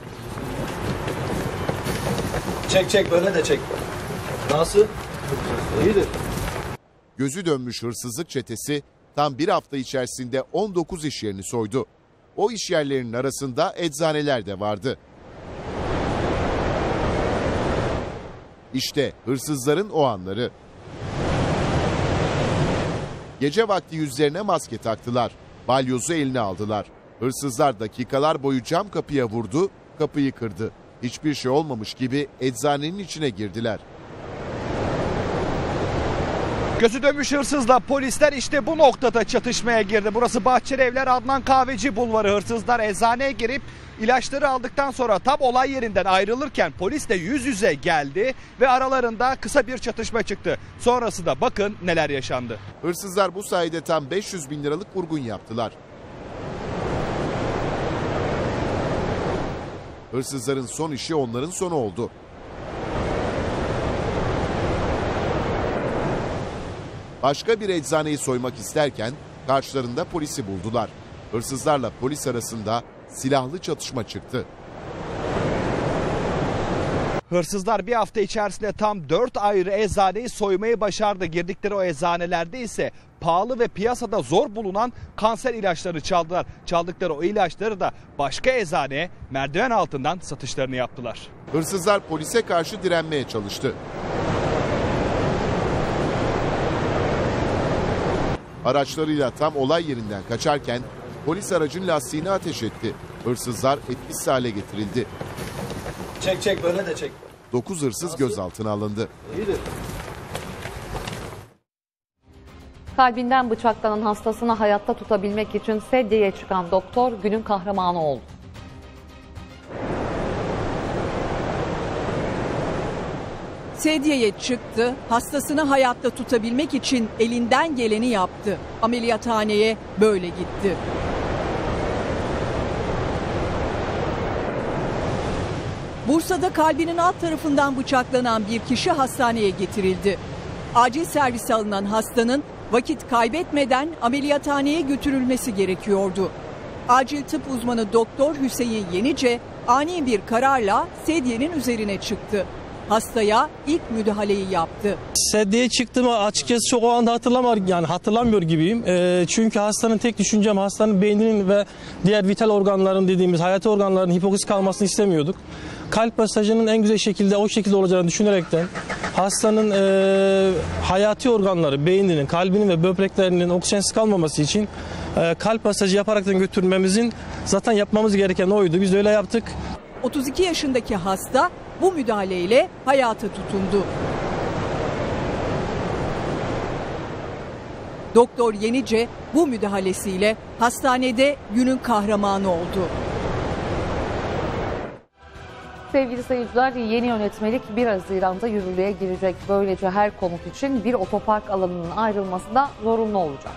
Çek çek böyle de çek. Nasıl? İyidir. Gözü dönmüş hırsızlık çetesi tam bir hafta içerisinde on dokuz iş yerini soydu. O iş yerlerinin arasında eczaneler de vardı. İşte hırsızların o anları. Gece vakti yüzlerine maske taktılar. Balyozu eline aldılar. Hırsızlar dakikalar boyu cam kapıya vurdu, kapıyı kırdı. Hiçbir şey olmamış gibi eczanenin içine girdiler. Gözü dönmüş hırsızla polisler işte bu noktada çatışmaya girdi. Burası Bahçelievler Adnan Kahveci Bulvarı. Hırsızlar eczaneye girip ilaçları aldıktan sonra tam olay yerinden ayrılırken polisle yüz yüze geldi ve aralarında kısa bir çatışma çıktı. Sonrasında bakın neler yaşandı. Hırsızlar bu sayede tam beş yüz bin liralık vurgun yaptılar. Hırsızların son işi onların sonu oldu. Başka bir eczaneyi soymak isterken karşılarında polisi buldular. Hırsızlarla polis arasında silahlı çatışma çıktı. Hırsızlar bir hafta içerisinde tam dört ayrı eczaneyi soymayı başardı. Girdikleri o eczanelerde ise pahalı ve piyasada zor bulunan kanser ilaçları çaldılar. Çaldıkları o ilaçları da başka eczaneye merdiven altından satışlarını yaptılar. Hırsızlar polise karşı direnmeye çalıştı. Araçlarıyla tam olay yerinden kaçarken polis aracın lastiğini ateş etti. Hırsızlar etkisiz hale getirildi. Çek çek böyle de çek. dokuz hırsız gözaltına alındı. İyidir. Kalbinden bıçaklanan hastasını hayatta tutabilmek için sedyeye çıkan doktor günün kahramanı oldu. Sedyeye çıktı, hastasını hayatta tutabilmek için elinden geleni yaptı. Ameliyathaneye böyle gitti. Bursa'da kalbinin alt tarafından bıçaklanan bir kişi hastaneye getirildi. Acil servise alınan hastanın vakit kaybetmeden ameliyathaneye götürülmesi gerekiyordu. Acil tıp uzmanı Doktor Hüseyin Yenice ani bir kararla sedyenin üzerine çıktı. Hastaya ilk müdahaleyi yaptı. Sedyeye çıktığımı açıkçası çok o anda hatırlamıyor, yani hatırlamıyor gibiyim. E, çünkü hastanın tek düşüncem hastanın beyninin ve diğer vital organların dediğimiz hayati organların hipoksiz kalmasını istemiyorduk. Kalp masajının en güzel şekilde o şekilde olacağını düşünerekten hastanın e, hayati organları, beyninin, kalbinin ve böbreklerinin oksijensiz kalmaması için e, kalp masajı yaparaktan götürmemizin zaten yapmamız gereken oydu. Biz de öyle yaptık. otuz iki yaşındaki hasta bu müdahaleyle hayata tutundu. Doktor Yenice bu müdahalesiyle hastanede günün kahramanı oldu. Sevgili seyirciler, yeni yönetmelik bir Haziran'da yürürlüğe girecek. Böylece her konut için bir otopark alanının ayrılması da zorunlu olacak.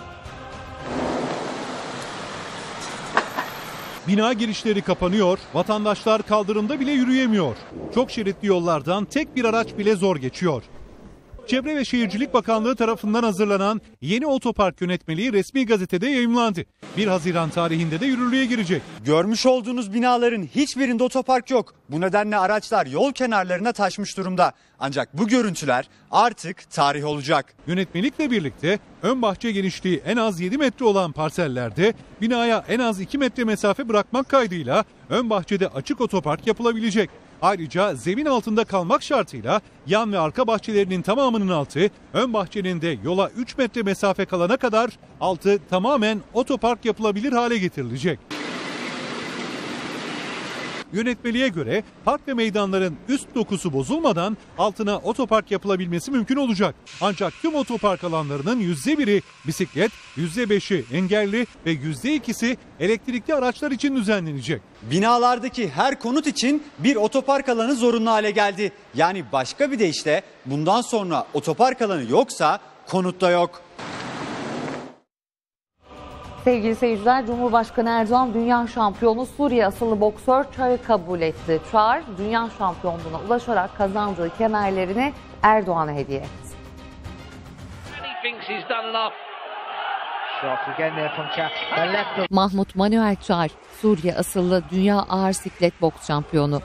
Bina girişleri kapanıyor, vatandaşlar kaldırımda bile yürüyemiyor. Çok şeritli yollardan tek bir araç bile zor geçiyor. Çevre ve Şehircilik Bakanlığı tarafından hazırlanan yeni otopark yönetmeliği resmi gazetede yayımlandı. bir Haziran tarihinde de yürürlüğe girecek. Görmüş olduğunuz binaların hiçbirinde otopark yok. Bu nedenle araçlar yol kenarlarına taşmış durumda. Ancak bu görüntüler artık tarih olacak. Yönetmelikle birlikte ön bahçe genişliği en az yedi metre olan parsellerde binaya en az iki metre mesafe bırakmak kaydıyla ön bahçede açık otopark yapılabilecek. Ayrıca zemin altında kalmak şartıyla yan ve arka bahçelerinin tamamının altı, ön bahçenin de yola üç metre mesafe kalana kadar altı tamamen otopark yapılabilir hale getirilecek. Yönetmeliğe göre park ve meydanların üst dokusu bozulmadan altına otopark yapılabilmesi mümkün olacak. Ancak tüm otopark alanlarının yüzde biri bisiklet, yüzde beşi engelli ve yüzde ikisi elektrikli araçlar için düzenlenecek. Binalardaki her konut için bir otopark alanı zorunlu hale geldi. Yani başka bir deyişle bundan sonra otopark alanı yoksa konutta yok. Sevgili seyirciler, Cumhurbaşkanı Erdoğan dünya şampiyonu Suriye asıllı boksör Çağ'ı kabul etti. Çağ, dünya şampiyonluğuna ulaşarak kazandığı kemerlerini Erdoğan'a hediye etti. Mahmut Manuel Çağ, Suriye asıllı dünya ağır siklet boks şampiyonu.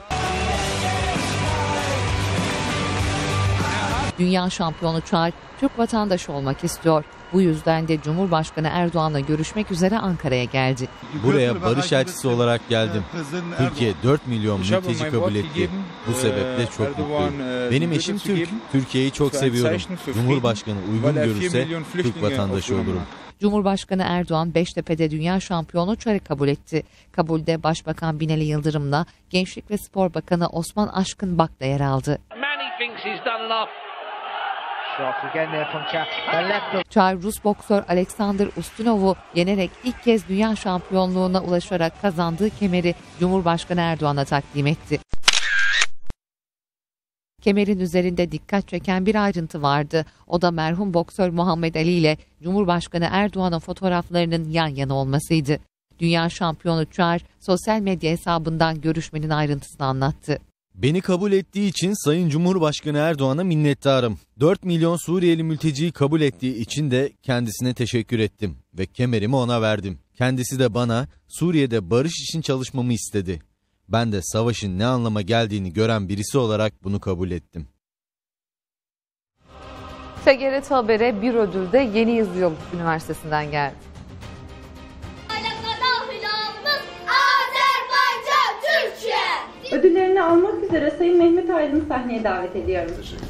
Dünya şampiyonu Çağ, Türk vatandaşı olmak istiyor. Bu yüzden de Cumhurbaşkanı Erdoğan'la görüşmek üzere Ankara'ya geldi. Buraya barış elçisi olarak geldim. Türkiye dört milyon mülteci kabul etti. Bu sebeple çok mutluyum. Benim eşim Türk. Türkiye'yi çok seviyorum. Cumhurbaşkanı uygun görürse Türk vatandaşı olurum. Cumhurbaşkanı Erdoğan Beştepe'de dünya şampiyonu Çağ'ı kabul etti. Kabulde Başbakan Binali Yıldırım'la Gençlik ve Spor Bakanı Osman Aşkın Bak da yer aldı. Çağ, Rus boksör Alexander Ustinov'u yenerek ilk kez dünya şampiyonluğuna ulaşarak kazandığı kemeri Cumhurbaşkanı Erdoğan'a takdim etti. Kemerin üzerinde dikkat çeken bir ayrıntı vardı. O da merhum boksör Muhammed Ali ile Cumhurbaşkanı Erdoğan'ın fotoğraflarının yan yana olmasıydı. Dünya şampiyonu Çağ sosyal medya hesabından görüşmenin ayrıntısını anlattı. Beni kabul ettiği için Sayın Cumhurbaşkanı Erdoğan'a minnettarım. dört milyon Suriyeli mülteciyi kabul ettiği için de kendisine teşekkür ettim ve kemerimi ona verdim. Kendisi de bana Suriye'de barış için çalışmamı istedi. Ben de savaşın ne anlama geldiğini gören birisi olarak bunu kabul ettim. T G R T Haber'e bir ödül de Yeni Yüzyıl Üniversitesi'nden geldi. Ödüllerini almak üzere Sayın Mehmet Aydın'ı sahneye davet ediyorum.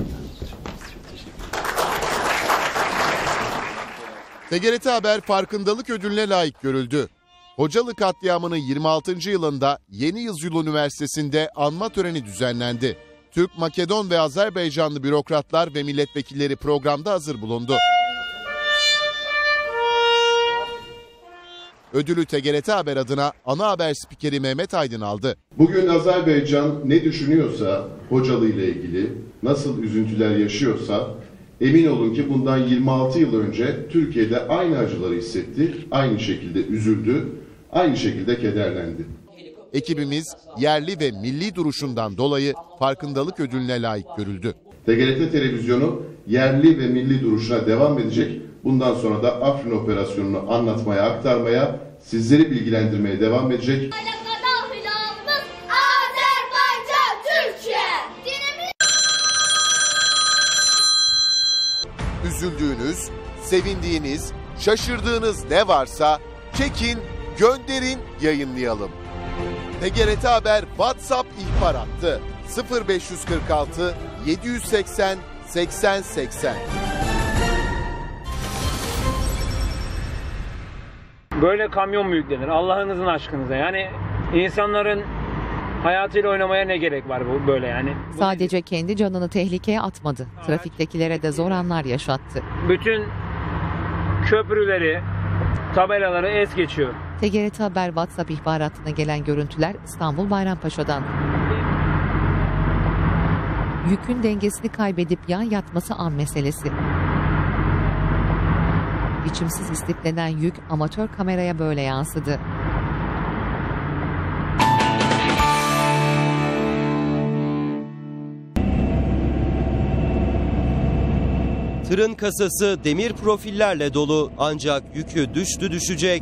T G R T Haber farkındalık ödülüne layık görüldü. Hocalı katliamının yirmi altıncı yılında Yeni Yüzyıl Üniversitesi'nde anma töreni düzenlendi. Türk, Makedon ve Azerbaycanlı bürokratlar ve milletvekilleri programda hazır bulundu. Ödülü T G R T Haber adına ana haber spikeri Mehmet Aydın aldı. Bugün Azerbaycan ne düşünüyorsa Hocalı ile ilgili, nasıl üzüntüler yaşıyorsa emin olun ki bundan yirmi altı yıl önce Türkiye'de aynı acıları hissetti, aynı şekilde üzüldü, aynı şekilde kederlendi. Ekibimiz yerli ve milli duruşundan dolayı farkındalık ödülüne layık görüldü. T G R T televizyonu yerli ve milli duruşuna devam edecek. Bundan sonra da Afrin operasyonunu anlatmaya, aktarmaya, sizleri bilgilendirmeye devam edecek. Üzüldüğünüz, sevindiğiniz, şaşırdığınız ne varsa çekin, gönderin, yayınlayalım. T G R T Haber WhatsApp ihbar hattı sıfır beş yüz kırk altı yedi yüz seksen seksen seksen. Böyle kamyon mu yüklenir? Allah'ınızın aşkınıza. Yani insanların hayatıyla oynamaya ne gerek var bu böyle yani? Sadece kendi canını tehlikeye atmadı. Trafiktekilere de zor anlar yaşattı. Bütün köprüleri, tabelaları es geçiyor. T G R T Haber WhatsApp ihbaratına gelen görüntüler İstanbul Bayrampaşa'dan. Yükün dengesini kaybedip yan yatması an meselesi. Biçimsiz istiflenen yük amatör kameraya böyle yansıdı. Tırın kasası demir profillerle dolu ancak yükü düştü düşecek.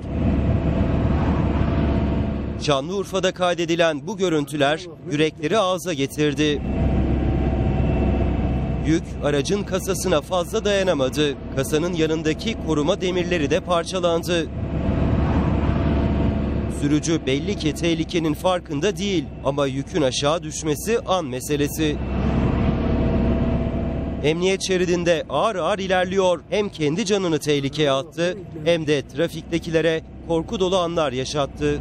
Şanlıurfa'da kaydedilen bu görüntüler yürekleri ağza getirdi. Yük aracın kasasına fazla dayanamadı. Kasanın yanındaki koruma demirleri de parçalandı. Sürücü belli ki tehlikenin farkında değil ama yükün aşağı düşmesi an meselesi. Emniyet şeridinde ağır ağır ilerliyor. Hem kendi canını tehlikeye attı hem de trafiktekilere korku dolu anlar yaşattı.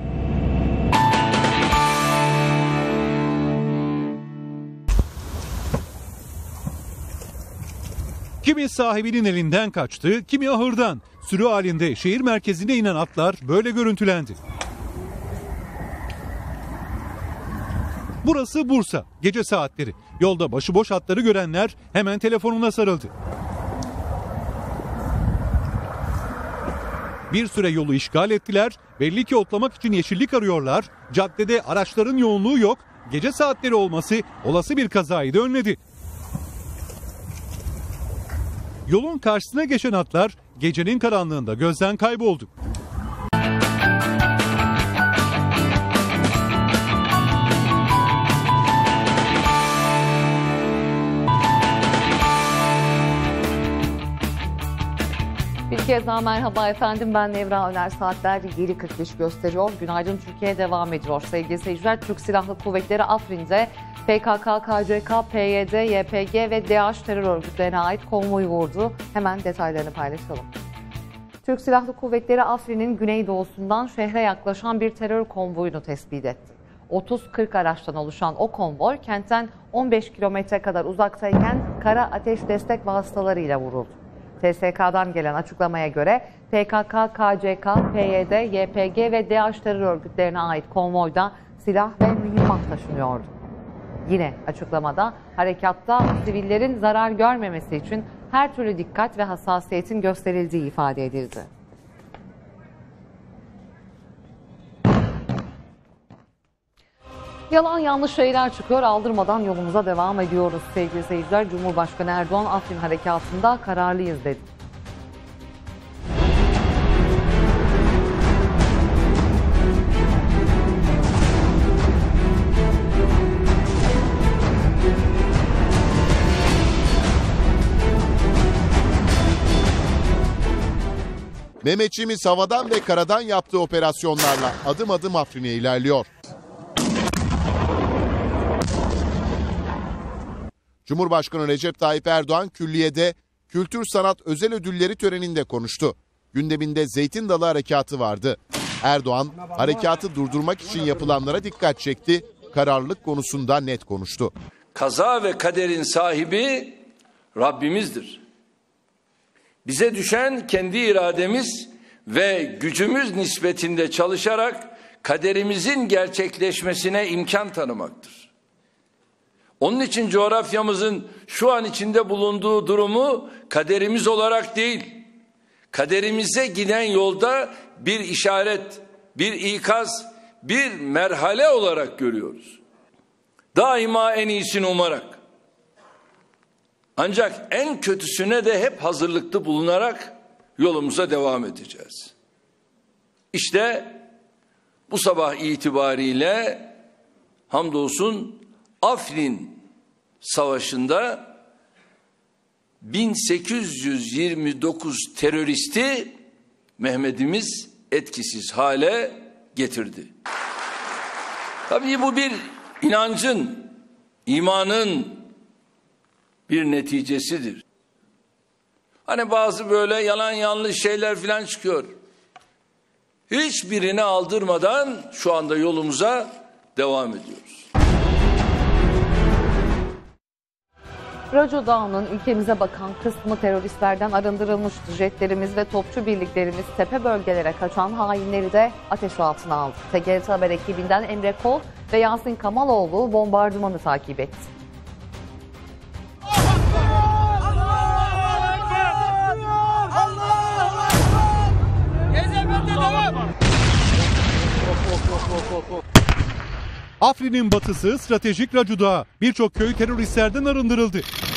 Kimi sahibinin elinden kaçtı, kimi ahırdan. Sürü halinde şehir merkezine inen atlar böyle görüntülendi. Burası Bursa. Gece saatleri. Yolda başıboş atları görenler hemen telefonuna sarıldı. Bir süre yolu işgal ettiler. Belli ki otlamak için yeşillik arıyorlar. Caddede araçların yoğunluğu yok. Gece saatleri olması olası bir kazayı da önledi. Yolun karşısına geçen atlar gecenin karanlığında gözden kayboldu. Bir kez daha merhaba efendim, ben Nevra Öner. Saatler yedi kırk beş gösteriyor. Günaydın Türkiye devam ediyor. Sevgili seyirciler, Türk Silahlı Kuvvetleri Afrin'de P K K, K C K, P Y D, Y P G ve DAEŞ terör örgütlerine ait konvoyu vurdu. Hemen detaylarını paylaşalım. Türk Silahlı Kuvvetleri Afrin'in güneydoğusundan şehre yaklaşan bir terör konvoyunu tespit etti. otuz kırk araçtan oluşan o konvoy kentten on beş kilometre kadar uzaktayken kara ateş destek vasıtalarıyla vuruldu. T S K'dan gelen açıklamaya göre P K K, K C K, P Y D, Y P G ve DAEŞ terör örgütlerine ait konvoyda silah ve mühimmat taşınıyordu. Yine açıklamada harekatta sivillerin zarar görmemesi için her türlü dikkat ve hassasiyetin gösterildiği ifade edildi. Yalan yanlış şeyler çıkıyor, aldırmadan yolumuza devam ediyoruz sevgili seyirciler. Cumhurbaşkanı Erdoğan Afrin harekatında kararlıyız dedi. Mehmetçiğimiz havadan ve karadan yaptığı operasyonlarla adım adım Afrin'e ilerliyor. Cumhurbaşkanı Recep Tayyip Erdoğan külliyede Kültür Sanat Özel Ödülleri töreninde konuştu. Gündeminde Zeytin Dalı Harekatı vardı. Erdoğan harekatı durdurmak için yapılanlara dikkat çekti, kararlılık konusunda net konuştu. Kaza ve kaderin sahibi Rabbimizdir. Bize düşen kendi irademiz ve gücümüz nispetinde çalışarak kaderimizin gerçekleşmesine imkan tanımaktır. Onun için coğrafyamızın şu an içinde bulunduğu durumu kaderimiz olarak değil, kaderimize giden yolda bir işaret, bir ikaz, bir merhale olarak görüyoruz. Daima en iyisini umarak, ancak en kötüsüne de hep hazırlıklı bulunarak yolumuza devam edeceğiz. İşte bu sabah itibariyle hamdolsun Afrin Savaşı'nda bin sekiz yüz yirmi dokuz teröristi Mehmet'imiz etkisiz hale getirdi. Tabii bu bir inancın, imanın bir neticesidir. Hani bazı böyle yalan yanlış şeyler filan çıkıyor. Hiçbirini aldırmadan şu anda yolumuza devam ediyoruz. Raco Dağı'nın ülkemize bakan kısmı teröristlerden arındırılmıştı. Jetlerimiz ve topçu birliklerimiz tepe bölgelere kaçan hainleri de ateş altına aldı. T G R T Haber ekibinden Emre Kol ve Yasin Kamaloğlu bombardımanı takip etti. Afrin'in batısı stratejik Raco Dağı. Birçok köy teröristlerden arındırıldı.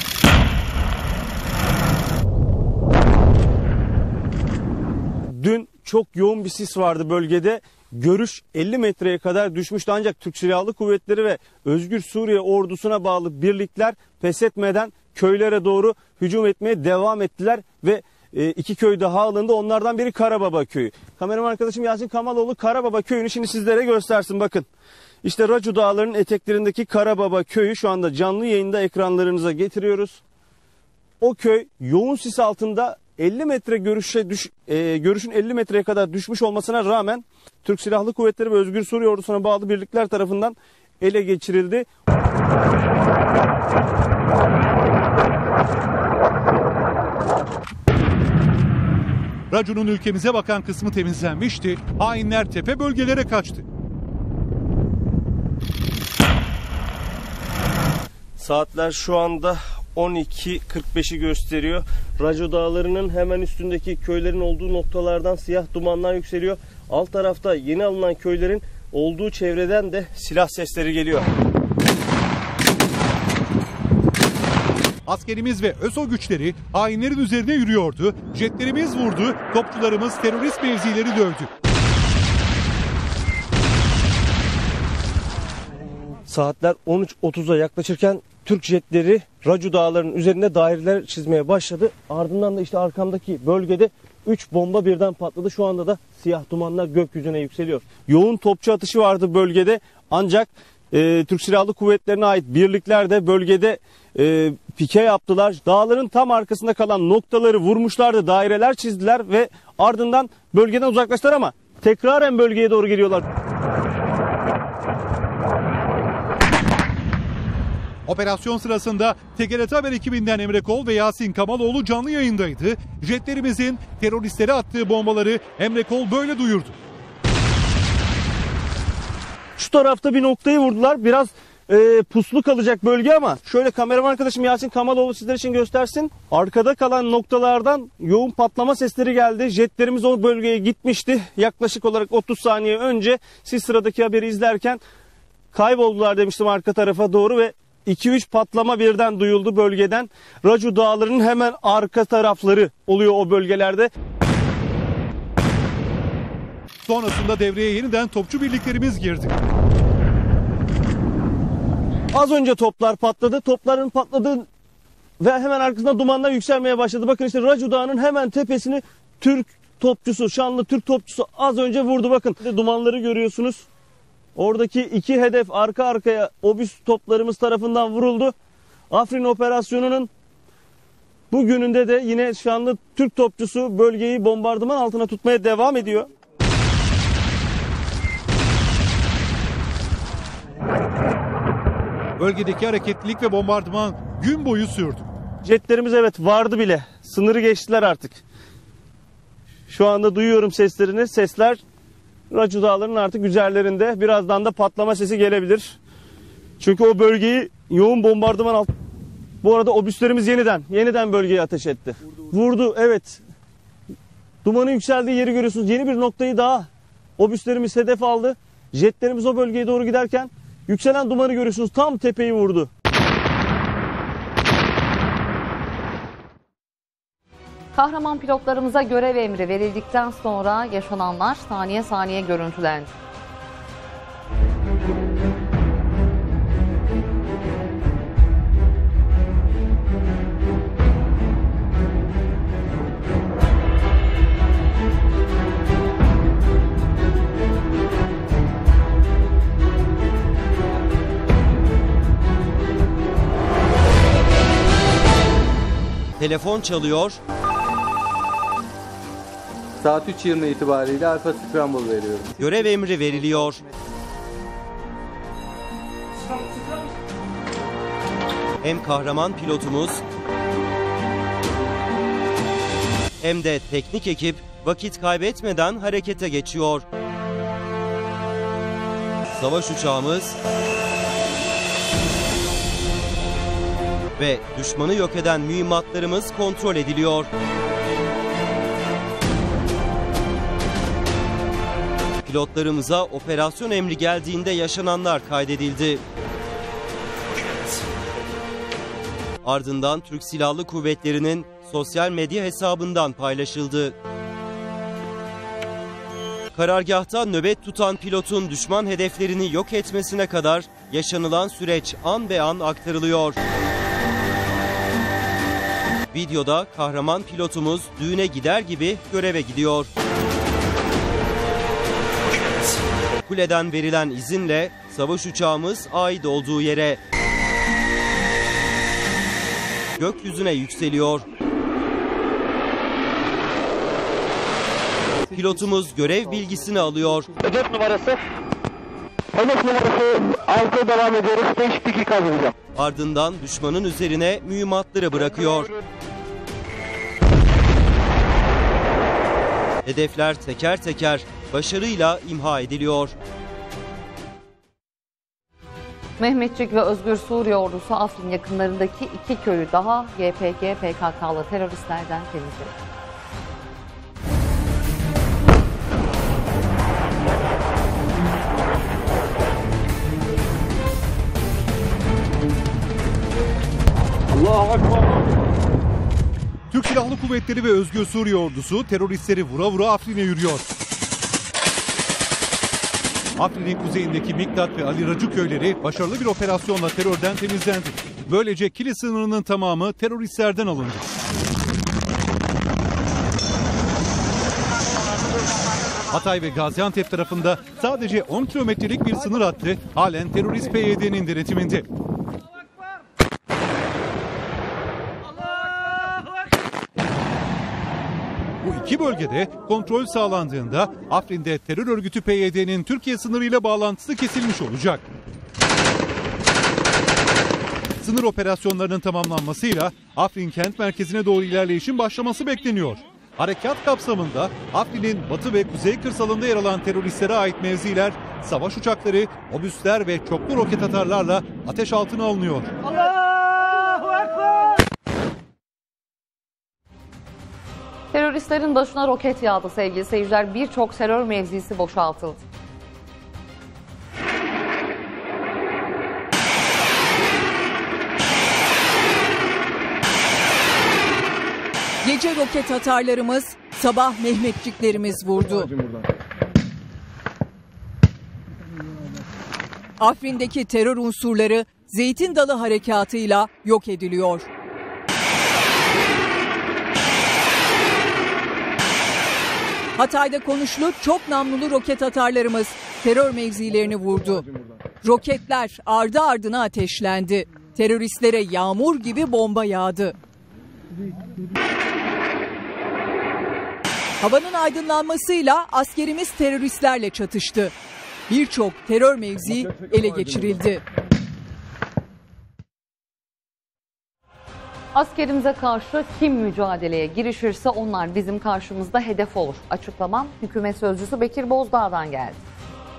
Dün çok yoğun bir sis vardı bölgede. Görüş elli metreye kadar düşmüştü ancak Türk Silahlı Kuvvetleri ve Özgür Suriye ordusuna bağlı birlikler pes etmeden köylere doğru hücum etmeye devam ettiler ve iki köy daha alındı. Onlardan biri Karababa köyü. Kameraman arkadaşım Yasin Kamaloğlu Karababa köyünü şimdi sizlere göstersin, bakın. İşte Raco Dağları'nın eteklerindeki Karababa köyü şu anda canlı yayında ekranlarınıza getiriyoruz. O köy yoğun sis altında elli metre görüşe düş, e, görüşün elli metreye kadar düşmüş olmasına rağmen Türk Silahlı Kuvvetleri ve Özgür Suriye ordusuna bağlı birlikler tarafından ele geçirildi. Raco'nun ülkemize bakan kısmı temizlenmişti. Hainler tepe bölgelere kaçtı. Saatler şu anda on iki kırk beşi gösteriyor. Raco Dağları'nın hemen üstündeki köylerin olduğu noktalardan siyah dumanlar yükseliyor. Alt tarafta yeni alınan köylerin olduğu çevreden de silah sesleri geliyor. Askerimiz ve ÖSO güçleri hainlerin üzerine yürüyordu. Jetlerimiz vurdu, topçularımız terörist mevzileri dövdü. Saatler on üç otuza yaklaşırken Türk jetleri Raco Dağları'nın üzerinde daireler çizmeye başladı. Ardından da işte arkamdaki bölgede üç bomba birden patladı. Şu anda da siyah dumanlar gökyüzüne yükseliyor. Yoğun topçu atışı vardı bölgede ancak e, Türk Silahlı Kuvvetleri'ne ait birlikler de bölgede e, pike yaptılar. Dağların tam arkasında kalan noktaları vurmuşlardı, daireler çizdiler ve ardından bölgeden uzaklaştılar ama tekraren bölgeye doğru geliyorlar. Operasyon sırasında T G R T Haber ekibinden Emre Kol ve Yasin Kamaloğlu canlı yayındaydı. Jetlerimizin teröristlere attığı bombaları Emre Kol böyle duyurdu. Şu tarafta bir noktayı vurdular. Biraz e, puslu kalacak bölge ama şöyle kameraman arkadaşım Yasin Kamaloğlu sizler için göstersin. Arkada kalan noktalardan yoğun patlama sesleri geldi. Jetlerimiz o bölgeye gitmişti. Yaklaşık olarak otuz saniye önce siz sıradaki haberi izlerken kayboldular demiştim arka tarafa doğru ve iki üç patlama birden duyuldu bölgeden. Raco Dağları'nın hemen arka tarafları oluyor o bölgelerde. Sonrasında devreye yeniden topçu birliklerimiz girdi. Az önce toplar patladı. Topların patladığı ve hemen arkasında dumanlar yükselmeye başladı. Bakın işte Raco Dağı'nın hemen tepesini Türk topçusu, şanlı Türk topçusu az önce vurdu. Bakın dumanları görüyorsunuz. Oradaki iki hedef arka arkaya obüs toplarımız tarafından vuruldu. Afrin operasyonunun bugününde de yine şanlı Türk topçusu bölgeyi bombardıman altına tutmaya devam ediyor. Bölgedeki hareketlilik ve bombardıman gün boyu sürdü. Jetlerimiz evet vardı bile. Sınırı geçtiler artık. Şu anda duyuyorum seslerini. Sesler Raco Dağları'nın artık üzerlerinde. Birazdan da patlama sesi gelebilir. Çünkü o bölgeyi yoğun bombardıman altı. Bu arada obüslerimiz yeniden yeniden bölgeye ateş etti. Vurdu, vurdu evet. Dumanın yükseldiği yeri görüyorsunuz. Yeni bir noktayı daha obüslerimiz hedef aldı. Jetlerimiz o bölgeye doğru giderken yükselen dumanı görüyorsunuz. Tam tepeyi vurdu. Kahraman pilotlarımıza görev emri verildikten sonra yaşananlar saniye saniye görüntülendi. Telefon çalıyor. Saat üç yirmi itibariyle Alfa Scramble veriyorum. Görev emri veriliyor. Hem kahraman pilotumuz hem de teknik ekip vakit kaybetmeden harekete geçiyor. Savaş uçağımız ve düşmanı yok eden mühimmatlarımız kontrol ediliyor. Pilotlarımıza operasyon emri geldiğinde yaşananlar kaydedildi. Ardından Türk Silahlı Kuvvetleri'nin sosyal medya hesabından paylaşıldı. Karargahta nöbet tutan pilotun düşman hedeflerini yok etmesine kadar yaşanılan süreç an be an aktarılıyor. Videoda kahraman pilotumuz düğüne gider gibi göreve gidiyor. Kuleden verilen izinle savaş uçağımız ait olduğu yere gökyüzüne yükseliyor. Pilotumuz görev bilgisini alıyor. Hedef numarası. Hedef numarası altıya devam ediyoruz. Değişiklik ikaz edeceğim. Ardından düşmanın üzerine mühimmatları bırakıyor. Hedefler teker teker başarıyla imha ediliyor. Mehmetçik ve Özgür Suriye ordusu Afrin yakınlarındaki iki köyü daha Y P G P K K'lı teröristlerden temizledi. Allahu Ekber. Türk Silahlı Kuvvetleri ve Özgür Suriye ordusu teröristleri vura vura Afrin'e yürüyor. Afrin'in kuzeyindeki Miktat ve Ali Racı köyleri başarılı bir operasyonla terörden temizlendi. Böylece Kilis sınırının tamamı teröristlerden alındı. Hatay ve Gaziantep tarafında sadece on kilometrelik bir sınır hattı halen terörist P Y D'nin denetiminde. Bu iki bölgede kontrol sağlandığında Afrin'de terör örgütü P Y D'nin Türkiye sınırıyla bağlantısı kesilmiş olacak. Sınır operasyonlarının tamamlanmasıyla Afrin kent merkezine doğru ilerleyişin başlaması bekleniyor. Harekat kapsamında Afrin'in batı ve kuzey kırsalında yer alan teröristlere ait mevziler, savaş uçakları, obüsler ve çoklu roket atarlarla ateş altına alınıyor. Allahu Ekber! Teröristlerin başına roket yağdı sevgili seyirciler. Birçok terör mevzisi boşaltıldı. Gece roket atarlarımız, sabah Mehmetçiklerimiz vurdu. Afrin'deki terör unsurları Zeytin Dalı harekatıyla yok ediliyor. Hatay'da konuşlu çok namlulu roket atarlarımız terör mevzilerini vurdu. Roketler ardı ardına ateşlendi. Teröristlere yağmur gibi bomba yağdı. Havanın aydınlanmasıyla askerimiz teröristlerle çatıştı. Birçok terör mevzi ele geçirildi. Askerimize karşı kim mücadeleye girişirse onlar bizim karşımızda hedef olur. Açıklamam hükümet sözcüsü Bekir Bozdağ'dan geldi.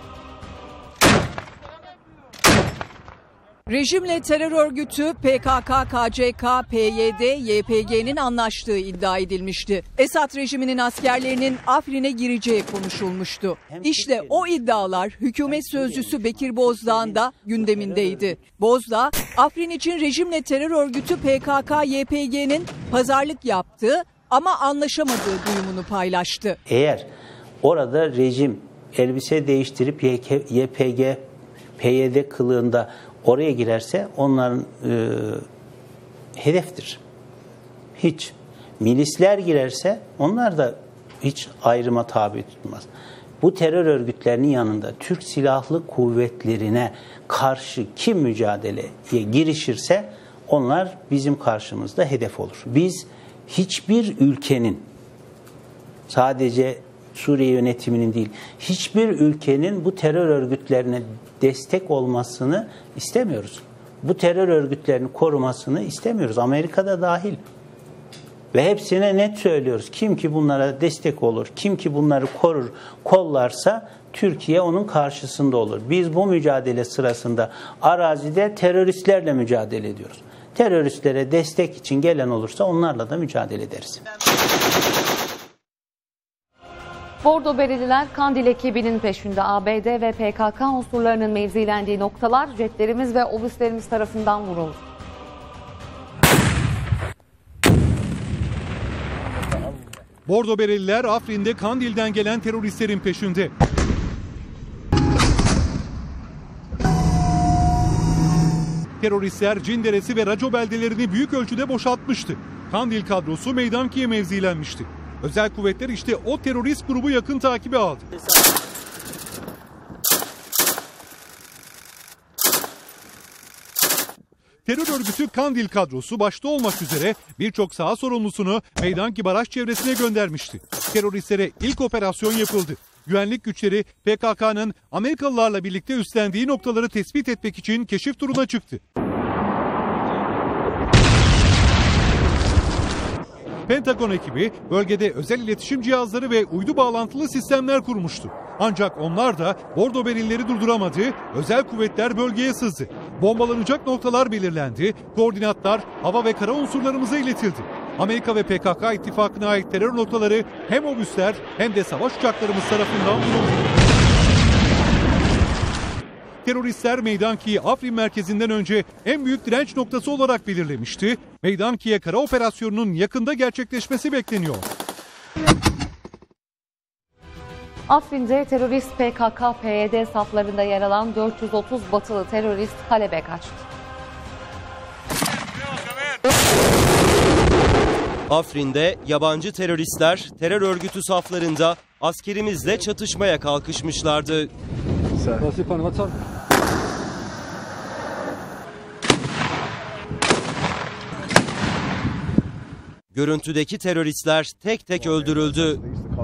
Rejimle terör örgütü P K K K C K P Y D Y P G'nin anlaştığı iddia edilmişti. Esad rejiminin askerlerinin Afrin'e gireceği konuşulmuştu. İşte o iddialar hükümet sözcüsü Bekir Bozdağ'ın da gündemindeydi. Bozdağ, Afrin için rejimle terör örgütü P K K Y P G'nin pazarlık yaptığı ama anlaşamadığı duyumunu paylaştı. Eğer orada rejim elbise değiştirip Y P G, P Y D kılığında oraya girerse onların e, hedeftir. Hiç. Milisler girerse onlar da hiç ayrıma tabi tutmaz. Bu terör örgütlerinin yanında Türk Silahlı Kuvvetlerine karşı kim mücadeleye girişirse onlar bizim karşımızda hedef olur. Biz hiçbir ülkenin, sadece Suriye yönetiminin değil, hiçbir ülkenin bu terör örgütlerine destek olmasını istemiyoruz. bu terör örgütlerinin korumasını istemiyoruz. Amerika'da dahil. Ve hepsine net söylüyoruz. Kim ki bunlara destek olur, kim ki bunları korur, kollarsa Türkiye onun karşısında olur. Biz bu mücadele sırasında arazide teröristlerle mücadele ediyoruz. Teröristlere destek için gelen olursa onlarla da mücadele ederiz. Bordo Bereliler Kandil ekibinin peşinde. A B D ve P K K unsurlarının mevzilendiği noktalar jetlerimiz ve obüslerimiz tarafından vuruldu. Bordo Bereliler Afrin'de Kandil'den gelen teröristlerin peşinde. Teröristler Cinderesi ve Raco beldelerini büyük ölçüde boşaltmıştı. Kandil kadrosu Meydanki'ye mevzilenmişti. Özel kuvvetler işte o terörist grubu yakın takibe aldı. Terör örgütü Kandil kadrosu başta olmak üzere birçok saha sorumlusunu Meydanki baraj çevresine göndermişti. Teröristlere ilk operasyon yapıldı. Güvenlik güçleri P K K'nın Amerikalılarla birlikte üstlendiği noktaları tespit etmek için keşif turuna çıktı. Pentagon ekibi bölgede özel iletişim cihazları ve uydu bağlantılı sistemler kurmuştu. Ancak onlar da Bordo Berelileri durduramadı, özel kuvvetler bölgeye sızdı. Bombalanacak noktalar belirlendi, koordinatlar hava ve kara unsurlarımıza iletildi. Amerika ve P K K ittifakına ait terör noktaları hem obüsler hem de savaş uçaklarımız tarafından vuruldu. Teröristler Meydanki'yi Afrin merkezinden önce en büyük direnç noktası olarak belirlemişti. Meydanki'ye kara operasyonunun yakında gerçekleşmesi bekleniyor. Afrin'de terörist P K K P Y D saflarında yer alan dört yüz otuz batılı terörist Halep'e kaçtı. Afrin'de yabancı teröristler terör örgütü saflarında askerimizle çatışmaya kalkışmışlardı. Görüntüdeki teröristler tek tek öldürüldü.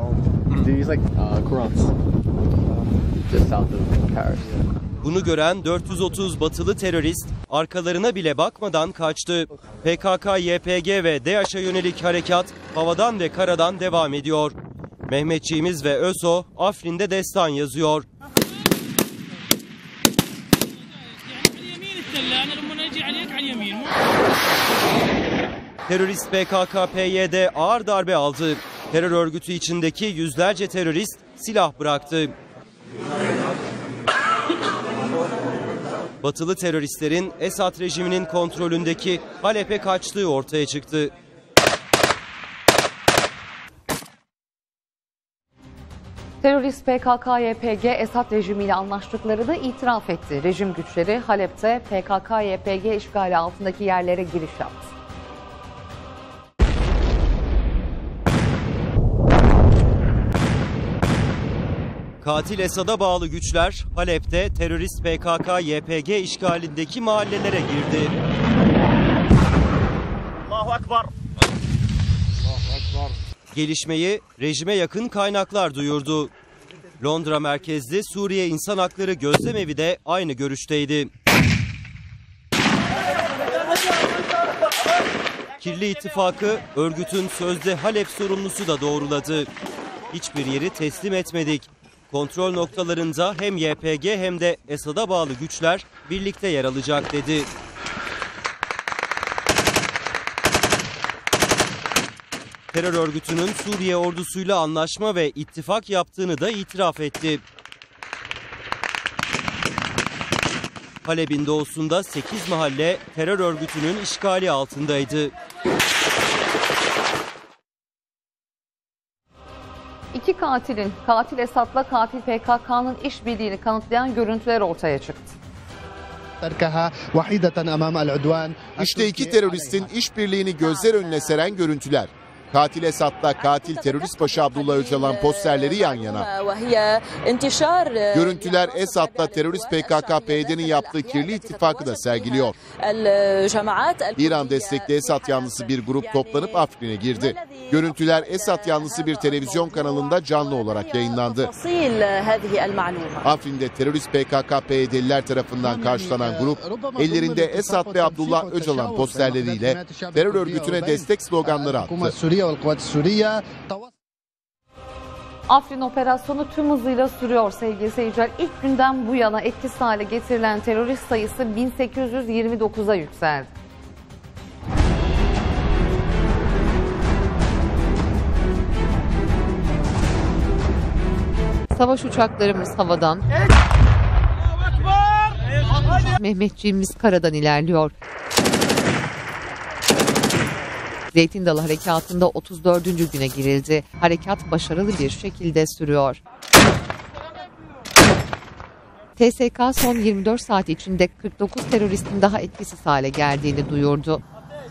Bunu gören dört yüz otuz batılı terörist arkalarına bile bakmadan kaçtı. P K K Y P G ve DAEŞ'e yönelik harekat havadan ve karadan devam ediyor. Mehmetçiğimiz ve ÖSO Afrin'de destan yazıyor. Terörist P K K P Y D ağır darbe aldı. Terör örgütü içindeki yüzlerce terörist silah bıraktı. Batılı teröristlerin Esad rejiminin kontrolündeki Halep'e kaçtığı ortaya çıktı. Terörist P K K Y P G Esad rejimiyle anlaştıklarını itiraf etti. Rejim güçleri Halep'te P K K Y P G işgali altındaki yerlere giriş yaptı. Katil Esad'a bağlı güçler Halep'te terörist P K K Y P G işgalindeki mahallelere girdi. Allahu Ekber. Gelişmeyi rejime yakın kaynaklar duyurdu. Londra merkezli Suriye İnsan Hakları Gözlemevi de aynı görüşteydi. Kirli ittifakı örgütün sözde Halep sorumlusu da doğruladı. Hiçbir yeri teslim etmedik. Kontrol noktalarında hem Y P G hem de Esad'a bağlı güçler birlikte yer alacak dedi. Terör örgütünün Suriye ordusuyla anlaşma ve ittifak yaptığını da itiraf etti. Halep'in doğusunda sekiz mahalle terör örgütünün işgali altındaydı. İki katilin, katil Esad'la katil P K K'nın işbirliğini kanıtlayan görüntüler ortaya çıktı. İşte iki teröristin işbirliğini gözler önüne seren görüntüler. Katil Esad'la katil terörist başı Abdullah Öcalan posterleri yan yana. Görüntüler Esad'la terörist P K K P Y D'nin yaptığı kirli ittifakı da sergiliyor. İran destekli Esad yanlısı bir grup toplanıp Afrin'e girdi. Görüntüler Esad yanlısı bir televizyon kanalında canlı olarak yayınlandı. Afrin'de terörist P K K P Y D'liler tarafından karşılanan grup, ellerinde Esad ve Abdullah Öcalan posterleriyle terör örgütüne destek sloganları attı. Afrin operasyonu tüm hızıyla sürüyor sevgili seyirciler. İlk günden bu yana etkisiz hale getirilen terörist sayısı bin sekiz yüz yirmi dokuza yükseldi. Savaş uçaklarımız havadan, Mehmetçiğimiz karadan ilerliyor. Zeytin Dalı Harekatı'nda otuz dördüncü güne girildi. Harekat başarılı bir şekilde sürüyor. T S K son yirmi dört saat içinde kırk dokuz teröristin daha etkisiz hale geldiğini duyurdu.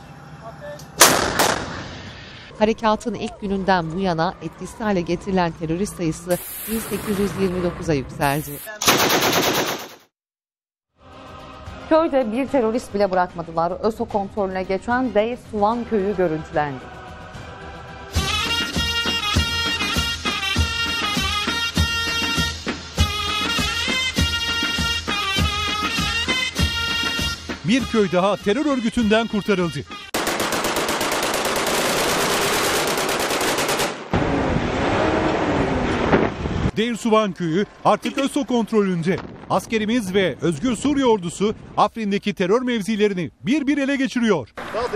Harekatın ilk gününden bu yana etkisiz hale getirilen terörist sayısı bin sekiz yüz yirmi dokuza yükseldi. Köyde bir terörist bile bırakmadılar. ÖSO kontrolüne geçen Deir Suvan köyü görüntülendi. Bir köy daha terör örgütünden kurtarıldı. Deir Suvan köyü artık ÖSO kontrolünde. Askerimiz ve Özgür Suriye ordusu Afrin'deki terör mevzilerini bir bir ele geçiriyor.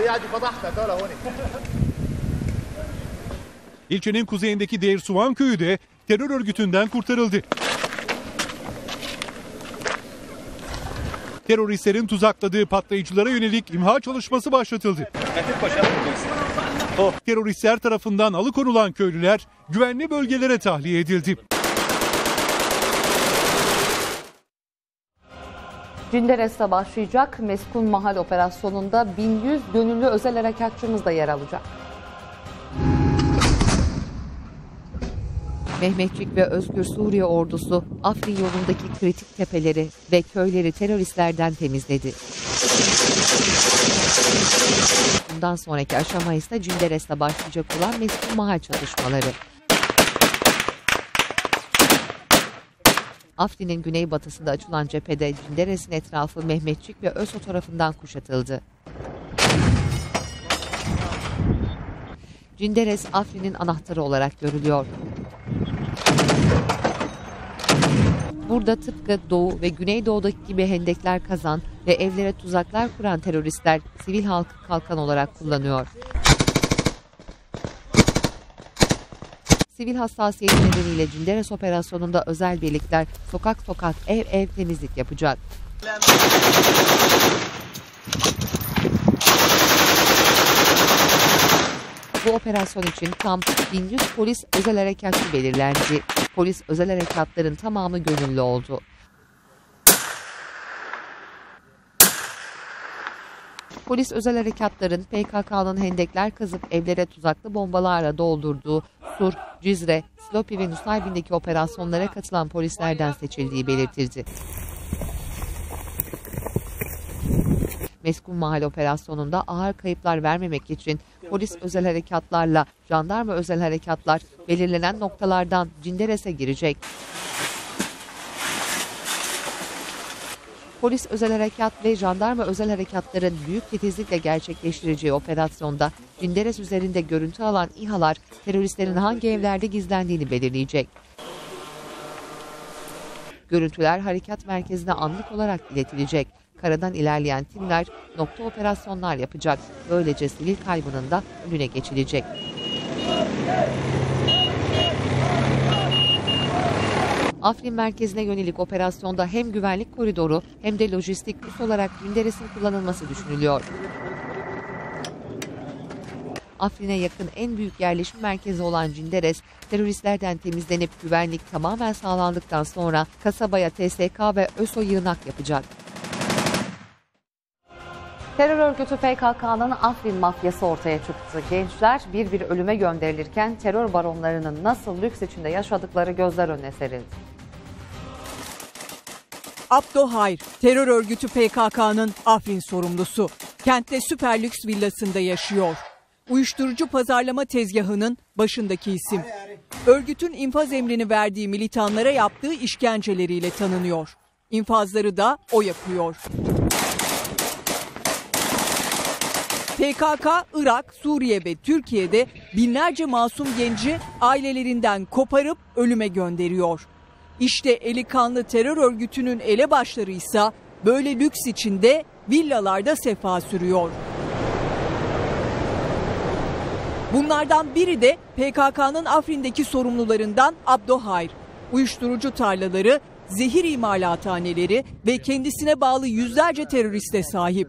İlçenin kuzeyindeki Deir Suvan köyü de terör örgütünden kurtarıldı. Teröristlerin tuzakladığı patlayıcılara yönelik imha çalışması başlatıldı. Teröristler tarafından alıkonulan köylüler güvenli bölgelere tahliye edildi. Cinderes'te başlayacak Meskun Mahal operasyonunda bin yüz gönüllü özel harekatçımız da yer alacak. Mehmetçik ve Özgür Suriye ordusu Afrin yolundaki kritik tepeleri ve köyleri teröristlerden temizledi. Bundan sonraki aşama ise Cinderes'te başlayacak olan Meskun Mahal çatışmaları. Afrin'in güneybatısında açılan cephede Cinderes'in etrafı Mehmetçik ve ÖSO tarafından kuşatıldı. Cinderes, Afrin'in anahtarı olarak görülüyor. Burada tıpkı Doğu ve Güneydoğu'daki gibi hendekler kazan ve evlere tuzaklar kuran teröristler sivil halkı kalkan olarak kullanıyor. Sivil hassasiyeti nedeniyle Cinderes operasyonunda özel birlikler sokak sokak, ev ev temizlik yapacak. Bu operasyon için tam bin yüz polis özel harekatçı belirlendi. Polis özel harekatların tamamı gönüllü oldu. Polis özel harekatların P K K'nın hendekler kazıp evlere tuzaklı bombalarla doldurduğu Sur, Cizre, Slopi ve Nusaybin'deki operasyonlara katılan polislerden seçildiği belirtildi. Meskun Mahal operasyonunda ağır kayıplar vermemek için polis özel harekatlarla jandarma özel harekatlar belirlenen noktalardan Cinderes'e girecek. Polis özel harekat ve jandarma özel harekatların büyük titizlikle gerçekleştireceği operasyonda Cinderes üzerinde görüntü alan İHA'lar teröristlerin hangi evlerde gizlendiğini belirleyecek. Görüntüler harekat merkezine anlık olarak iletilecek. Karadan ilerleyen timler nokta operasyonlar yapacak. Böylece sivil kaybının da önüne geçilecek. Afrin merkezine yönelik operasyonda hem güvenlik koridoru hem de lojistik üs olarak Cinderes'in kullanılması düşünülüyor. Afrin'e yakın en büyük yerleşim merkezi olan Cinderes, teröristlerden temizlenip güvenlik tamamen sağlandıktan sonra kasabaya T S K ve ÖSO yığınak yapacak. Terör örgütü P K K'nın Afrin mafyası ortaya çıktı. Gençler bir bir ölüme gönderilirken terör baronlarının nasıl lüks içinde yaşadıkları gözler önüne serildi. Abdo Hayr, terör örgütü P K K'nın Afrin sorumlusu. Kentte süper lüks villasında yaşıyor. Uyuşturucu pazarlama tezgahının başındaki isim. Örgütün infaz emrini verdiği militanlara yaptığı işkenceleriyle tanınıyor. İnfazları da o yapıyor. P K K, Irak, Suriye ve Türkiye'de binlerce masum genci ailelerinden koparıp ölüme gönderiyor. İşte eli kanlı terör örgütünün elebaşları ise böyle lüks içinde villalarda sefa sürüyor. Bunlardan biri de P K K'nın Afrin'deki sorumlularından Abdo Hayr. Uyuşturucu tarlaları, zehir imalathaneleri ve kendisine bağlı yüzlerce teröriste sahip.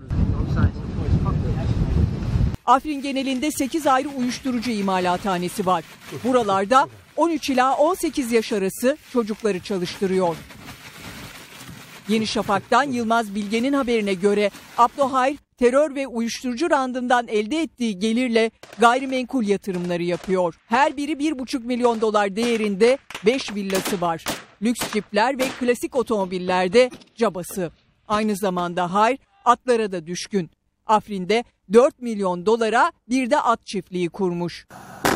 Afrin genelinde sekiz ayrı uyuşturucu imalathanesi var. Buralarda on üç ila on sekiz yaş arası çocukları çalıştırıyor. Yeni Şafak'tan Yılmaz Bilge'nin haberine göre Abdo Hayr terör ve uyuşturucu randından elde ettiği gelirle gayrimenkul yatırımları yapıyor. Her biri bir buçuk milyon dolar değerinde beş villası var. Lüks cipler ve klasik otomobillerde cabası. Aynı zamanda Hayr atlara da düşkün. Afrin'de dört milyon dolara bir de at çiftliği kurmuş.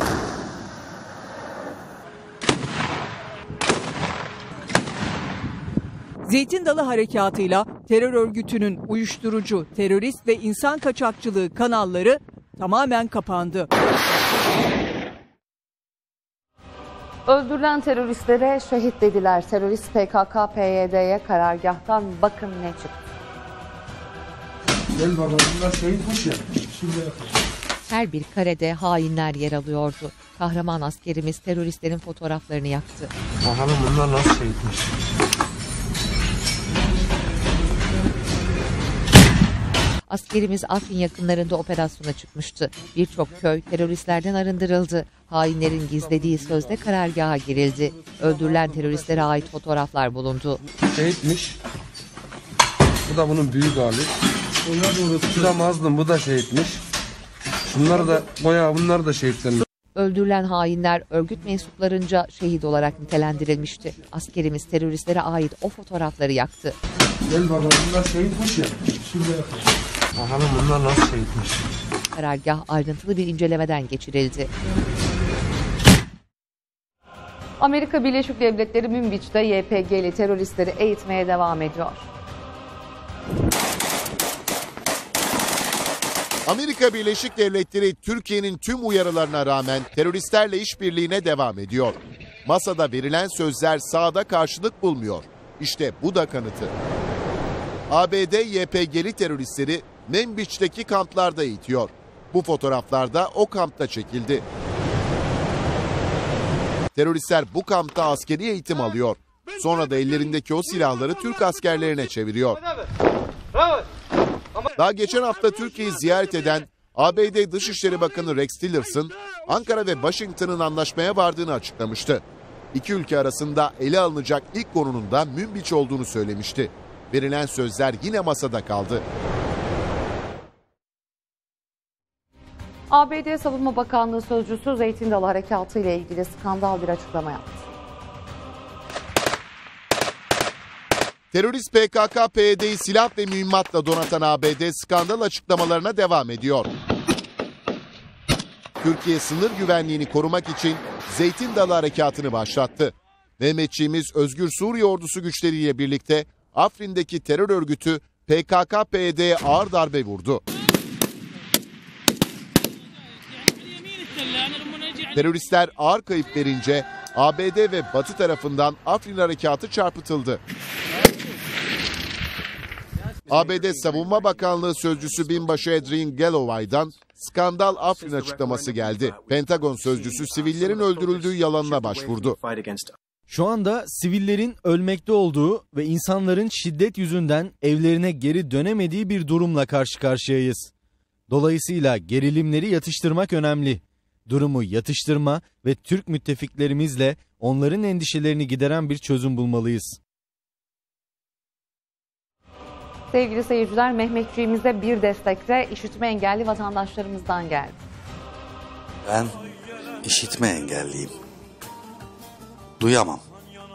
Zeytin Dalı Harekatı'yla terör örgütünün uyuşturucu, terörist ve insan kaçakçılığı kanalları tamamen kapandı. Öldürülen teröristlere şehit dediler. Terörist P K K P Y D'ye karargahtan bakın ne çıktı. Gel baba, bunlar şehitmiş ya. Her bir karede hainler yer alıyordu. Kahraman askerimiz teröristlerin fotoğraflarını yaktı. Bakalım bunlar nasıl şehitmiş. Askerimiz Afrin yakınlarında operasyona çıkmıştı. Birçok köy teröristlerden arındırıldı. Hainlerin gizlediği sözde karargaha girildi. Öldürülen teröristlere ait fotoğraflar bulundu. Şehitmiş. Bu da bunun büyük hali. Bu da mazlum, bu da şehitmiş. Bunlar da bayağı, bunlar da şehitlenmiş. Öldürülen hainler örgüt mensuplarınca şehit olarak nitelendirilmişti. Askerimiz teröristlere ait o fotoğrafları yaktı. Gel baba, bunlar şehitmiş ya. Şimdi yapalım. Bakalım bunlar nasıl şehitmiş. Karargah ayrıntılı bir incelemeden geçirildi. Amerika Birleşik Devletleri Münbiç'te Y P G'li teröristleri eğitmeye devam ediyor. Amerika Birleşik Devletleri Türkiye'nin tüm uyarılarına rağmen teröristlerle işbirliğine devam ediyor. Masada verilen sözler sahada karşılık bulmuyor. İşte bu da kanıtı. A B D Y P G'li teröristleri Münbiç'teki kamplarda eğitiyor. Bu fotoğraflarda o kampta çekildi. Teröristler bu kampta askeri eğitim alıyor. Sonra da ellerindeki o silahları Türk askerlerine çeviriyor. Daha geçen hafta Türkiye'yi ziyaret eden A B D Dışişleri Bakanı Rex Tillerson, Ankara ve Washington'ın anlaşmaya vardığını açıklamıştı. İki ülke arasında ele alınacak ilk konunun da Münbiç olduğunu söylemişti. Verilen sözler yine masada kaldı. A B D Savunma Bakanlığı Sözcüsü Zeytin Dalı Harekatı ile ilgili skandal bir açıklama yaptı. Terörist P K K P Y D'yi silah ve mühimmatla donatan A B D skandal açıklamalarına devam ediyor. Türkiye sınır güvenliğini korumak için Zeytin Dalı Harekatı'nı başlattı. Mehmetçiğimiz Özgür Suriye Ordusu güçleriyle birlikte Afrin'deki terör örgütü P K K P Y D'ye ağır darbe vurdu. Teröristler ağır kayıp verince A B D ve Batı tarafından Afrin harekatı çarpıtıldı. A B D Savunma Bakanlığı Sözcüsü Binbaşı Adrian Galloway'dan skandal Afrin açıklaması geldi. Pentagon sözcüsü sivillerin öldürüldüğü yalanına başvurdu. Şu anda sivillerin ölmekte olduğu ve insanların şiddet yüzünden evlerine geri dönemediği bir durumla karşı karşıyayız. Dolayısıyla gerilimleri yatıştırmak önemli. Durumu yatıştırma ve Türk müttefiklerimizle onların endişelerini gideren bir çözüm bulmalıyız. Sevgili seyirciler, Mehmetçiğimize bir destekte işitme engelli vatandaşlarımızdan geldi. Ben işitme engelliyim. Duyamam.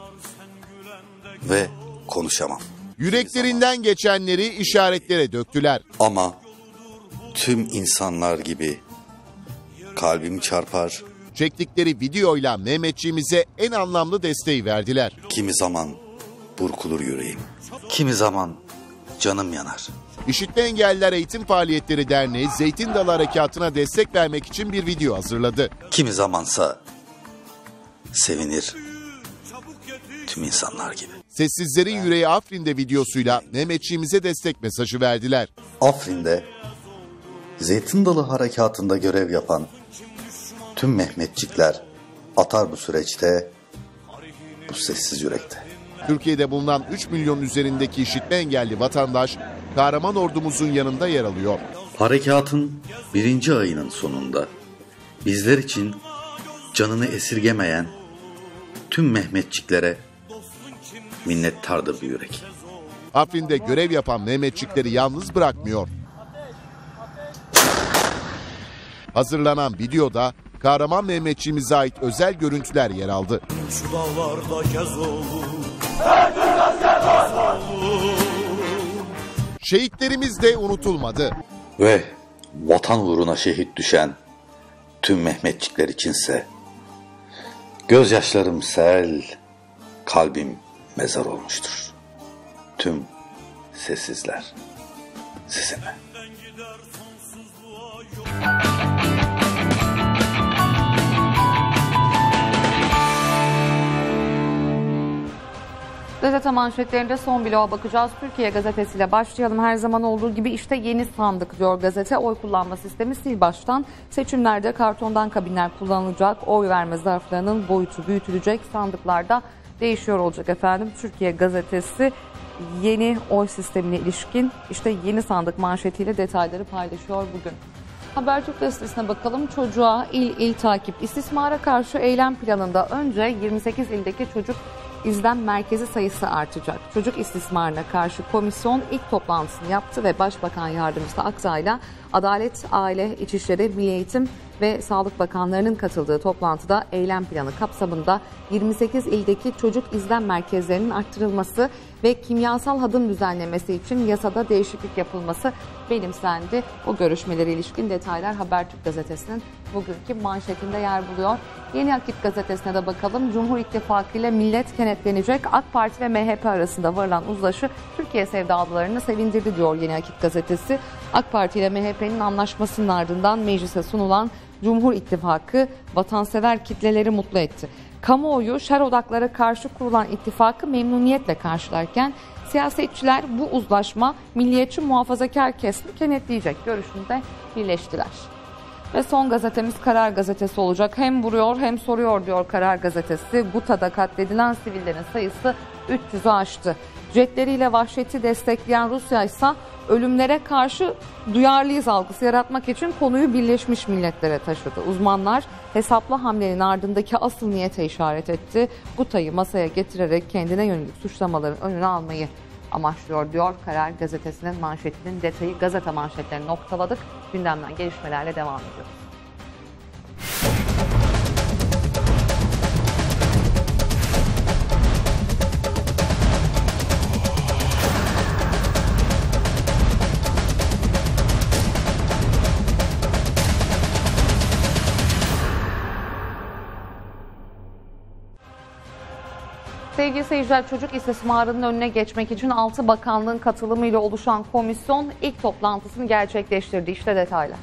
Ve konuşamam. Yüreklerinden geçenleri işaretlere döktüler. Ama tüm insanlar gibi kalbim çarpar. Çektikleri videoyla Mehmetçiğimize en anlamlı desteği verdiler. Kimi zaman burkulur yüreğim. Kimi zaman canım yanar. İşitme Engelliler Eğitim Faaliyetleri Derneği Zeytin Dalı Harekatı'na destek vermek için bir video hazırladı. Kimi zamansa sevinir tüm insanlar gibi. Sessizlerin Yüreği Afrin'de videosuyla Mehmetçiğimize destek mesajı verdiler. Afrin'de Zeytin Dalı Harekatı'nda görev yapan tüm Mehmetçikler atar bu süreçte, bu sessiz yürekte. Türkiye'de bulunan üç milyon üzerindeki işitme engelli vatandaş kahraman ordumuzun yanında yer alıyor. Harekatın birinci ayının sonunda bizler için canını esirgemeyen tüm Mehmetçiklere minnettardır bu yürek. Afrin'de görev yapan Mehmetçikleri yalnız bırakmıyor. Hazırlanan videoda kahraman Mehmetçiğimize ait özel görüntüler yer aldı. Şu dağlarda gez olur. Şehitlerimiz de unutulmadı. Ve vatan uğruna şehit düşen tüm Mehmetçikler içinse gözyaşlarım sel, kalbim mezar olmuştur. Tüm sessizler sizinle. Gazete manşetlerinde son bloğa bakacağız. Türkiye gazetesiyle başlayalım. Her zaman olduğu gibi işte yeni sandık diyor gazete. Oy kullanma sistemi sil baştan. Seçimlerde kartondan kabinler kullanılacak. Oy verme zarflarının boyutu büyütülecek. Sandıklarda değişiyor olacak efendim. Türkiye gazetesi yeni oy sistemine ilişkin işte yeni sandık manşetiyle detayları paylaşıyor bugün. Habertürk gazetesine bakalım. Çocuğa il il takip. İstismara karşı eylem planında önce yirmi sekiz ildeki çocuk İzlem merkezi sayısı artacak. Çocuk istismarına karşı komisyon ilk toplantısını yaptı ve Başbakan Yardımcısı Aktay'la Adalet, Aile, İçişleri, Milli Eğitim ve Sağlık Bakanlarının katıldığı toplantıda eylem planı kapsamında yirmi sekiz ildeki çocuk izlem merkezlerinin arttırılması ve kimyasal hadım düzenlemesi için yasada değişiklik yapılması benimsendi. O görüşmelere ilişkin detaylar Habertürk gazetesinin bugünkü manşetinde yer buluyor. Yeni Akit gazetesine de bakalım. Cumhur İttifakı ile millet kenetlenecek. AK Parti ve M H P arasında varılan uzlaşı Türkiye sevdalılarını sevindirdi diyor Yeni Akit gazetesi. AK Parti ile M H P'nin anlaşmasının ardından meclise sunulan Cumhur İttifakı vatansever kitleleri mutlu etti. Kamuoyu şer odaklara karşı kurulan ittifakı memnuniyetle karşılarken siyasetçiler bu uzlaşma milliyetçi muhafazakar kesimi kenetleyecek görüşünde birleştiler. Ve son gazetemiz Karar Gazetesi olacak. Hem vuruyor hem soruyor diyor Karar Gazetesi. Guta'da katledilen sivillerin sayısı üç yüzü aştı. Jetleriyle vahşeti destekleyen Rusya ise ölümlere karşı duyarlıyız algısı yaratmak için konuyu Birleşmiş Milletler'e taşıdı. Uzmanlar hesaplı hamlenin ardındaki asıl niyete işaret etti. Guta'yı masaya getirerek kendine yönelik suçlamaların önünü almayı amaçlıyor diyor Karar Gazetesi'nin manşetinin detayı. Gazete manşetlerini noktaladık. Gündemden gelişmelerle devam ediyoruz. Sevgili seyirciler, çocuk istismarının önüne geçmek için altı bakanlığın katılımıyla oluşan komisyon ilk toplantısını gerçekleştirdi. İşte detaylar.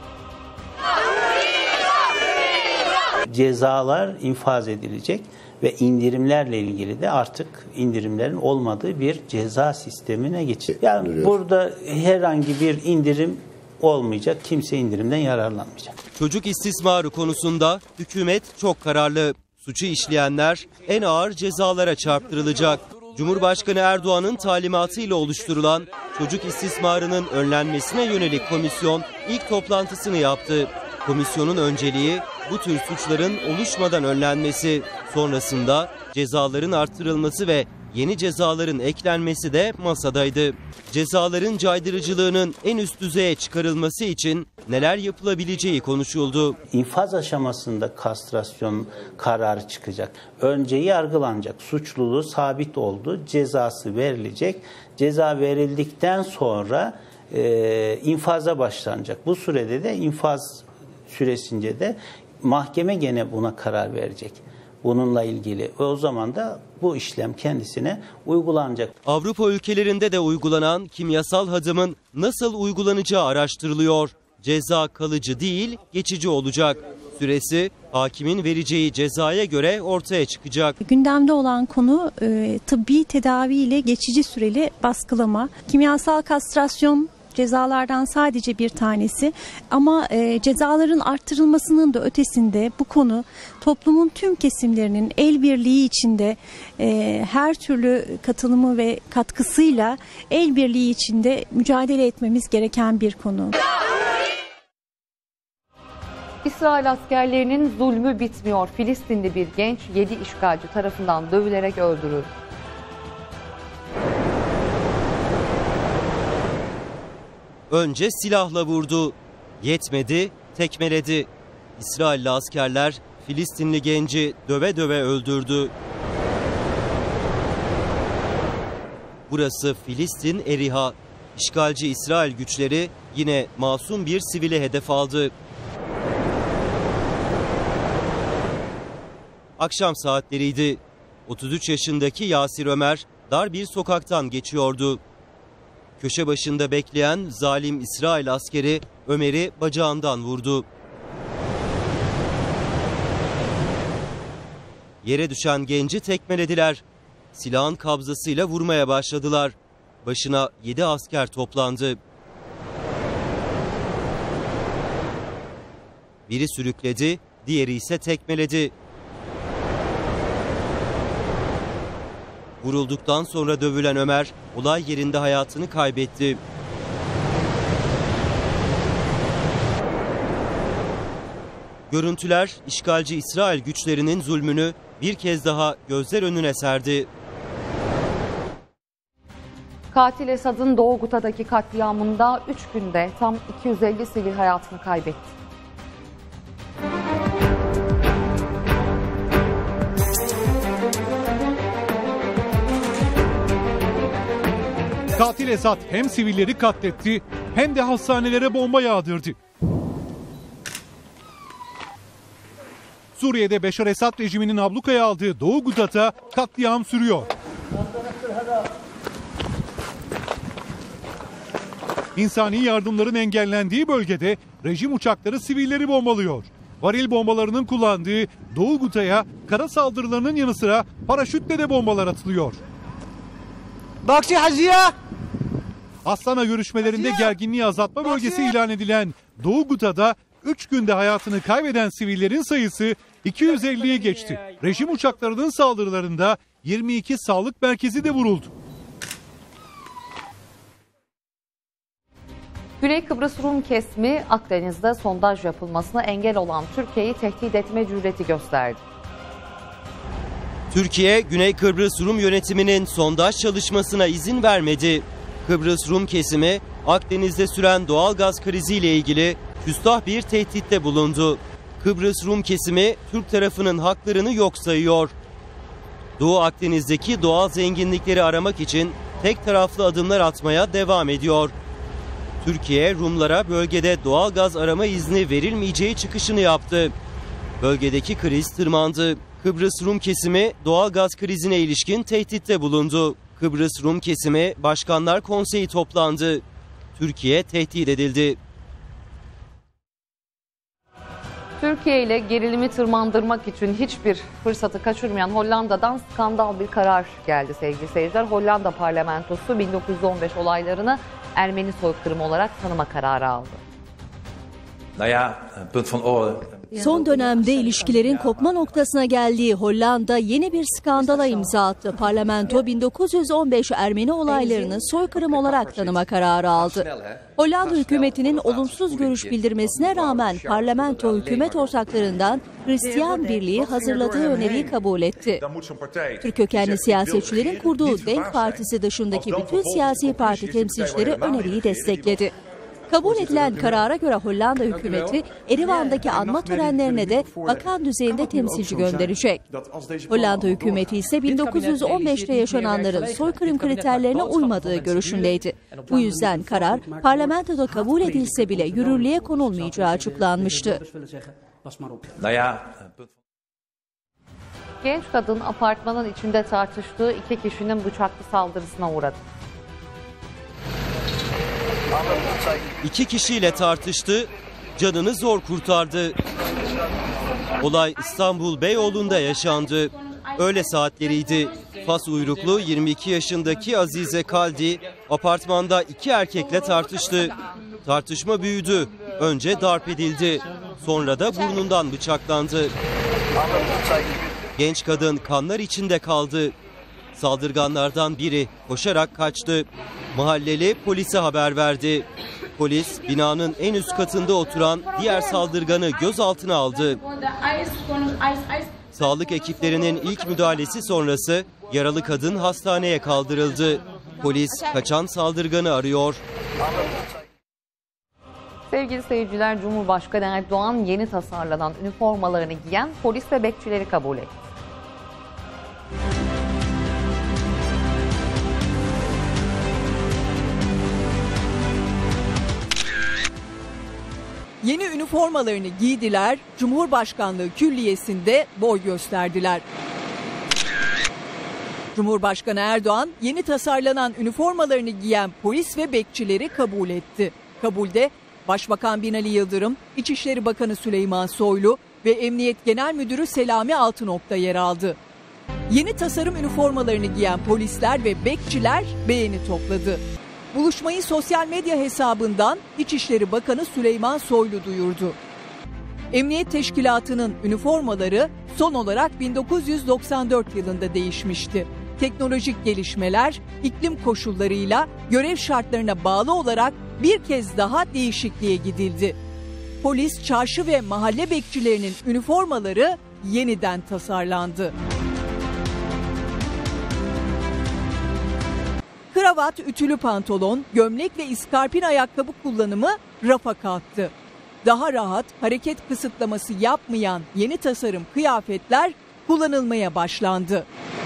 Cezalar infaz edilecek ve indirimlerle ilgili de artık indirimlerin olmadığı bir ceza sistemine geçecek. Yani Görüyor. Burada herhangi bir indirim olmayacak, kimse indirimden yararlanmayacak. Çocuk istismarı konusunda hükümet çok kararlı. Suçu işleyenler en ağır cezalara çarptırılacak. Cumhurbaşkanı Erdoğan'ın talimatıyla oluşturulan çocuk istismarının önlenmesine yönelik komisyon ilk toplantısını yaptı. Komisyonun önceliği bu tür suçların oluşmadan önlenmesi, sonrasında cezaların artırılması ve yeni cezaların eklenmesi de masadaydı. Cezaların caydırıcılığının en üst düzeye çıkarılması için neler yapılabileceği konuşuldu. İnfaz aşamasında kastrasyon kararı çıkacak. Önce yargılanacak. Suçluluğu sabit oldu. Cezası verilecek. Ceza verildikten sonra e, infaza başlanacak. Bu sürede de infaz süresince de mahkeme gene buna karar verecek. Bununla ilgili. O zaman da bu işlem kendisine uygulanacak. Avrupa ülkelerinde de uygulanan kimyasal hadımın nasıl uygulanacağı araştırılıyor. Ceza kalıcı değil, geçici olacak. Süresi hakimin vereceği cezaya göre ortaya çıkacak. Gündemde olan konu e, tıbbi tedavi ile geçici süreli baskılama. Kimyasal kastrasyon cezalardan sadece bir tanesi ama e, cezaların arttırılmasının da ötesinde bu konu toplumun tüm kesimlerinin el birliği içinde e, her türlü katılımı ve katkısıyla el birliği içinde mücadele etmemiz gereken bir konu. İsrail askerlerinin zulmü bitmiyor. Filistinli bir genç yedi işgalci tarafından dövülerek öldürüldü. Önce silahla vurdu, yetmedi, tekmeledi. İsrailli askerler Filistinli genci döve döve öldürdü. Burası Filistin Eriha. İşgalci İsrail güçleri yine masum bir sivile hedef aldı. Akşam saatleriydi. otuz üç yaşındaki Yasir Ömer dar bir sokaktan geçiyordu. Köşe başında bekleyen zalim İsrail askeri Ömer'i bacağından vurdu. Yere düşen genci tekmelediler. Silahın kabzasıyla vurmaya başladılar. Başına yedi asker toplandı. Biri sürükledi, diğeri ise tekmeledi. Vurulduktan sonra dövülen Ömer olay yerinde hayatını kaybetti. Görüntüler işgalci İsrail güçlerinin zulmünü bir kez daha gözler önüne serdi. Katil Esad'ın Doğu Guta'daki katliamında üç günde tam iki yüz elli sivil hayatını kaybetti. Katil Esad hem sivilleri katletti hem de hastanelere bomba yağdırdı. Suriye'de Beşar Esad rejiminin ablukaya aldığı Doğu Guta'da katliam sürüyor. İnsani yardımların engellendiği bölgede rejim uçakları sivilleri bombalıyor. Varil bombalarının kullandığı Doğu Guta'ya kara saldırılarının yanı sıra paraşütle de bombalar atılıyor. Bakçı Hacıya! Astana görüşmelerinde gerginliği azaltma bölgesi ilan edilen Doğu Guta'da üç günde hayatını kaybeden sivillerin sayısı iki yüz elliye geçti. Rejim uçaklarının saldırılarında yirmi iki sağlık merkezi de vuruldu. Güney Kıbrıs Rum kesimi Akdeniz'de sondaj yapılmasına engel olan Türkiye'yi tehdit etme cüreti gösterdi. Türkiye, Güney Kıbrıs Rum yönetiminin sondaj çalışmasına izin vermedi. Kıbrıs Rum kesimi Akdeniz'de süren doğal gaz kriziyle ilgili küstah bir tehditte bulundu. Kıbrıs Rum kesimi Türk tarafının haklarını yok sayıyor. Doğu Akdeniz'deki doğal zenginlikleri aramak için tek taraflı adımlar atmaya devam ediyor. Türkiye, Rumlara bölgede doğal gaz arama izni verilmeyeceği çıkışını yaptı. Bölgedeki kriz tırmandı. Kıbrıs Rum kesimi doğal gaz krizine ilişkin tehditte bulundu. Kıbrıs Rum kesimi Başkanlar Konseyi toplandı. Türkiye tehdit edildi. Türkiye ile gerilimi tırmandırmak için hiçbir fırsatı kaçırmayan Hollanda'dan skandal bir karar geldi sevgili seyirciler. Hollanda parlamentosu bin dokuz yüz on beş olaylarını Ermeni soykırımı olarak tanıma kararı aldı. Nou ja, punt van orde. Son dönemde ilişkilerin kopma noktasına geldiği Hollanda yeni bir skandala imza attı. Parlamento bin dokuz yüz on beş Ermeni olaylarını soykırım olarak tanıma kararı aldı. Hollanda hükümetinin olumsuz görüş bildirmesine rağmen parlamento hükümet ortaklarından Hristiyan Birliği hazırladığı öneriyi kabul etti. Türk kökenli siyasetçilerin kurduğu Denk Partisi dışındaki bütün siyasi parti temsilcileri öneriyi destekledi. Kabul edilen karara göre Hollanda hükümeti Erivan'daki anma törenlerine de bakan düzeyinde temsilci gönderecek. Hollanda hükümeti ise bin dokuz yüz on beşte yaşananların soykırım kriterlerine uymadığı görüşündeydi. Bu yüzden karar parlamentoda kabul edilse bile yürürlüğe konulmayacağı açıklanmıştı. Genç kadın apartmanın içinde tartıştığı iki kişinin bıçaklı saldırısına uğradı. İki kişiyle tartıştı, canını zor kurtardı. Olay İstanbul Beyoğlu'nda yaşandı. Öğle saatleriydi. Fas uyruklu yirmi iki yaşındaki Azize Kaldi apartmanda iki erkekle tartıştı. Tartışma büyüdü. Önce darp edildi. Sonra da burnundan bıçaklandı. Genç kadın kanlar içinde kaldı. Saldırganlardan biri koşarak kaçtı. Mahalleli polise haber verdi. Polis binanın en üst katında oturan diğer saldırganı gözaltına aldı. Sağlık ekiplerinin ilk müdahalesi sonrası yaralı kadın hastaneye kaldırıldı. Polis kaçan saldırganı arıyor. Sevgili seyirciler, Cumhurbaşkanı Erdoğan yeni tasarlanan üniformalarını giyen polis ve bekçileri kabul etti. Yeni üniformalarını giydiler, Cumhurbaşkanlığı Külliyesi'nde boy gösterdiler. Cumhurbaşkanı Erdoğan yeni tasarlanan üniformalarını giyen polis ve bekçileri kabul etti. Kabulde Başbakan Binali Yıldırım, İçişleri Bakanı Süleyman Soylu ve Emniyet Genel Müdürü Selami Altınok da yer aldı. Yeni tasarım üniformalarını giyen polisler ve bekçiler beğeni topladı. Buluşmayı sosyal medya hesabından İçişleri Bakanı Süleyman Soylu duyurdu. Emniyet Teşkilatı'nın üniformaları son olarak bin dokuz yüz doksan dört yılında değişmişti. Teknolojik gelişmeler, iklim koşullarıyla görev şartlarına bağlı olarak bir kez daha değişikliğe gidildi. Polis, çarşı ve mahalle bekçilerinin üniformaları yeniden tasarlandı. Kravat, ütülü pantolon, gömlek ve iskarpin ayakkabı kullanımı rafa kalktı. Daha rahat, hareket kısıtlaması yapmayan yeni tasarım kıyafetler kullanılmaya başlandı.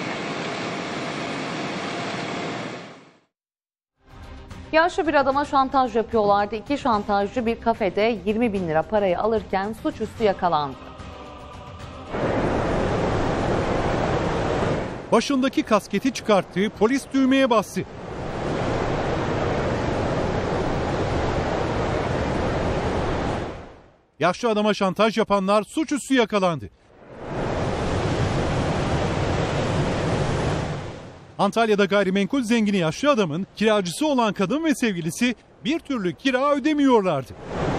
Yaşlı bir adama şantaj yapıyorlardı. İki şantajcı bir kafede yirmi bin lira parayı alırken suçüstü yakalandı. Başındaki kasketi çıkarttı, polis düğmeye bastı. Yaşlı adama şantaj yapanlar suçüstü yakalandı. Antalya'da gayrimenkul zengini yaşlı adamın kiracısı olan kadın ve sevgilisi bir türlü kira ödemiyorlardı.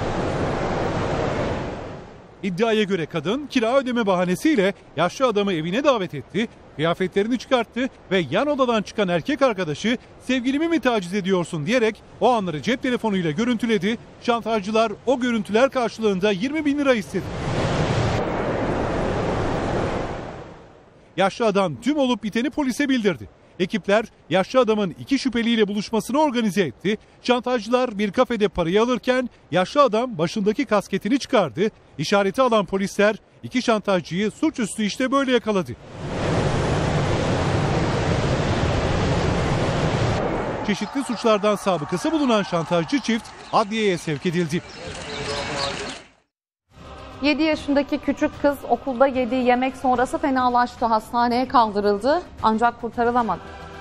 İddiaya göre kadın kira ödeme bahanesiyle yaşlı adamı evine davet etti, kıyafetlerini çıkarttı ve yan odadan çıkan erkek arkadaşı sevgilimi mi taciz ediyorsun diyerek o anları cep telefonuyla görüntüledi. Şantajcılar o görüntüler karşılığında yirmi bin lira istedi. Yaşlı adam tüm olup biteni polise bildirdi. Ekipler yaşlı adamın iki şüpheliyle buluşmasını organize etti. Şantajcılar bir kafede parayı alırken yaşlı adam başındaki kasketini çıkardı. İşareti alan polisler iki şantajcıyı suçüstü işte böyle yakaladı. Çeşitli suçlardan sabıkası bulunan şantajcı çift adliyeye sevk edildi. yedi yaşındaki küçük kız okulda yediği yemek sonrası fenalaştı. Hastaneye kaldırıldı ancak kurtarılamadı.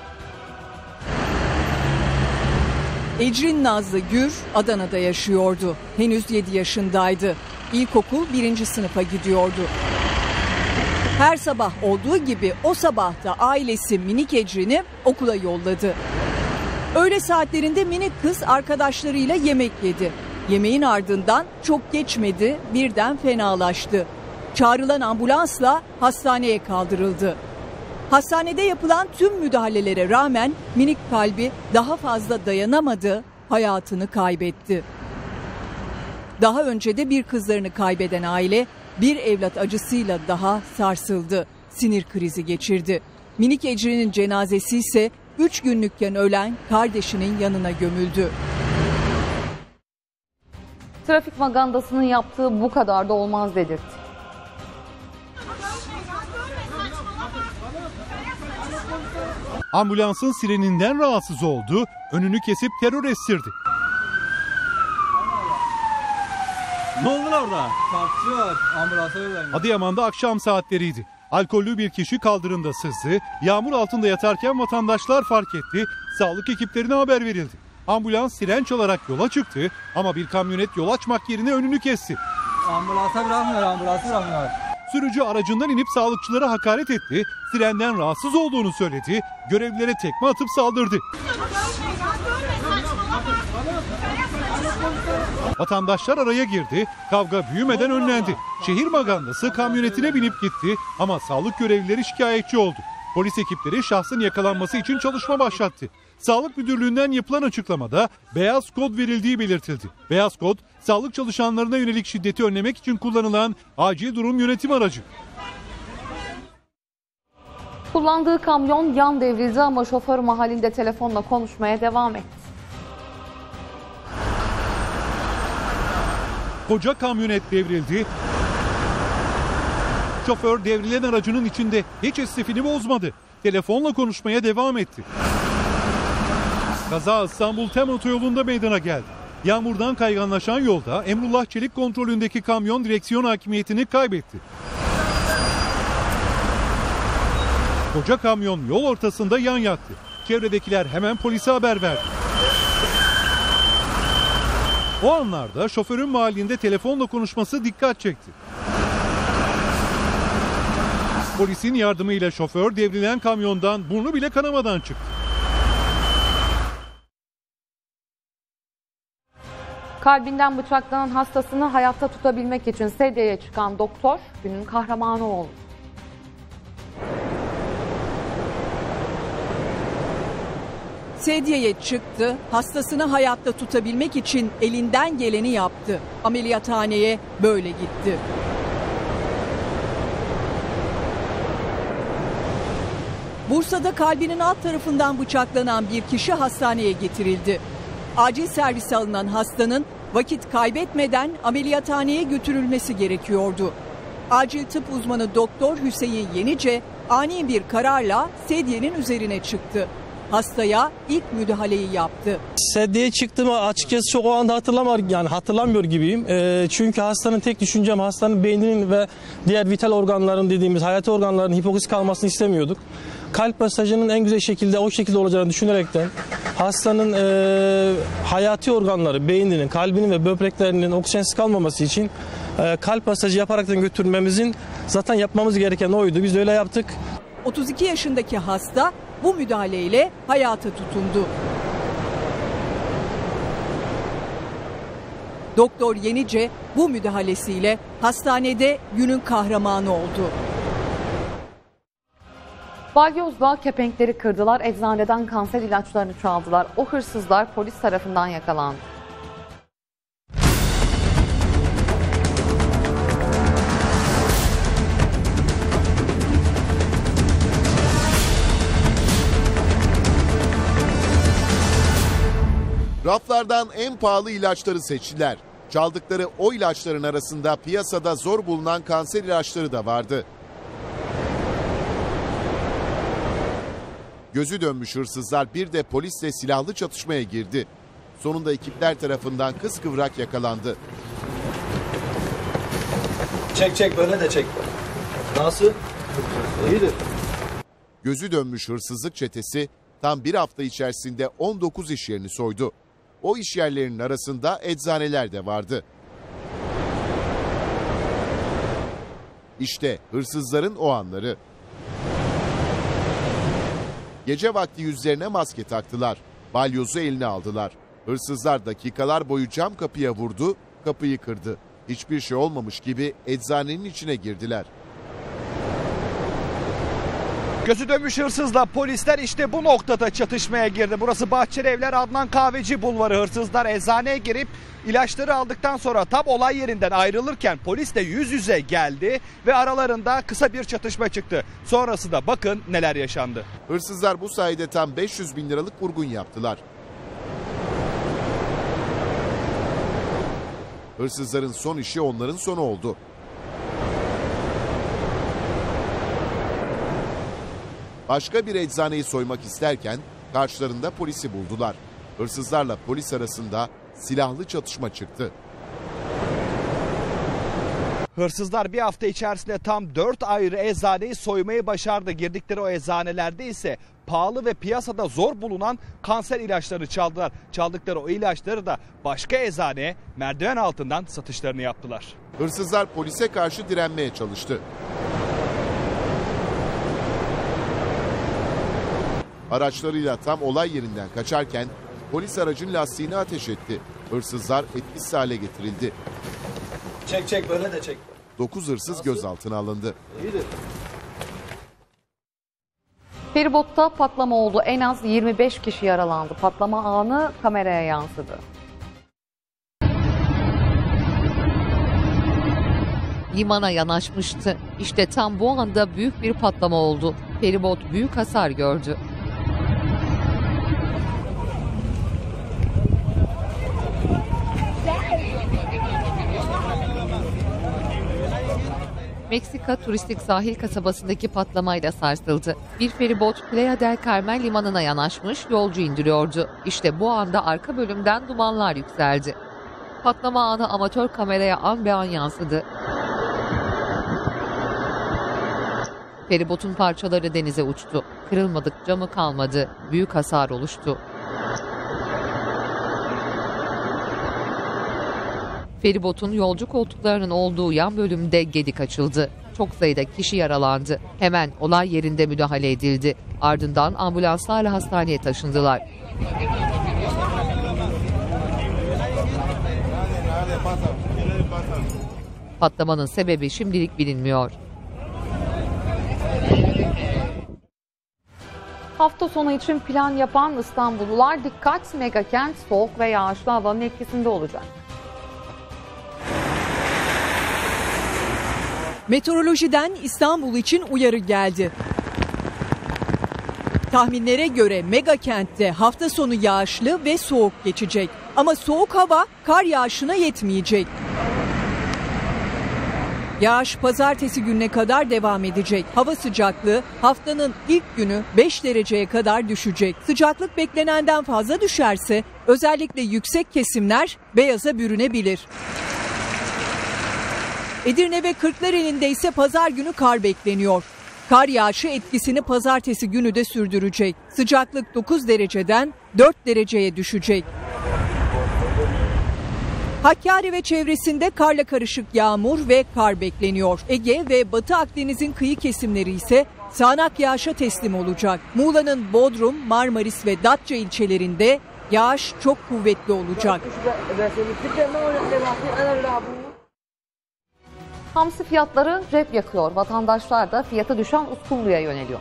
Ecrin Nazlı Gür Adana'da yaşıyordu. Henüz yedi yaşındaydı. İlkokul birinci sınıfa gidiyordu. Her sabah olduğu gibi o sabah da ailesi minik Ecrin'i okula yolladı. Öğle saatlerinde minik kız arkadaşlarıyla yemek yedi. Yemeğin ardından çok geçmedi, birden fenalaştı. Çağrılan ambulansla hastaneye kaldırıldı. Hastanede yapılan tüm müdahalelere rağmen minik kalbi daha fazla dayanamadı, hayatını kaybetti. Daha önce de bir kızlarını kaybeden aile bir evlat acısıyla daha sarsıldı. Sinir krizi geçirdi. Minik Ecrin'in cenazesi ise üç günlükken ölen kardeşinin yanına gömüldü. Trafik magandasının yaptığı bu kadar da olmaz dedirtti. Ambulansın sireninden rahatsız oldu, önünü kesip terör estirdi. Ne oldu orada? Çarpıcı var. Ambulansa yollayın. Adıyaman'da akşam saatleriydi. Alkollü bir kişi kaldırımda sızdı. Yağmur altında yatarken vatandaşlar fark etti. Sağlık ekiplerine haber verildi. Ambulans siren çalarak yola çıktı ama bir kamyonet yol açmak yerine önünü kesti. Ambulansa bırakmıyor, ambulansı bırakmıyor. Sürücü aracından inip sağlıkçılara hakaret etti. Sirenden rahatsız olduğunu söyledi. Görevlilere tekme atıp saldırdı. Vatandaşlar araya girdi. Kavga büyümeden önlendi. Şehir magandası kamyonetine binip gitti ama sağlık görevlileri şikayetçi oldu. Polis ekipleri şahsın yakalanması için çalışma başlattı. Sağlık Müdürlüğü'nden yapılan açıklamada beyaz kod verildiği belirtildi. Beyaz kod, sağlık çalışanlarına yönelik şiddeti önlemek için kullanılan acil durum yönetim aracı. Kullandığı kamyon yan devrildi ama şoför mahallinde telefonla konuşmaya devam etti. Koca kamyonet devrildi. Şoför devrilen aracının içinde hiç istifini bozmadı. Telefonla konuşmaya devam etti. Kaza İstanbul Tem otoyolunda meydana geldi. Yağmurdan kayganlaşan yolda Emrullah Çelik kontrolündeki kamyon direksiyon hakimiyetini kaybetti. Koca kamyon yol ortasında yan yattı. Çevredekiler hemen polise haber verdi. O anlarda şoförün mahallinde telefonla konuşması dikkat çekti. Polisin yardımıyla şoför devrilen kamyondan burnu bile kanamadan çıktı. Kalbinden bıçaklanan hastasını hayatta tutabilmek için sedyeye çıkan doktor günün kahramanı oldu. Sedyeye çıktı, hastasını hayatta tutabilmek için elinden geleni yaptı. Ameliyathaneye böyle gitti. Bursa'da kalbinin alt tarafından bıçaklanan bir kişi hastaneye getirildi. Acil servise alınan hastanın vakit kaybetmeden ameliyathaneye götürülmesi gerekiyordu. Acil tıp uzmanı Doktor Hüseyin Yenice ani bir kararla sedyenin üzerine çıktı. Hastaya ilk müdahaleyi yaptı. Sedyeye çıktığımı açıkçası çok o anda hatırlamıyor, yani hatırlamıyor gibiyim. E, çünkü hastanın tek düşüncem hastanın beyninin ve diğer vital organların dediğimiz hayati organların hipoksiz kalmasını istemiyorduk. Kalp masajının en güzel şekilde o şekilde olacağını düşünerekten hastanın e, hayati organları, beyninin, kalbinin ve böbreklerinin oksijensiz kalmaması için e, kalp masajı yaparaktan götürmemizin zaten yapmamız gereken oydu. Biz de öyle yaptık. otuz iki yaşındaki hasta bu müdahaleyle hayata tutundu. Doktor Yenice bu müdahalesiyle hastanede günün kahramanı oldu. Balyoz'da kepenkleri kırdılar, eczaneden kanser ilaçlarını çaldılar. O hırsızlar polis tarafından yakalandı. Raflardan en pahalı ilaçları seçtiler. Çaldıkları o ilaçların arasında piyasada zor bulunan kanser ilaçları da vardı. Gözü dönmüş hırsızlar bir de polisle silahlı çatışmaya girdi. Sonunda ekipler tarafından kıskıvrak yakalandı. Çek çek böyle de çek. Nasıl? İyidir. Gözü dönmüş hırsızlık çetesi tam bir hafta içerisinde on dokuz iş yerini soydu. O iş yerlerinin arasında eczaneler de vardı. İşte hırsızların o anları. Gece vakti yüzlerine maske taktılar. Balyozu eline aldılar. Hırsızlar dakikalar boyu cam kapıya vurdu, kapıyı kırdı. Hiçbir şey olmamış gibi eczanenin içine girdiler. Gözü dönmüş hırsızla polisler işte bu noktada çatışmaya girdi. Burası Bahçelievler Adnan Kahveci Bulvarı. Hırsızlar eczaneye girip ilaçları aldıktan sonra tam olay yerinden ayrılırken polisle yüz yüze geldi ve aralarında kısa bir çatışma çıktı. Sonrasında bakın neler yaşandı. Hırsızlar bu sayede tam beş yüz bin liralık vurgun yaptılar. Hırsızların son işi onların sonu oldu. Başka bir eczaneyi soymak isterken karşılarında polisi buldular. Hırsızlarla polis arasında silahlı çatışma çıktı. Hırsızlar bir hafta içerisinde tam dört ayrı eczaneyi soymayı başardı. Girdikleri o eczanelerde ise pahalı ve piyasada zor bulunan kanser ilaçlarını çaldılar. Çaldıkları o ilaçları da başka eczaneye merdiven altından satışlarını yaptılar. Hırsızlar polise karşı direnmeye çalıştı. Araçlarıyla tam olay yerinden kaçarken polis aracın lastiğini ateş etti. Hırsızlar etkisiz hale getirildi. Çek çek böyle de çek. dokuz hırsız gözaltına alındı. İyidir. Feribotta patlama oldu. En az yirmi beş kişi yaralandı. Patlama anı kameraya yansıdı. Limana yanaşmıştı. İşte tam bu anda büyük bir patlama oldu. Feribot büyük hasar gördü. Meksika turistik sahil kasabasındaki patlamayla sarsıldı. Bir feribot Playa del Carmen limanına yanaşmış, yolcu indiriyordu. İşte bu anda arka bölümden dumanlar yükseldi. Patlama anı amatör kameraya an be an yansıdı. Feribotun parçaları denize uçtu. Kırılmadık camı kalmadı. Büyük hasar oluştu. Feribotun yolcu koltuklarının olduğu yan bölümde gedik açıldı. Çok sayıda kişi yaralandı. Hemen olay yerinde müdahale edildi. Ardından ambulanslarla hastaneye taşındılar. Patlamanın sebebi şimdilik bilinmiyor. Hafta sonu için plan yapan İstanbullular dikkat, megakent soğuk ve yağışlı havanın etkisinde olacak. Meteorolojiden İstanbul için uyarı geldi. Tahminlere göre mega kentte hafta sonu yağışlı ve soğuk geçecek. Ama soğuk hava kar yağışına yetmeyecek. Yağış pazartesi gününe kadar devam edecek. Hava sıcaklığı haftanın ilk günü beş dereceye kadar düşecek. Sıcaklık beklenenden fazla düşerse özellikle yüksek kesimler beyaza bürünebilir. Edirne ve Kırklareli'nde ise pazar günü kar bekleniyor. Kar yağışı etkisini pazartesi günü de sürdürecek. Sıcaklık dokuz dereceden dört dereceye düşecek. Hakkari ve çevresinde karla karışık yağmur ve kar bekleniyor. Ege ve Batı Akdeniz'in kıyı kesimleri ise sağanak yağışa teslim olacak. Muğla'nın Bodrum, Marmaris ve Datça ilçelerinde yağış çok kuvvetli olacak. Hamsi fiyatları cep yakıyor. Vatandaşlar da fiyatı düşen uskumruya yöneliyor.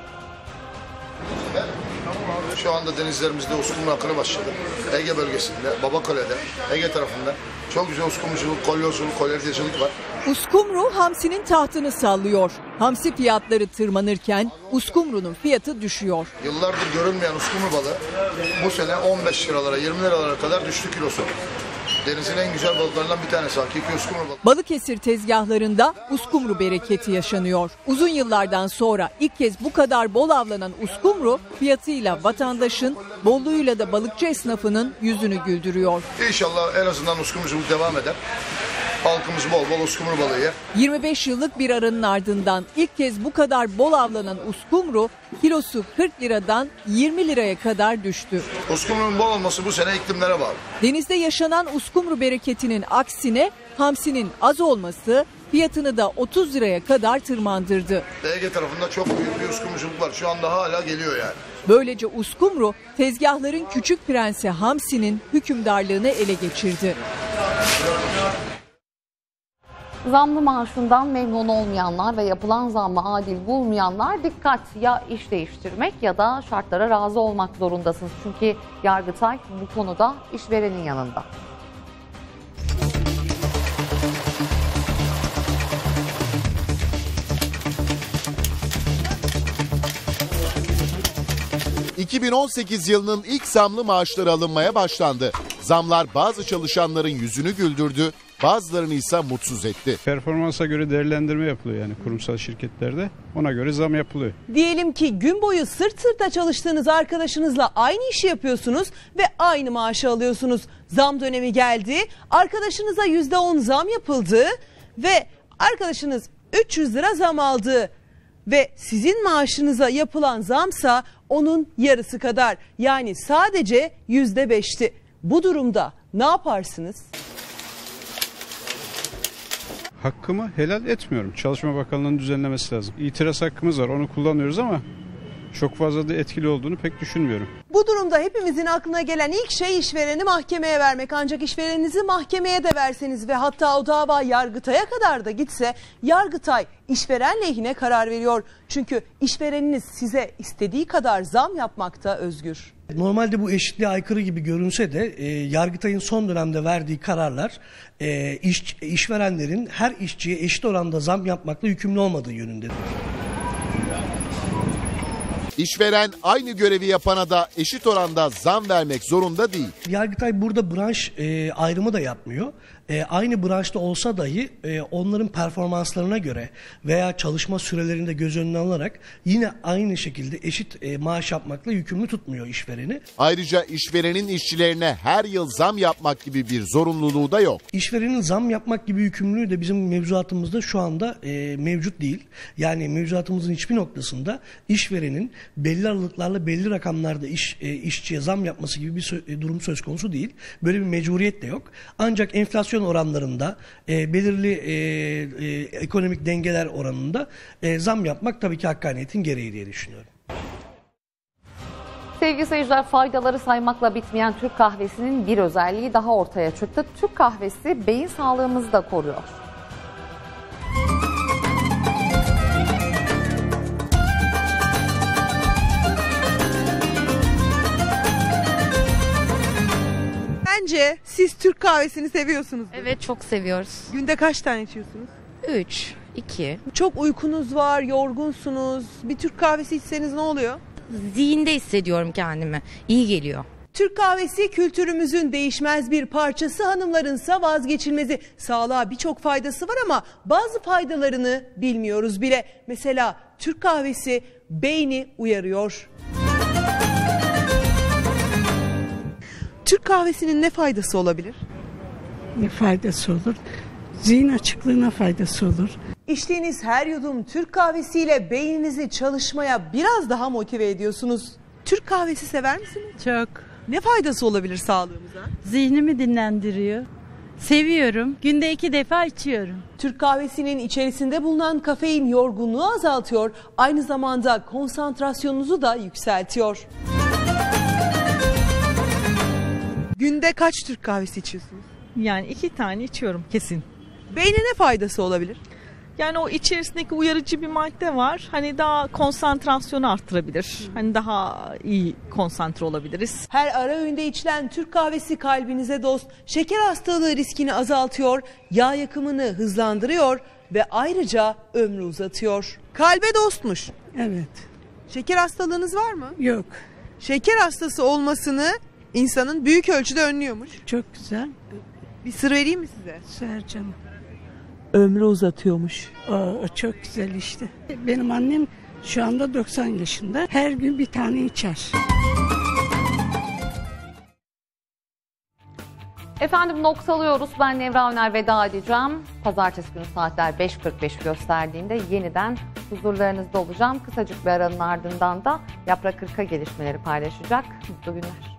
Şu anda denizlerimizde uskumru akını başladı. Ege bölgesinde, Babakale'de, Ege tarafında çok güzel uskumruculuk, kolyoculuk, koleryacılık var. Uskumru hamsinin tahtını sallıyor. Hamsi fiyatları tırmanırken uskumrunun fiyatı düşüyor. Yıllardır görünmeyen uskumru balığı bu sene on beş liralara, yirmi liralara kadar düştü kilosu. Denizin en güzel balıklarından bir tanesi hakiki uskumru balığı. Balıkesir tezgahlarında uskumru bereketi yaşanıyor. Uzun yıllardan sonra ilk kez bu kadar bol avlanan uskumru fiyatıyla vatandaşın, bolluğuyla da balıkçı esnafının yüzünü güldürüyor. İnşallah en azından uskumruculuk devam eder. Halkımız bol bol uskumru balığı yer. yirmi beş yıllık bir aranın ardından ilk kez bu kadar bol avlanan uskumru kilosu kırk liradan yirmi liraya kadar düştü. Uskumrunun bol olması bu sene iklimlere bağlı. Denizde yaşanan uskumru bereketinin aksine hamsinin az olması fiyatını da otuz liraya kadar tırmandırdı. Ege tarafında çok büyük bir uskumruculuk var. Şu anda hala geliyor yani. Böylece Uskumru tezgahların küçük prensi Hamsi'nin hükümdarlığını ele geçirdi. Zamlı maaşından memnun olmayanlar ve yapılan zammı adil bulmayanlar dikkat, ya iş değiştirmek ya da şartlara razı olmak zorundasınız. Çünkü Yargıtay bu konuda işverenin yanında. iki bin on sekiz yılının ilk zamlı maaşları alınmaya başlandı. Zamlar bazı çalışanların yüzünü güldürdü, bazılarını ise mutsuz etti. Performansa göre değerlendirme yapılıyor yani kurumsal şirketlerde. Ona göre zam yapılıyor. Diyelim ki gün boyu sırt sırta çalıştığınız arkadaşınızla aynı işi yapıyorsunuz ve aynı maaşı alıyorsunuz. Zam dönemi geldi, arkadaşınıza yüzde on zam yapıldı ve arkadaşınız üç yüz lira zam aldı. Ve sizin maaşınıza yapılan zamsa onun yarısı kadar, yani sadece yüzde beşti. Bu durumda ne yaparsınız? Hakkımı helal etmiyorum. Çalışma Bakanlığı'nın düzenlemesi lazım. İtiraz hakkımız var, onu kullanıyoruz ama çok fazla da etkili olduğunu pek düşünmüyorum. Bu durumda hepimizin aklına gelen ilk şey işvereni mahkemeye vermek. Ancak işvereninizi mahkemeye de verseniz ve hatta o dava Yargıtay'a kadar da gitse, Yargıtay işveren lehine karar veriyor. Çünkü işvereniniz size istediği kadar zam yapmakta özgür. Normalde bu eşitliğe aykırı gibi görünse de e, Yargıtay'ın son dönemde verdiği kararlar e, iş, işverenlerin her işçiye eşit oranda zam yapmakla yükümlü olmadığı yönündedir. İşveren aynı görevi yapana da eşit oranda zam vermek zorunda değil. Yargıtay burada branş e, ayrımı da yapmıyor. E, aynı branşta olsa dahi e, onların performanslarına göre veya çalışma sürelerinde göz önüne alarak yine aynı şekilde eşit e, maaş yapmakla yükümlü tutmuyor işvereni. Ayrıca işverenin işçilerine her yıl zam yapmak gibi bir zorunluluğu da yok. İşverenin zam yapmak gibi yükümlülüğü de bizim mevzuatımızda şu anda e, mevcut değil. Yani mevzuatımızın hiçbir noktasında işverenin belli aralıklarla belli rakamlarda iş e, işçiye zam yapması gibi bir sö- durum söz konusu değil. Böyle bir mecburiyet de yok. Ancak enflasyon oranlarında e, belirli e, e, ekonomik dengeler oranında e, zam yapmak tabii ki hakkaniyetin gereği diye düşünüyorum. Sevgili seyirciler, faydaları saymakla bitmeyen Türk kahvesinin bir özelliği daha ortaya çıktı. Türk kahvesi beyin sağlığımızı da koruyor. Bence siz Türk kahvesini seviyorsunuz. Evet, çok seviyoruz. Günde kaç tane içiyorsunuz? üç, iki. Çok uykunuz var, yorgunsunuz. Bir Türk kahvesi içseniz ne oluyor? Zihinde hissediyorum kendimi. İyi geliyor. Türk kahvesi kültürümüzün değişmez bir parçası, hanımlarınsa vazgeçilmezi. Sağlığa birçok faydası var ama bazı faydalarını bilmiyoruz bile. Mesela Türk kahvesi beyni uyarıyor. Türk kahvesinin ne faydası olabilir? Ne faydası olur? Zihin açıklığına faydası olur. İçtiğiniz her yudum Türk kahvesiyle beyninizi çalışmaya biraz daha motive ediyorsunuz. Türk kahvesi sever misiniz? Çok. Ne faydası olabilir sağlığımıza? Zihnimi dinlendiriyor. Seviyorum. Günde iki defa içiyorum. Türk kahvesinin içerisinde bulunan kafein yorgunluğu azaltıyor. Aynı zamanda konsantrasyonunuzu da yükseltiyor. Günde kaç Türk kahvesi içiyorsunuz? Yani iki tane içiyorum kesin. Beyne ne faydası olabilir? Yani o içerisindeki uyarıcı bir madde var. Hani daha konsantrasyonu arttırabilir. Hani daha iyi konsantre olabiliriz. Her ara öğünde içilen Türk kahvesi kalbinize dost. Şeker hastalığı riskini azaltıyor, yağ yakımını hızlandırıyor ve ayrıca ömrü uzatıyor. Kalbe dostmuş. Evet. Şeker hastalığınız var mı? Yok. Şeker hastası olmasını insanın büyük ölçüde önlüyormuş. Çok güzel. Bir sır vereyim mi size? Güzel canım. Ömrü uzatıyormuş. O, o çok güzel işte. Benim annem şu anda doksan yaşında. Her gün bir tane içer. Efendim noktalıyoruz. Ben Nevra Öner veda edeceğim. Pazartesi günü saatler beş kırk beş gösterdiğinde yeniden huzurlarınızda olacağım. Kısacık bir aranın ardından da Yaprak kırka gelişmeleri paylaşacak. Mutlu günler.